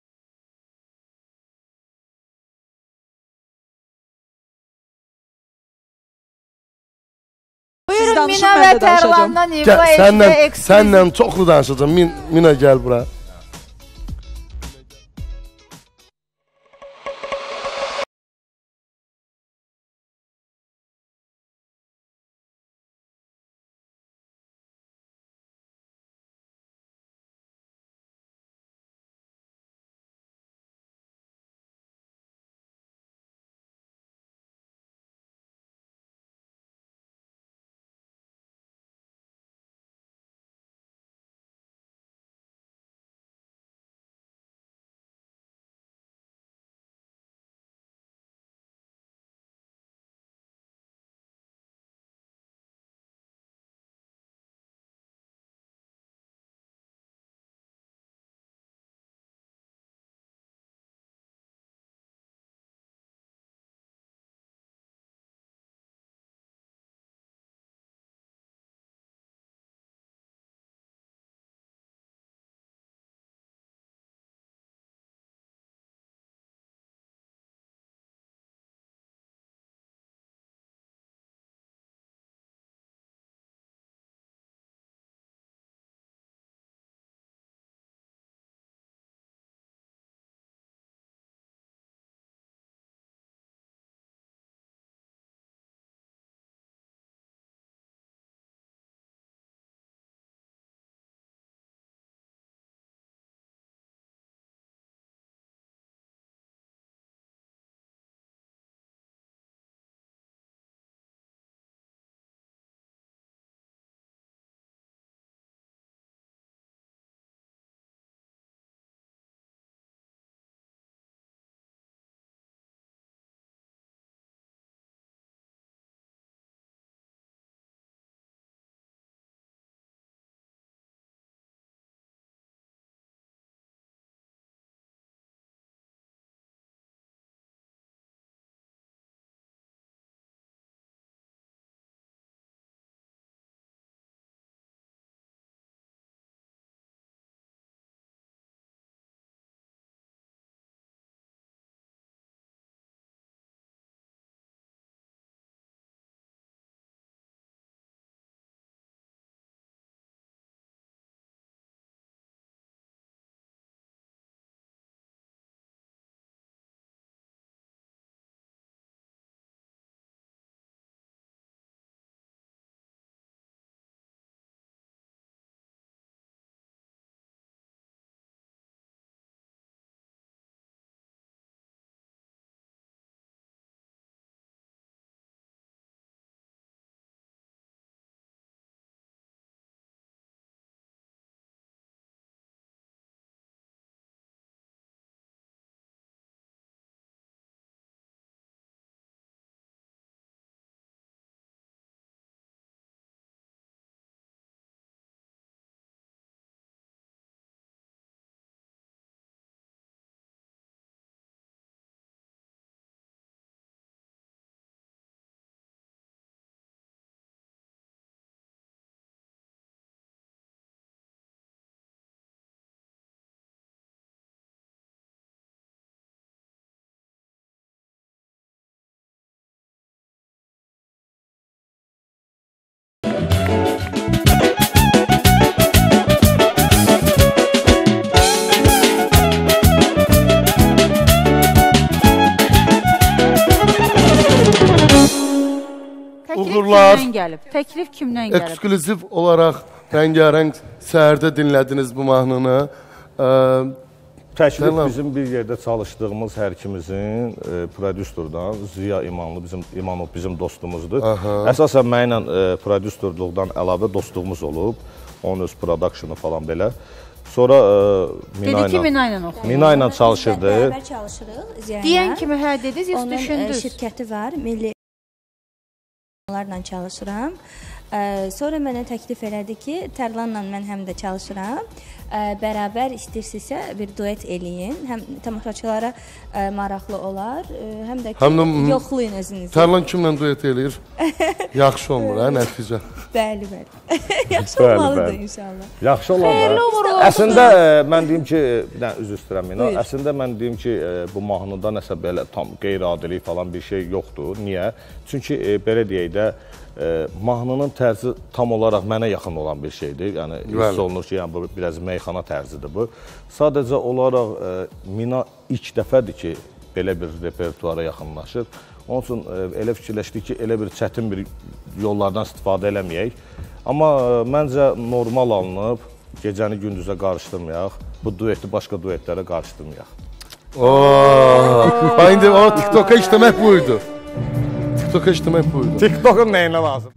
Buyurun Mina və Tərlandan İfa eşdə ekskluziv. Sənlə çoxlu danışacağım. Mina gəl bura. uğurlar. kimdən gəlib? Təklif kimdən gəlib? Ekskluziv olaraq rəngarəng səhərdə dinlədiniz bu mahnını. Təklif bizim bir yerdə çalışdığımız hər ikimizin e, prodüsterdən Ziya İmanlı, bizim İmanov bizim dostumuzdur. Aha. Əsasən mənlə e, prodüsterluqdan əlavə dostluğumuz olub. Onun öz productionu falan belə. Sonra e, Mina dedi ki, Mina ilə oxuyur. Mina ilə çalışırdı. Bərabər çalışırıq Ziya ilə. Deyən kimi hə dediniz, yox Onun düşündünüz. Onun şirkəti var, milli onlarla çalışıram. Sonra mənə təklif elədi ki, Tərlanla mən həm də çalışıram. Bərabər istəyirsinizsə bir duet eləyin. Həm tamaşaçılara maraqlı olar, həm də ki, yoxlayın özünüzü. Tərlan kimlə duet eləyir? Yaxşı olmur, hə, nəticə. Bəli, bəli. Yaxşı olmalıdır inşallah. Yaxşı olar. Əslində mən deyim ki, bir dənə üzr istəyirəm Mina. Əslində mən deyim ki, bu mahnıda nəsə belə tam qeyri-adilik falan bir şey yoxdur. Niyə? Çünki belə deyək də E, mahnının tərzi tam olaraq mənə yaxın olan bir şeydir. Yəni hiss olunur ki, yəni bu biraz meyxana tərzidir bu. Sadəcə olaraq e, Mina ilk dəfədir ki, belə bir repertuara yaxınlaşır. Onun üçün e, elə fikirləşdik ki, elə bir çətin bir yollardan istifadə eləməyək. Amma e, məncə normal alınıb, gecəni gündüzə qarışdırmayaq, bu dueti başqa duetlərə qarışdırmayaq. Ooo, indi o TikTok'a işləmək buydu. TikTok'a işləmək buydu. TikTok'un neyinə lazım?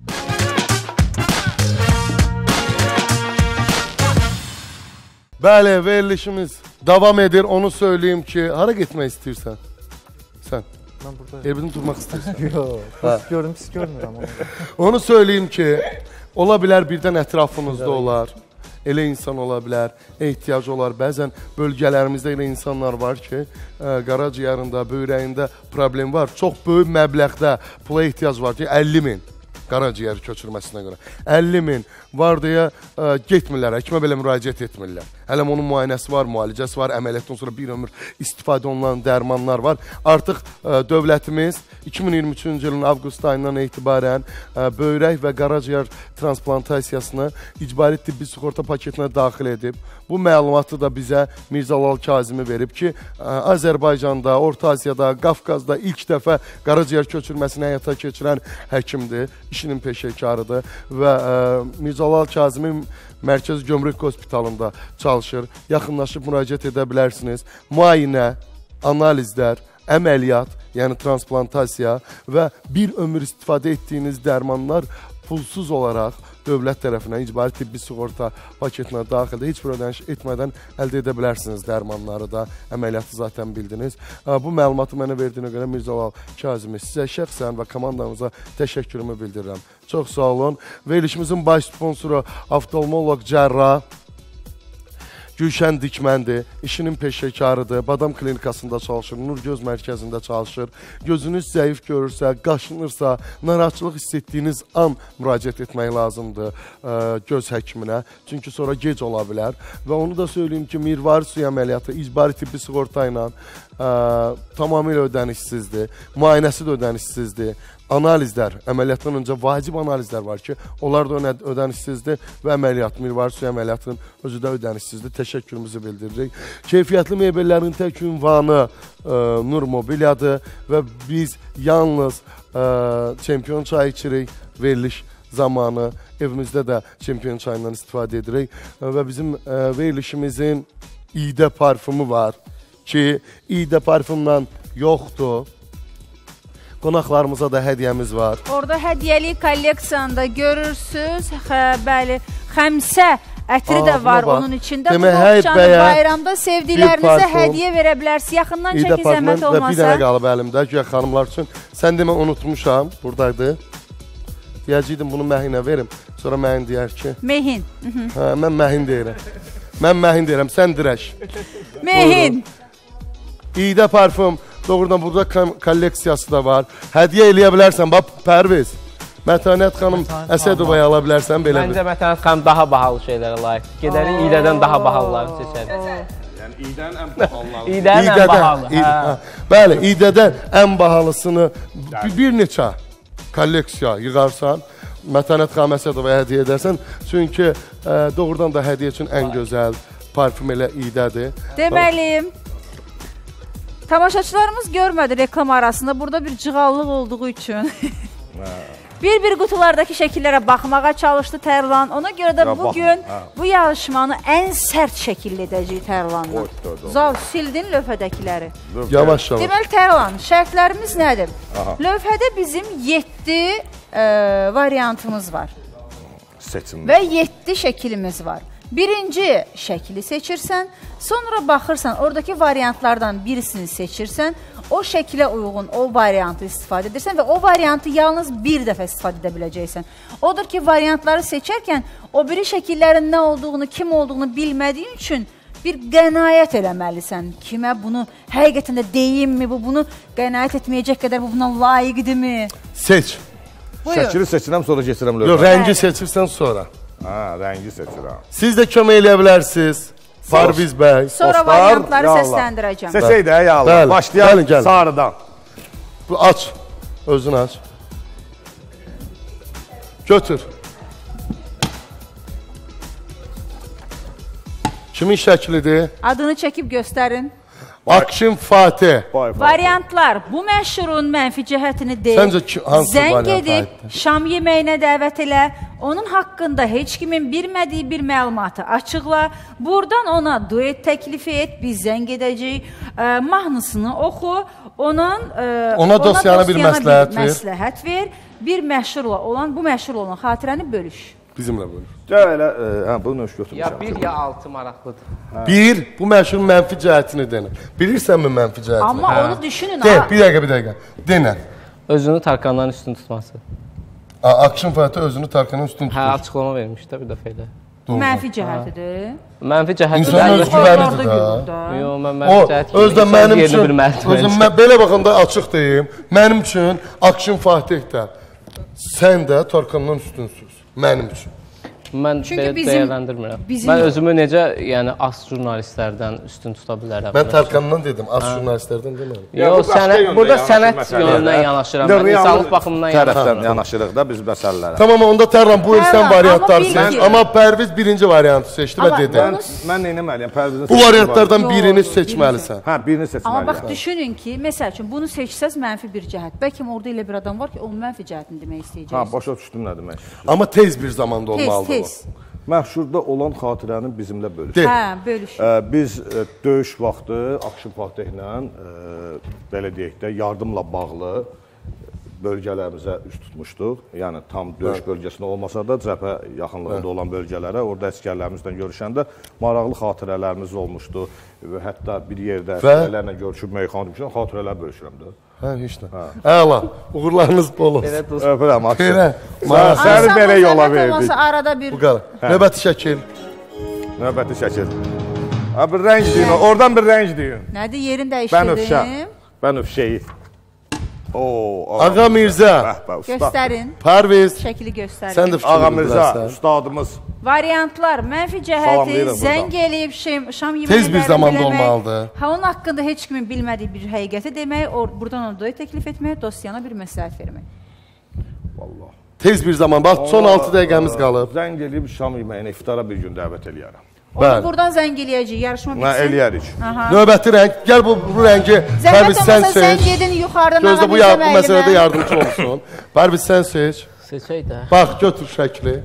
Bəli, verilişimiz davam edir. Onu söyleyeyim ki, hara getmək istəyirsən? Sən? Mən buradayım. Evini tutmaq istəyirsən? Yox, pis gördüm, pis görmürəm onu. Onu söyleyeyim ki, ola bilər birdən ətrafınızda olar. Elə insan ola bilər, ehtiyac olar. Bəzən bölgələrimizdə elə insanlar var ki, qaraciyarında, böyrəyində problem var. Çox böyük məbləğdə pula ehtiyac var ki, əlli min qaraciyər köçürməsinə görə. əlli min var deyə ə, getmirlər, həkimə belə müraciət etmirlər. Hələm onun müayinəsi var, müalicəsi var, əməliyyatdan sonra bir ömür istifadə olunan dərmanlar var. Artıq ə, dövlətimiz iki min iyirmi üçüncü ilin avqust ayından etibarən ə, böyrək və qaraciyər transplantasiyasını icbari tibbi sığorta paketinə daxil edib. Bu məlumatı da bizə Mirzəlal Kazimi verib ki, ə, Azərbaycanda, Orta Asiyada, Qafqazda ilk dəfə qaraciyər köçürməsini həyata keçirən həkimdir, işinin peşəkarıdır və ə, Mirzəlal Kazimi Mərkəzi Gömrük Hospitalında çalışır. Yaxınlaşıb müraciət edə bilərsiniz. Müayinə, analizlər, əməliyyat, yəni transplantasiya və bir ömür istifadə etdiyiniz dərmanlar pulsuz olaraq dövlət tərəfindən icbari tibbi sığorta paketinə daxildə heç bir ödəniş etmədən əldə edə bilərsiniz dərmanları da, əməliyyatı zaten bildiniz. Bu məlumatı mənə verdiyinə görə Mirzəlal Kazimi sizə şəxsən və komandamıza təşəkkürümü bildirirəm. Çox sağ olun. Verilişimizin baş sponsoru oftalmoloq cərrah Gülşən Dikməndir, işinin peşəkarıdır, Badam klinikasında çalışır, Nur Göz mərkəzində çalışır. Gözünüz zəif görürsə, qaşınırsa, narahatçılıq hiss etdiyiniz an müraciət etmək lazımdır ə, göz həkiminə. Çünki sonra gec ola bilər. Və onu da söyleyeyim ki, mirvari suyu əməliyyatı icbari tibbi sığorta ilə ə, tamamilə ödənişsizdir, müayinəsi də ödənişsizdir. Analizlər, əməliyyatdan öncə vacib analizlər var ki, onlar da ödənişsizdir və əməliyyat, mirvari suyu əməliyyatının özü də ödənişsizdir. Təşəkkürümüzü bildiririk. Keyfiyyətli mebellərin tək ünvanı ə, Nur Mobilyadır və biz yalnız ə, çempion çay içirik, veriliş zamanı evimizdə də çempion çayından istifadə edirik və bizim ə, verilişimizin İdə parfümü var ki, İdə parfümdən yoxdur. Qonaqlarımıza da hədiyyəmiz var. Orada hədiyyəli kolleksiyanda görürsünüz, xə, bəli, xəmsə ətri Aa, də var onun içində. Bu boğçanı bayramda sevdiklərinizə hədiyyə verə bilərsiniz. Yaxından çəki zəhmət olmasa. Bir dənə qalıb əlimdə, güya xanımlar üçün. Sən demə unutmuşam, buradaydı. Deyəcəkdim bunu Məhinə verim. Sonra Məhin deyər ki... Mehin. Hə, mən Məhin deyirəm. Mən Məhin deyirəm, sən dirək. Mehin. İdə parfüm. Doğrudan burada kolleksiyası da var. Hədiyyə eləyə bilərsən, bax Pərviz. Mətənət xanım Əsədovaya ala bilərsən belə. Məncə Mətənət xanım daha bahalı şeylərə layiqdir. Gedərik İdədən daha bahalılarını seçərik. Yəni İdənin ən bahalıları. İdənin ən bahalı. Bəli, İdədən ən bahalısını bir neçə kolleksiya yığarsan, Mətənət xanım Əsədovaya hədiyyə edərsən. Çünki doğrudan da hədiyyə üçün ən gözəl parfüm elə İdədir. Deməliyim. Tamaşaçılarımız görmədi reklam arasında. Burada bir cığallıq olduğu üçün. Bir-bir qutulardakı şəkillərə baxmağa çalışdı Tərlan. Ona görə də bugün bu yarışmanı ən sərt şəkildə edəcəyik Tərlanla. Zal, sildin lövhədəkiləri. Yavaş yavaş. Deməli Tərlan, şərtlərimiz nədir? Lövhədə bizim yeddi variantımız var. Seçimli. Və yeddi şəkilimiz var. Birinci şəkili seçirsən, sonra baxırsan, oradakı variantlardan birisini seçirsən, o şəkilə uyğun o variantı istifadə edirsən və o variantı yalnız bir dəfə istifadə edə biləcəksən. Odur ki, variantları seçərkən o biri şəkillərin nə olduğunu, kim olduğunu bilmədiyin üçün bir qənaət eləməlisən. Kimə bunu həqiqətən də deyimmi, bu bunu qənaət etməyəcək qədər bu buna layiqdirmi? Seç. Şəkili seçirəm, sonra keçirəm lövhə. Yox, rəngi seçirsən sonra. Hə, rəngi seçirəm. Siz də kömək eləyə bilərsiniz. Parviz bəy. Sonra variantları səsləndirəcəm. Seçək də, ya Allah. Başlayaq sarıdan. Aç. Özünü aç. Götür. Kimin şəklidir? Adını çəkib göstərin. Akşin Fatih. Variantlar. Bu məşhurun mənfi cəhətini deyil. Səncə hansı variant Zəng edib, şam yeməyinə dəvət elə. Onun haqqında heç kimin bilmədiyi bir məlumatı açıqla. Buradan ona duet təklifi et. Biz zəng edəcəyik. E, mahnısını oxu. Onun, e, ona dosyana bir məsləhət ver. məsləhət ver. Bir məşhurla olan, bu məşhur olan xatirəni bölüş. Bizimlə bölür. Gəl elə, hə, bunu öş götürmüşəm. Ya bir, ya altı maraqlıdır. Bir, bu məşhur mənfi cəhətini denir. Bilirsənmi mənfi cəhətini? Amma hə. Onu düşünün. De, bir dəqiqə, bir dəqiqə. Denə. Özünü Tarkandan üstün tutması. Akşin Fatih özünü Tarkandan üstün tutmuş. Hə, açıqlama vermiş də bir dəfə ilə. Mənfi cəhətidir. Mənfi cəhətidir. İnsanlar güvənidir da. Yox, mən mənfi cəhət o, özdə mənim üçün, özüm, mən belə baxanda açıq deyim, mənim üçün Akşin Fatihdə sən də Tarkandan üstünsüz. Mənim üçün. Mən belə dəyərləndirmirəm. Mən özümü necə, yəni, as jurnalistlərdən üstün tuta bilərəm. Mən Tarkandan dedim, as jurnalistlərdən demədim. Yox, burada sənət yönündən yanaşıram. Mən insanlıq baxımından tərəfdən yanaşırıq da biz məsələlərə. Tamam, onda Tərlan, bu il sən variantları seç. Amma Pərviz birinci variantı seçdi və dedi. Mən neynəməliyəm? Pərvizin bu variantlardan birini seçməlisən. Hə, birini seçməliyəm. Amma bax, düşünün ki, məsəl üçün, bunu seçsəz mənfi bir cəhət. Bəlkə orada elə bir adam var ki, onun mənfi cəhətini demək istəyəcəksiniz. Hə, başa düşdüm nə demək. Amma tez bir zamanda olmalıdır. Məşhurda olan xatirəni bizimlə bölüş. Hə, bölüş. Biz döyüş vaxtı Akşin Fatihlə, belə deyək də, yardımla bağlı bölgələrimizə üst tutmuşduq. Yəni, tam döyüş bölgəsində olmasa da, cəbhə yaxınlığında olan bölgələrə, orada əskərlərimizlə görüşəndə maraqlı xatirələrimiz olmuşdu. Hətta bir yerdə əskərlərlə görüşüb meyxana demişəm, xatirələr bölüşürəm də. Hə, heç də. Əla, uğurlarınız bol olsun. Öpürəm, Akşin. Səni belə yola verdik. Arada bir... Bu qədər. Növbəti şəkil. Növbəti şəkil. Bir rəng deyin, oradan bir rəng deyin. Nədir, yerin dəyişdirdim? Bənövşəyi. Ağa Mirzə. Göstərin. Pərviz. Şəkili göstərin. Sən də Ağa Mirzə, ustadımız. Variantlar, mənfi cəhəti, zəng eləyib, şam yeməklərini tez bir zamanda olmalıdır. Ha, onun haqqında heç kimin bilmədiyi bir həqiqəti demək, buradan ona doya təklif etmək, dosyana bir məsləhət vermək. Vallahi. Tez bir zaman, bax, son altı dəqiqəmiz qalıb. Zəng eləyib şam yeməyinə, iftara bir gün dəvət eləyərəm. Onu buradan zəng eləyəcək, yarışma bitsin. Nə eləyərik. Növbəti rəng, gəl bu rəngi Pərviz sən seç. Zəng edin yuxarıdan. Gözlə bu məsələdə yardımcı olsun. Pərviz sən seç. Seçək də. Bax, götür şəkli.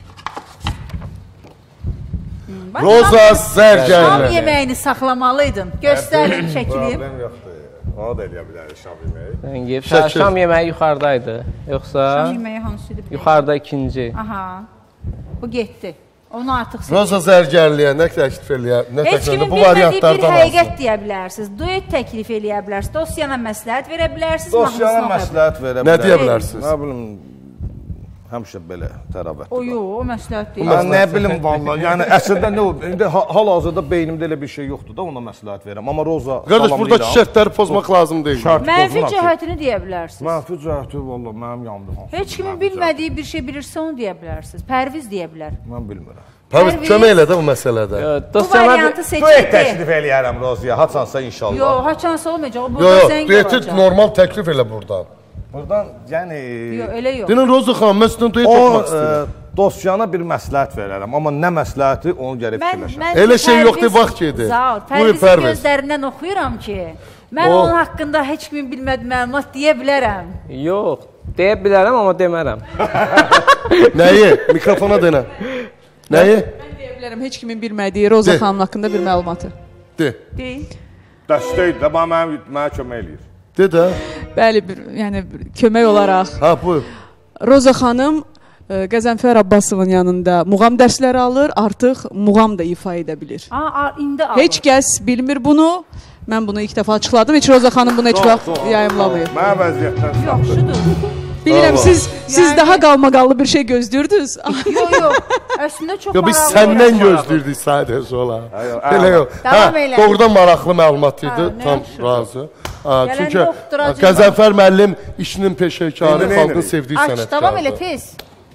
Roza Zərgərli. Şam yeməyini saxlamalıydın. Göstərin şəkili. Problem yoxdur. Onu da eləyə bilərik şam yeməyi. Rəngi. Şam yeməyi yuxarıdaydı. Yoxsa? Şam yeməyi hansıdır? Yuxarıda ikinci. Aha. Bu getdi. Onu artıq seçin. Roza Zərgərliyə nə təklif eləyər? Heç kimin bilmədiyi bir həqiqət deyə bilərsiniz. Duet təklif eləyə bilərsiniz. Dosyana məsləhət verə bilərsiniz. Dosyana məsləhət verə bilərsiniz. Nə deyə bilərsiniz? Nə bilim, həmişə belə tərəvət. O yox, o məsləhət deyil. Mən nə bilim vallahi, yəni əslində nə olub? İndi hal-hazırda beynimdə elə bir şey yoxdur da ona məsləhət verirəm. Amma Roza qardaş, buradakı şərtləri pozmaq lazım deyil. Mənfi cəhətini deyə bilərsiniz. Mənfi cəhəti vallahi mənim yanımda. Heç kimin bilmədiyi bir şey bilirsə onu deyə bilərsiniz. Pərviz deyə bilər. Mən bilmirəm. Pərviz kömək elə də bu məsələdə. Bu variantı seçək. Duet təklif eləyərəm Rozaya, haçansa inşallah. Yox, haçansa olmayacaq. O burada zəng olacaq. Dueti normal təklif elə buradan. Buradan, yəni... Yox, elə yox. Dinin Roza xanım, mən sizdən duet oxumaq istəyirəm. Dosyana bir məsləhət verərəm, amma nə məsləhəti onu gərək fikirləşəm. Elə şey yoxdur, vaxt gedir. Zal, Pərvizin gözlərindən oxuyuram ki, mən onun haqqında heç kimin bilmədiyi məlumat deyə bilərəm. Yox. Deyə bilərəm, amma demərəm. Nəyi? Mikrofona denə. Nəyi? Mən deyə bilərəm, heç kimin bilmədiyi Roza xanım haqqında bir məlumatı. De. Deyil. Dəstəkdir də, mənə mənə kömək eləyir. De də. Bəli, bir, yəni bir kömək olaraq. Ha, buyur. Roza xanım ə, Qəzənfər Abbasovun yanında muğam dərsləri alır, artıq muğam da ifa edə bilir. Aa, indi alır. Heç kəs bilmir bunu. Mən bunu ilk dəfə açıqladım. Heç Roza xanım bunu heç vaxt yayımlamayıb. Mənə vəziyyətdən Yox, şudur. Bilirəm, siz siz yəni... daha qalmaqallı bir şey gözləyirdiniz. Yox, yox. Əslində çox maraqlı. Yox, biz səndən gözləyirdik sadəcə ola. Belə yox. Davam elə. Doğrudan maraqlı məlumat idi. Tam razı. Çünki Qəzənfər müəllim işinin peşəkarı, xalqın sevdiyi sənətkardır. Aç, davam elə tez.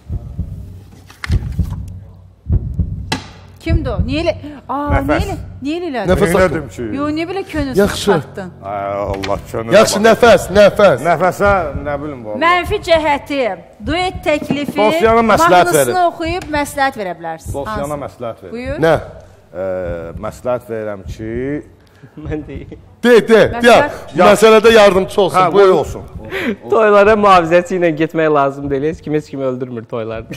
Kimdir o? Niyə elə? Aa, niyə elə? Niyə elə? Nəfəs elədim ki. Yox, niyə belə könül çıxartdın? Ay Allah könül. Yaxşı, nəfəs, nəfəs. Nəfəsə nə bilim bu. Mənfi cəhəti, duet təklifi, Dosyana məsləhət verin. mahnısını oxuyub məsləhət verə bilərsiniz. Dosyana məsləhət verin. Buyur. Nə? Məsləhət verirəm ki, Mən deyim. De, de, de. Məsələdə yardımcı olsun. Hə, qoy olsun. Toylara mühafizəçi ilə getmək lazım deyil. Heç kim heç kimi öldürmür toylarda.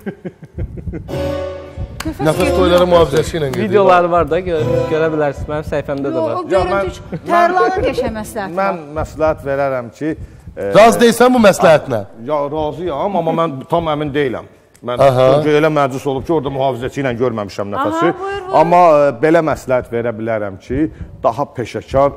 Nəfəs toylara mühafizəçi ilə gedir. Videoları var da, görə bilərsiniz. Mənim səhifəmdə də var. O görüntü Tərlanın qəşəng məsləhəti. Mən məsləhət verərəm ki... Razı deyilsən bu məsləhətinə? Ya, razıyam, amma mən tam əmin deyiləm. Mən çünki elə məclis olub ki, orada mühafizəçi ilə görməmişəm nəfəsi. Amma belə məsləhət verə bilərəm ki, daha peşəkar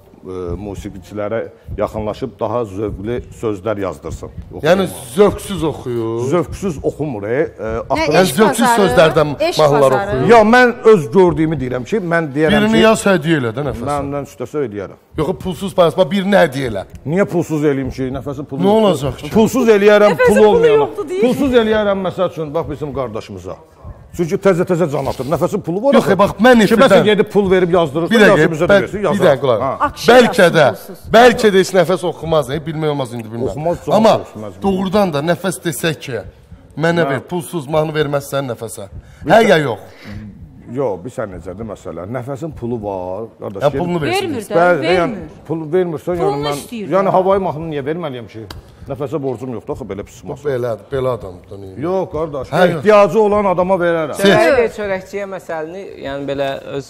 musiqiçilərə yaxınlaşıb daha zövqlü sözlər yazdırsın. Yəni zövqsüz oxuyur. Zövqsüz oxumur. Yəni zövqsüz sözlərdən mahnılar oxuyur. Ya, mən öz gördüyümü deyirəm ki, mən deyərəm ki... Birini yaz hədiyyə elə də nəfəsə. Məndən üstəsə ödəyərəm. Yox, pulsuz parasına birini hədiyyə elə. Niyə pulsuz eləyim ki, nəfəsi pulu? Nə olacaq ki? Pulsuz eləyərəm, pulu olmayana. Pulsuz eləyərəm, məsəl üçün, bax bizim qardaşımıza. Çünki təzə-təzə can atır. Nəfəsin pulu var. Yox, bax, mən nefirdən... Kiməsə gedib pul verib yazdırırsa, yaşımıza da versin, yazar. Bir dəqiq, qulaq. Bəlkə də, bəlkə də heç nəfəs oxumaz, bilmək olmaz indi bilməm. Oxumaz, amma doğrudan da nəfəs desək ki, mənə ver, pulsuz mahnı verməzsən nəfəsə. Hə ya yox? Yox, bir sən necədir məsələ. Nəfəsin pulu var. Hə, pulunu versin. Vermir də, vermir. Pul vermirsən, pulunu istəyir. Yəni, havayı mahnını niyə verməliyəm ki? Nəfəsə borcum yoxdur, axı belə pis masın. Belədir, belə adamdır. Yox, qardaş, ehtiyacı olan adama verərəm. Çörəkli çörəkçiyə məsələni, yəni belə öz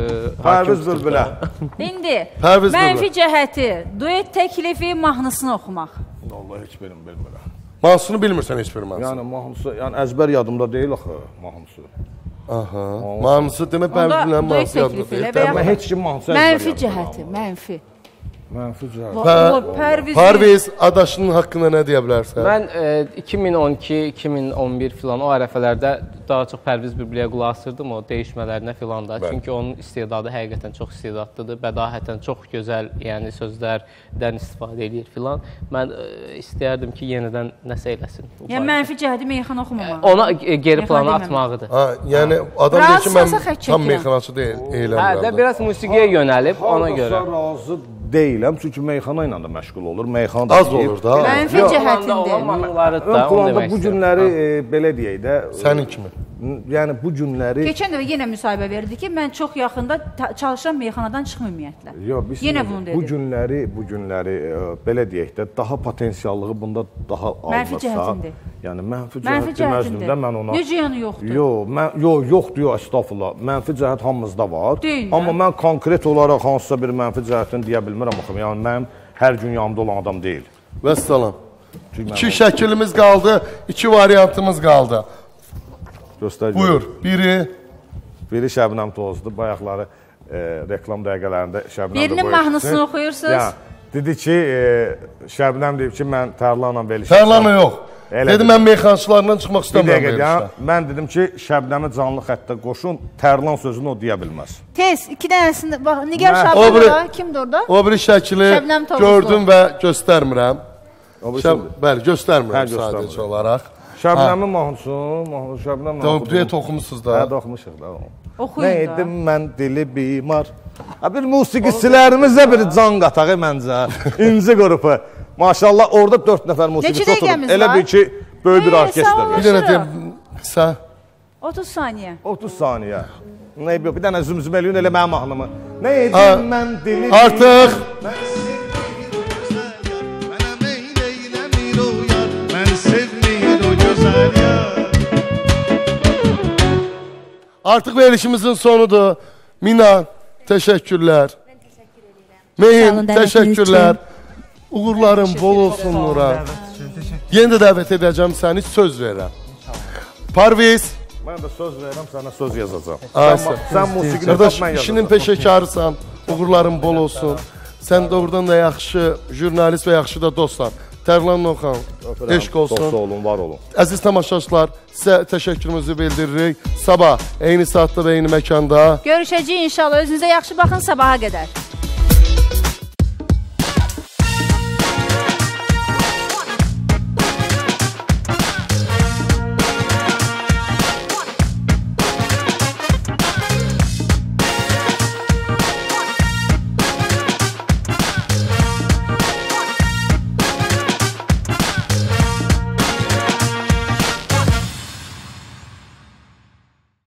Pərviz Bülbülə. İndi, mənfi cəhəti, duet təklifi, mahnısını oxumaq. Allah, heç benim bilmirəm. Mahnısını bilmirsən heç bir mahnısı? Yəni, mahnısı, yəni əzbər yadımda deyil axı, mahnısı. Aha, mahnısı demək Pərviz Bülbülənin mahnısı yadımda deyil. Mən heç kim mahnısı əzbər Mənfi cəhəti, mənfi. Mənfi cəhəti. Pərviz, adaşının haqqında nə deyə bilərsən? Mən iki min on iki iki min on bir filan o ərəfələrdə daha çox Pərviz Bülbüləyə qulaq asırdım o dəyişmələrinə filan da. Çünki onun istedadı həqiqətən çox istedadlıdır. Bədahətən çox gözəl, yəni sözlərdən istifadə edir filan. Mən istəyərdim ki, yenidən nəsə eləsin. Yəni mənfi cəhəti meyxana oxumamaq. Ona geri plana atmağıdır. Ha, yəni adam deyir ki, mən tam meyxanaçı deyiləm. Hə, də biraz musiqiyə yönəlib ona görə. Razı deyiləm, çünki meyxana ilə də məşğul olur. Meyxana da az olur da. Mənfi cəhətində. Ön planda bu günləri belə deyək də. Sənin kimi. Yəni bu günləri... Keçən dəfə yenə müsahibə verdi ki, mən çox yaxında çalışan meyxanadan çıxım ümumiyyətlə. Yenə bunu dedi. Bu günləri, bu günləri belə deyək də, daha potensiallığı bunda daha alınırsa... Mənfi cəhətindir. Yəni mənfi cəhət deməzdim də mən ona... Necə yanı yoxdur? Yox, yox, yoxdur, yox, estağfurullah. Mənfi cəhət hamımızda var. Amma mən konkret olaraq hansısa bir mənfi cəhətini deyə bilmirəm axım. Yəni mənim hər gün yanımda olan adam deyil. Vəssalam. İki şəkilimiz qaldı, iki variantımız qaldı. Göstərəcəm. Buyur, biri... Biri Şəbnəm Tozdur, bayaqları reklam dəqiqələrində Şəbnəm də birinin mahnısını oxuyursunuz. Dedi ki, Şəbnəm deyib ki, mən Tərlanla verilişəm. Tərlanla yox. Dedim, mən meyxançılarından çıxmaq istəmirəm verilişdən. Mən dedim ki, Şəbnəmi canlı xəttə qoşun, Tərlan sözünü o deyə bilməz. Tez, iki dənəsində, bax, Nigar Şabanova, kimdir orada? O biri şəkili gördüm və göstərmirəm. Bəli, göstərmirəm sadəcə olaraq. Şəbnəmin mahnısı, Şəbnəm mahnısı. Duet oxumuşsunuz da. Hə, də oxumuşuq da. Oxuyun da. Nə edim mən dili bimar. Bir musiqiçilərimizə bir can qatağı məncə. İnci qrupu. Maşallah, orada dörd nəfər musiqiçi oturub. Elə bir ki, böyük bir orkestr. Bir dənə deyim, qısa. otuz saniyə. otuz saniyə. Bir dənə zümzüm eləyin, elə mənim mahnımı. Nə edim mən dili bimar. Artıq. Artıq verilişimizin sonudur. Mina, təşəkkürlər. Mən təşəkkür edirəm. Mehin, Sağ olun, dəvətiniz təşəkkürlər. Uğurların bol olsun Nura. Yenə də dəvət edəcəm səni, söz verirəm. Parviz. Mən də söz verirəm, sənə söz yazacağam. Sən, sən musiqini qardaş, tap, mən işinin yazacağam. peşəkarısan, uğurların bol olsun. Sən doğrudan da yaxşı jurnalist və yaxşı da dostsan. Tərlan Noxan, eşq olsun. Dost olun, var olun. Əziz tamaşaçılar, sizə təşəkkürümüzü bildiririk. Sabah eyni saatda və eyni məkanda Görüşəcəyik inşallah. Özünüzə yaxşı baxın, sabaha qədər.